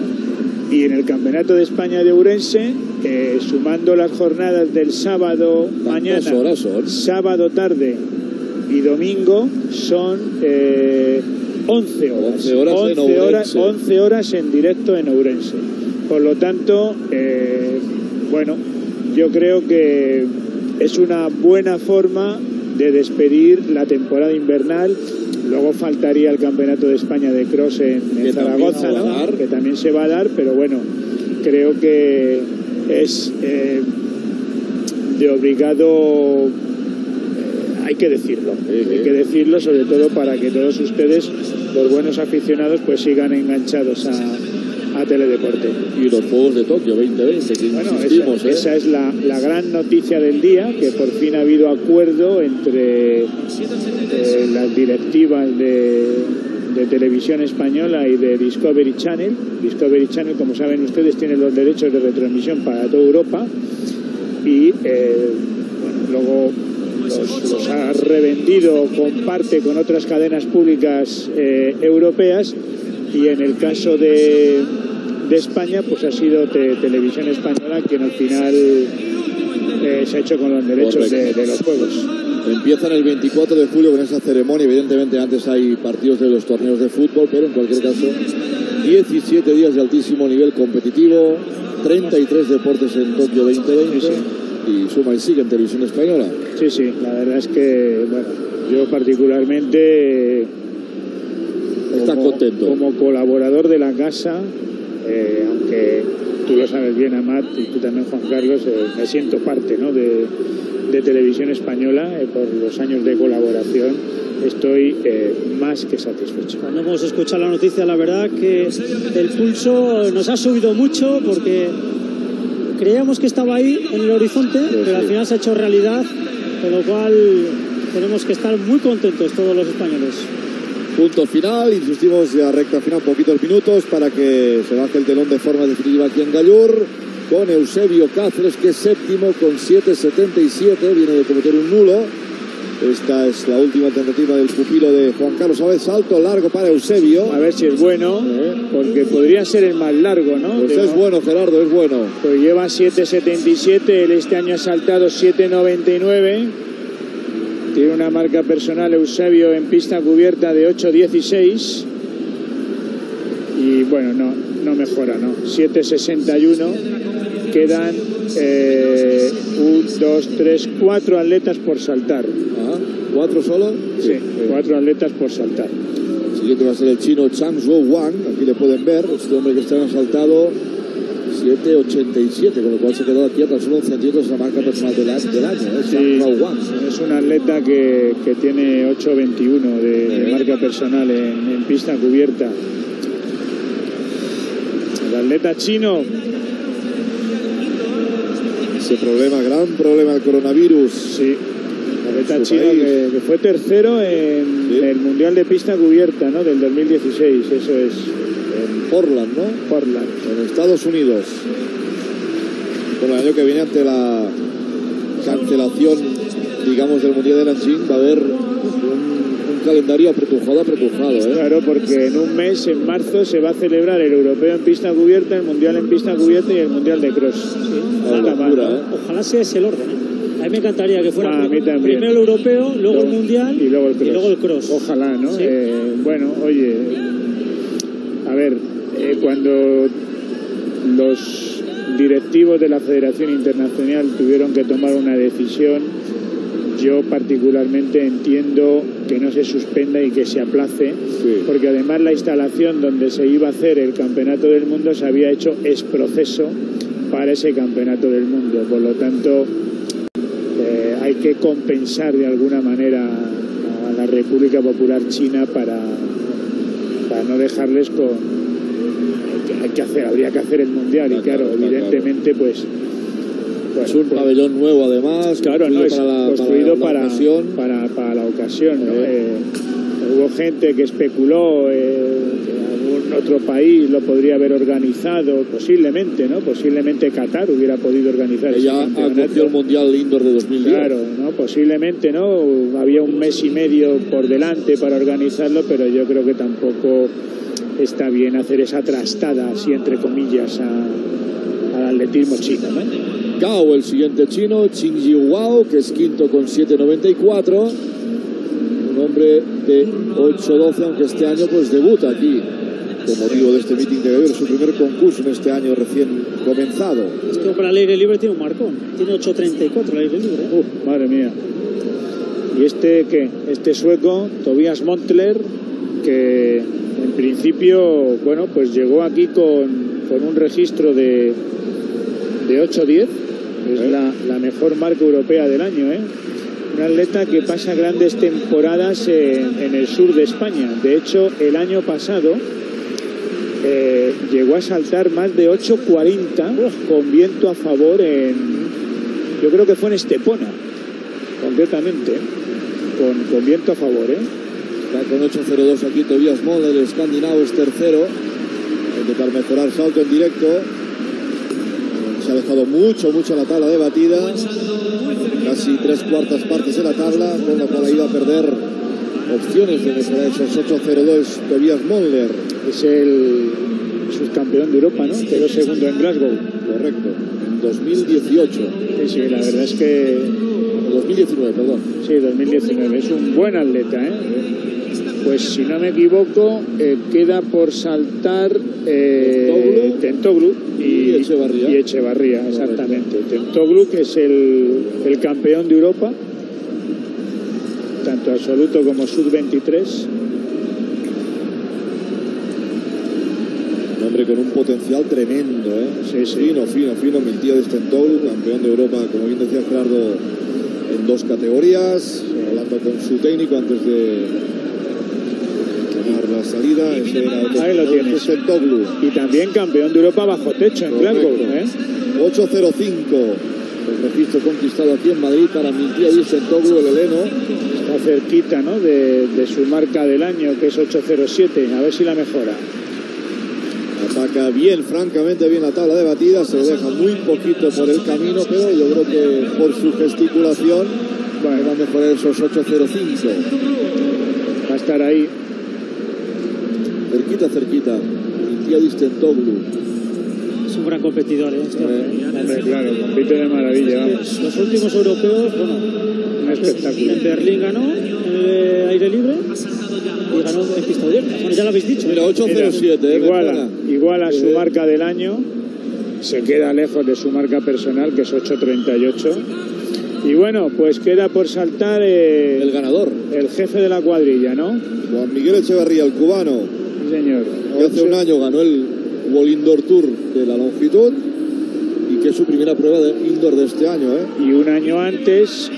Y en el Campeonato de España de Ourense, eh, sumando las jornadas del sábado mañana, horas son? sábado tarde y domingo, son eh, once horas. once horas, once, en horas once horas en directo en Ourense. Por lo tanto, eh, bueno, yo creo que es una buena forma de despedir la temporada invernal. Luego faltaría el Campeonato de España de Cross en, en Zaragoza, ¿no? Que también se va a dar, pero bueno, creo que es eh, de obligado, eh, hay que decirlo, sí, hay que decirlo, sobre todo para que todos ustedes, los buenos aficionados, pues sigan enganchados a, a Teledeporte. Y los Juegos de Tokio veinte veinte, que bueno, insistimos, esa, ¿eh? esa es la, la gran noticia del día, que por fin ha habido acuerdo entre eh, las directivas de, de Televisión Española y de Discovery Channel. Discovery Channel, como saben ustedes, tiene los derechos de retransmisión para toda Europa y eh, bueno, luego los, los ha revendido, comparte con otras cadenas públicas eh, europeas, y en el caso de, de España pues ha sido te, Televisión Española quien al final eh, se ha hecho con los derechos de, de los juegos. Empiezan el veinticuatro de julio con esa ceremonia. Evidentemente antes hay partidos de los torneos de fútbol, pero en cualquier caso diecisiete días de altísimo nivel competitivo, treinta y tres deportes en Tokio veinte veinte, sí, sí. Y suma y sigue en Televisión Española. Sí, sí, la verdad es que bueno, yo particularmente está como, contento como colaborador de la casa, eh, aunque tú lo sabes bien, Amat, y tú también, Juan Carlos, eh, me siento parte, ¿no?, de, de Televisión Española, eh, por los años de colaboración. Estoy eh, más que satisfecho. Cuando hemos escuchado la noticia, la verdad que el pulso nos ha subido mucho, porque creíamos que estaba ahí en el horizonte, pero, pero sí, al final se ha hecho realidad, con lo cual tenemos que estar muy contentos todos los españoles. Punto final, insistimos ya recta final, poquitos minutos para que se baje el telón de forma definitiva aquí en Gallur, con Eusebio Cáceres, que es séptimo con siete setenta y siete, viene de cometer un nulo, Esta es la última tentativa del pupilo de Juan Carlos Álvarez. Salto largo para Eusebio. A ver si es bueno, ¿eh? Porque podría ser el más largo, ¿no? Pues es bueno, Gerardo, es bueno. Pues lleva siete setenta y siete, él este año ha saltado siete noventa y nueve. Tiene una marca personal Eusebio en pista cubierta de ocho dieciséis. Y bueno, no, no mejora, ¿no? siete sesenta y uno. Quedan eh, un, dos, tres, cuatro atletas por saltar. Ajá. ¿Cuatro solo? Sí, sí, cuatro atletas por saltar. El siguiente va a ser el chino Chang Zhou Wang. Aquí le pueden ver. Este hombre que está en saltado siete ochenta y siete, con lo cual se quedó aquí a tan solo un centímetro de la marca personal del, del año. ¿eh? Sí, Zhou Wang. Es un atleta que, que tiene ocho veintiuno de, de marca personal en, en pista cubierta. El atleta chino. Ese problema, gran problema del coronavirus. Sí. El atleta chino que, que fue tercero en sí. el Mundial de Pista Cubierta, ¿no? Del dos mil dieciséis, eso es. En Portland, ¿no? Portland. En Estados Unidos. Bueno, el año que viene, ante la cancelación, digamos, del Mundial de Nanjing, va a haber un, un calendario apretujado, apretujado, ¿eh? Claro, porque en un mes, en marzo, se va a celebrar el Europeo en Pista Cubierta, el Mundial en Pista Cubierta y el Mundial de Cross. Sí. Ojalá, locura, ¿eh? Ojalá sea ese el orden, ¿eh? A mí me encantaría que fuera ah, primero, primero el europeo, luego, luego el mundial y luego el cross. Y luego el cross. Ojalá, ¿no? Sí. Eh, bueno, oye, a ver, eh, cuando los directivos de la Federación Internacional tuvieron que tomar una decisión, yo particularmente entiendo que no se suspenda y que se aplace, sí. porque además la instalación donde se iba a hacer el Campeonato del Mundo se había hecho ex proceso para ese Campeonato del Mundo, por lo tanto eh, hay que compensar de alguna manera a la República Popular China para, para no dejarles con... Hay que hacer, habría que hacer el Mundial y claro, evidentemente pues... Es un pues, pabellón nuevo además, claro, no, es para la, construido para, la para, para, para la ocasión. ¿no? Eh, hubo gente que especuló eh, que algún otro país lo podría haber organizado, posiblemente, ¿no? Posiblemente Qatar hubiera podido organizar ese ya acogió el Mundial Indoor de dos mil diez. Claro, ¿no? Posiblemente, ¿no? Había un mes y medio por delante para organizarlo, pero yo creo que tampoco está bien hacer esa trastada, así entre comillas, a, al atletismo chino, ¿no? Gao, el siguiente chino, Qingyi Wao, que es quinto con siete noventa y cuatro. Un hombre de ocho doce, aunque este año pues debuta aquí con motivo de este meeting de Beber, su primer concurso en este año recién comenzado. Es que para el aire libre tiene un marcón, tiene ocho treinta y cuatro el aire libre. Uf, madre mía. ¿Y este qué? Este sueco, Tobias Montler, que en principio, bueno, pues llegó aquí con, con un registro de, de ocho diez. Es ¿Eh? la, la mejor marca europea del año, ¿eh? Un atleta que pasa grandes temporadas en, en el sur de España. De hecho, el año pasado eh, llegó a saltar más de ocho cuarenta con viento a favor en... Yo creo que fue en Estepona, concretamente, con, con viento a favor, ¿eh? Está con ocho cero dos aquí Tobias Moller, el escandinavo es tercero. Hay que intentar mejorar salto en directo. Se ha dejado mucho, mucho la tabla de batida, casi tres cuartas partes de la tabla, con lo cual ha ido a perder opciones de mejorar esos ocho cero dos Tobias Moller. Es el subcampeón de Europa, ¿no? Quedó segundo en Glasgow. Correcto, en dos mil dieciocho. Sí, sí, la verdad es que... dos mil diecinueve, perdón. Sí, dos mil diecinueve, es un buen atleta, ¿eh? Pues si no me equivoco, eh, queda por saltar eh, Tentoglu y, y Echevarría. Y Echevarría, exactamente. Tentoglu, que es el, el campeón de Europa, tanto absoluto como sub veintitrés. Un hombre con un potencial tremendo, ¿eh? Sí, sí. Fino, fino, fino, Miltiades Tentoglu, campeón de Europa, como bien decía Gerardo, en dos categorías, hablando con su técnico antes de la salida. Ese era otro, ahí lo tienes. Tentoglu. Y también campeón de Europa bajo techo en Glasgow, ¿eh? ocho cero cinco, el registro conquistado aquí en Madrid para Miltiades Tentoglu, el heleno. Está cerquita, ¿no? De, de su marca del año, que es ocho cero siete, a ver si la mejora. Ataca bien, francamente bien la tabla de batida, se deja muy poquito por el camino, pero yo creo que por su gesticulación Bueno, va a mejorar esos ocho cero cinco. Va a estar ahí. Cerquita, cerquita. Intia Distentoglu. Es un gran competidor, ¿eh? Este hombre. Hombre, claro, compite de maravilla, vamos. Los últimos europeos, bueno, un espectáculo. En Berlín ganó en el aire libre y ganó en pista abierta. Bueno, ya lo habéis dicho. Mira, ocho cero siete. Eh, iguala, iguala su marca del año. Se queda lejos de su marca personal, que es ocho treinta y ocho. Y bueno, pues queda por saltar eh, el ganador, el jefe de la cuadrilla, ¿no? Juan Miguel Echevarría, el cubano. Sí, señor. Que hace un año ganó el World Indoor Tour de la longitud y que es su primera prueba de indoor de este año, ¿eh? Y un año antes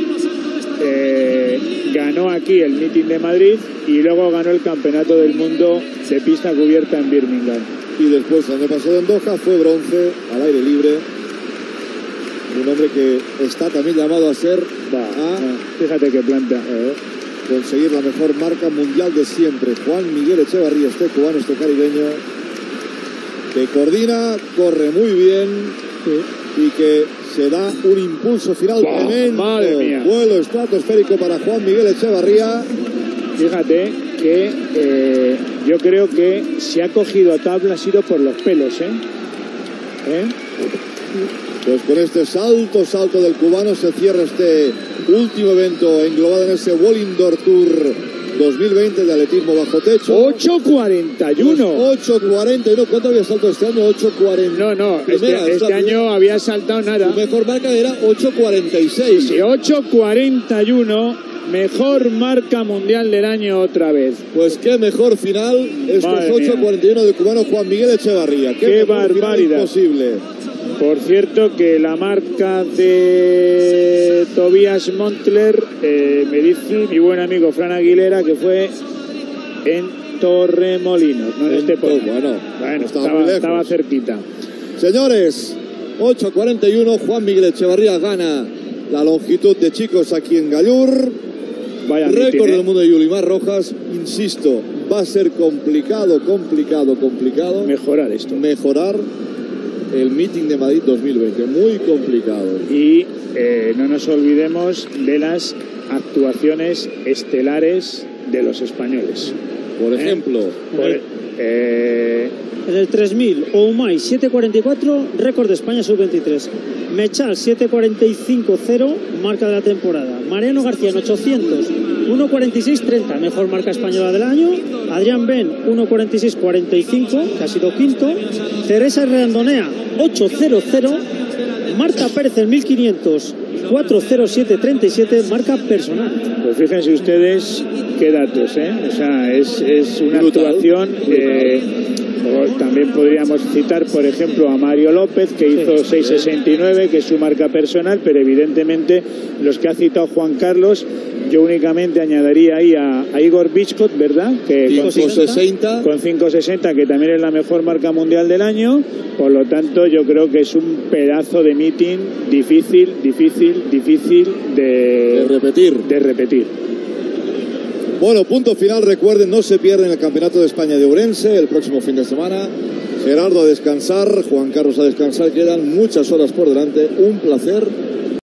eh, ganó aquí el Meeting de Madrid y luego ganó el Campeonato del Mundo de pista cubierta en Birmingham. Y después, el año pasado en Doha, fue bronce al aire libre. Un hombre que está también llamado a ser, Va, a ah, fíjate qué planta, eh, conseguir la mejor marca mundial de siempre. Juan Miguel Echevarría, este cubano, este caribeño, que coordina, corre muy bien, sí, y que se da un impulso final wow, tremendo. Madre mía. Vuelo estratosférico para Juan Miguel Echevarría. Fíjate que eh, yo creo que si ha cogido a tabla ha sido por los pelos, ¿eh? ¿Eh? Pues con este salto, salto del cubano se cierra este último evento englobado en ese World Indoor Tour dos mil veinte de atletismo bajo techo. ocho cuarenta y uno. ocho cuarenta y uno. ¿Cuánto había saltado este año? ocho cuarenta. No, no, Primera, este, este año había saltado nada. Su mejor marca era ocho cuarenta y seis. Sí, ocho cuarenta y uno. Mejor marca mundial del año otra vez. Pues qué mejor final estos ocho cuarenta y uno del cubano Juan Miguel Echevarría. Qué, qué barbaridad. Posible. Por cierto que la marca de Tobias Montler, eh, me dice mi buen amigo Fran Aguilera, que fue en Torremolinos, no en, en este pueblo. Bueno, bueno estaba, estaba cerquita. Señores, ocho cuarenta y uno, Juan Miguel Echevarría gana la longitud de chicos aquí en Gallur. Vaya récord ¿eh? del mundo de Yulimar Rojas. Insisto, va a ser complicado, complicado, complicado mejorar esto. Mejorar el Meeting de Madrid dos mil veinte, muy complicado. Y eh, no nos olvidemos de las actuaciones estelares de los españoles. Por ejemplo, ¿Eh? Por, eh, en el tres mil, Oumay siete cuarenta y cuatro, récord de España sub veintitrés. Mechal siete cuarenta y cinco cero, marca de la temporada. Mariano García en ochocientos, uno cuarenta y seis treinta, mejor marca española del año. Adrián Ben, uno cuarenta y seis cuarenta y cinco, que ha sido quinto. Teresa Redondonea, ocho cero cero. Marta Pérez en mil quinientos, cuatro cero siete treinta y siete, marca personal. Pues fíjense ustedes qué datos, ¿eh? O sea, es, es una brutal, actuación. Eh, también podríamos citar, por ejemplo, a Mario López, que hizo sí, seis sesenta y nueve, que es su marca personal, pero evidentemente los que ha citado Juan Carlos, yo únicamente añadiría ahí a, a Igor Bichkot, ¿verdad? Que con cinco sesenta, con cinco sesenta, que también es la mejor marca mundial del año. Por lo tanto, yo creo que es un pedazo de meeting difícil, difícil, difícil de, de repetir. De repetir. Bueno, punto final. Recuerden, no se pierden el Campeonato de España de Ourense el próximo fin de semana. Gerardo a descansar, Juan Carlos a descansar. Quedan muchas horas por delante. Un placer.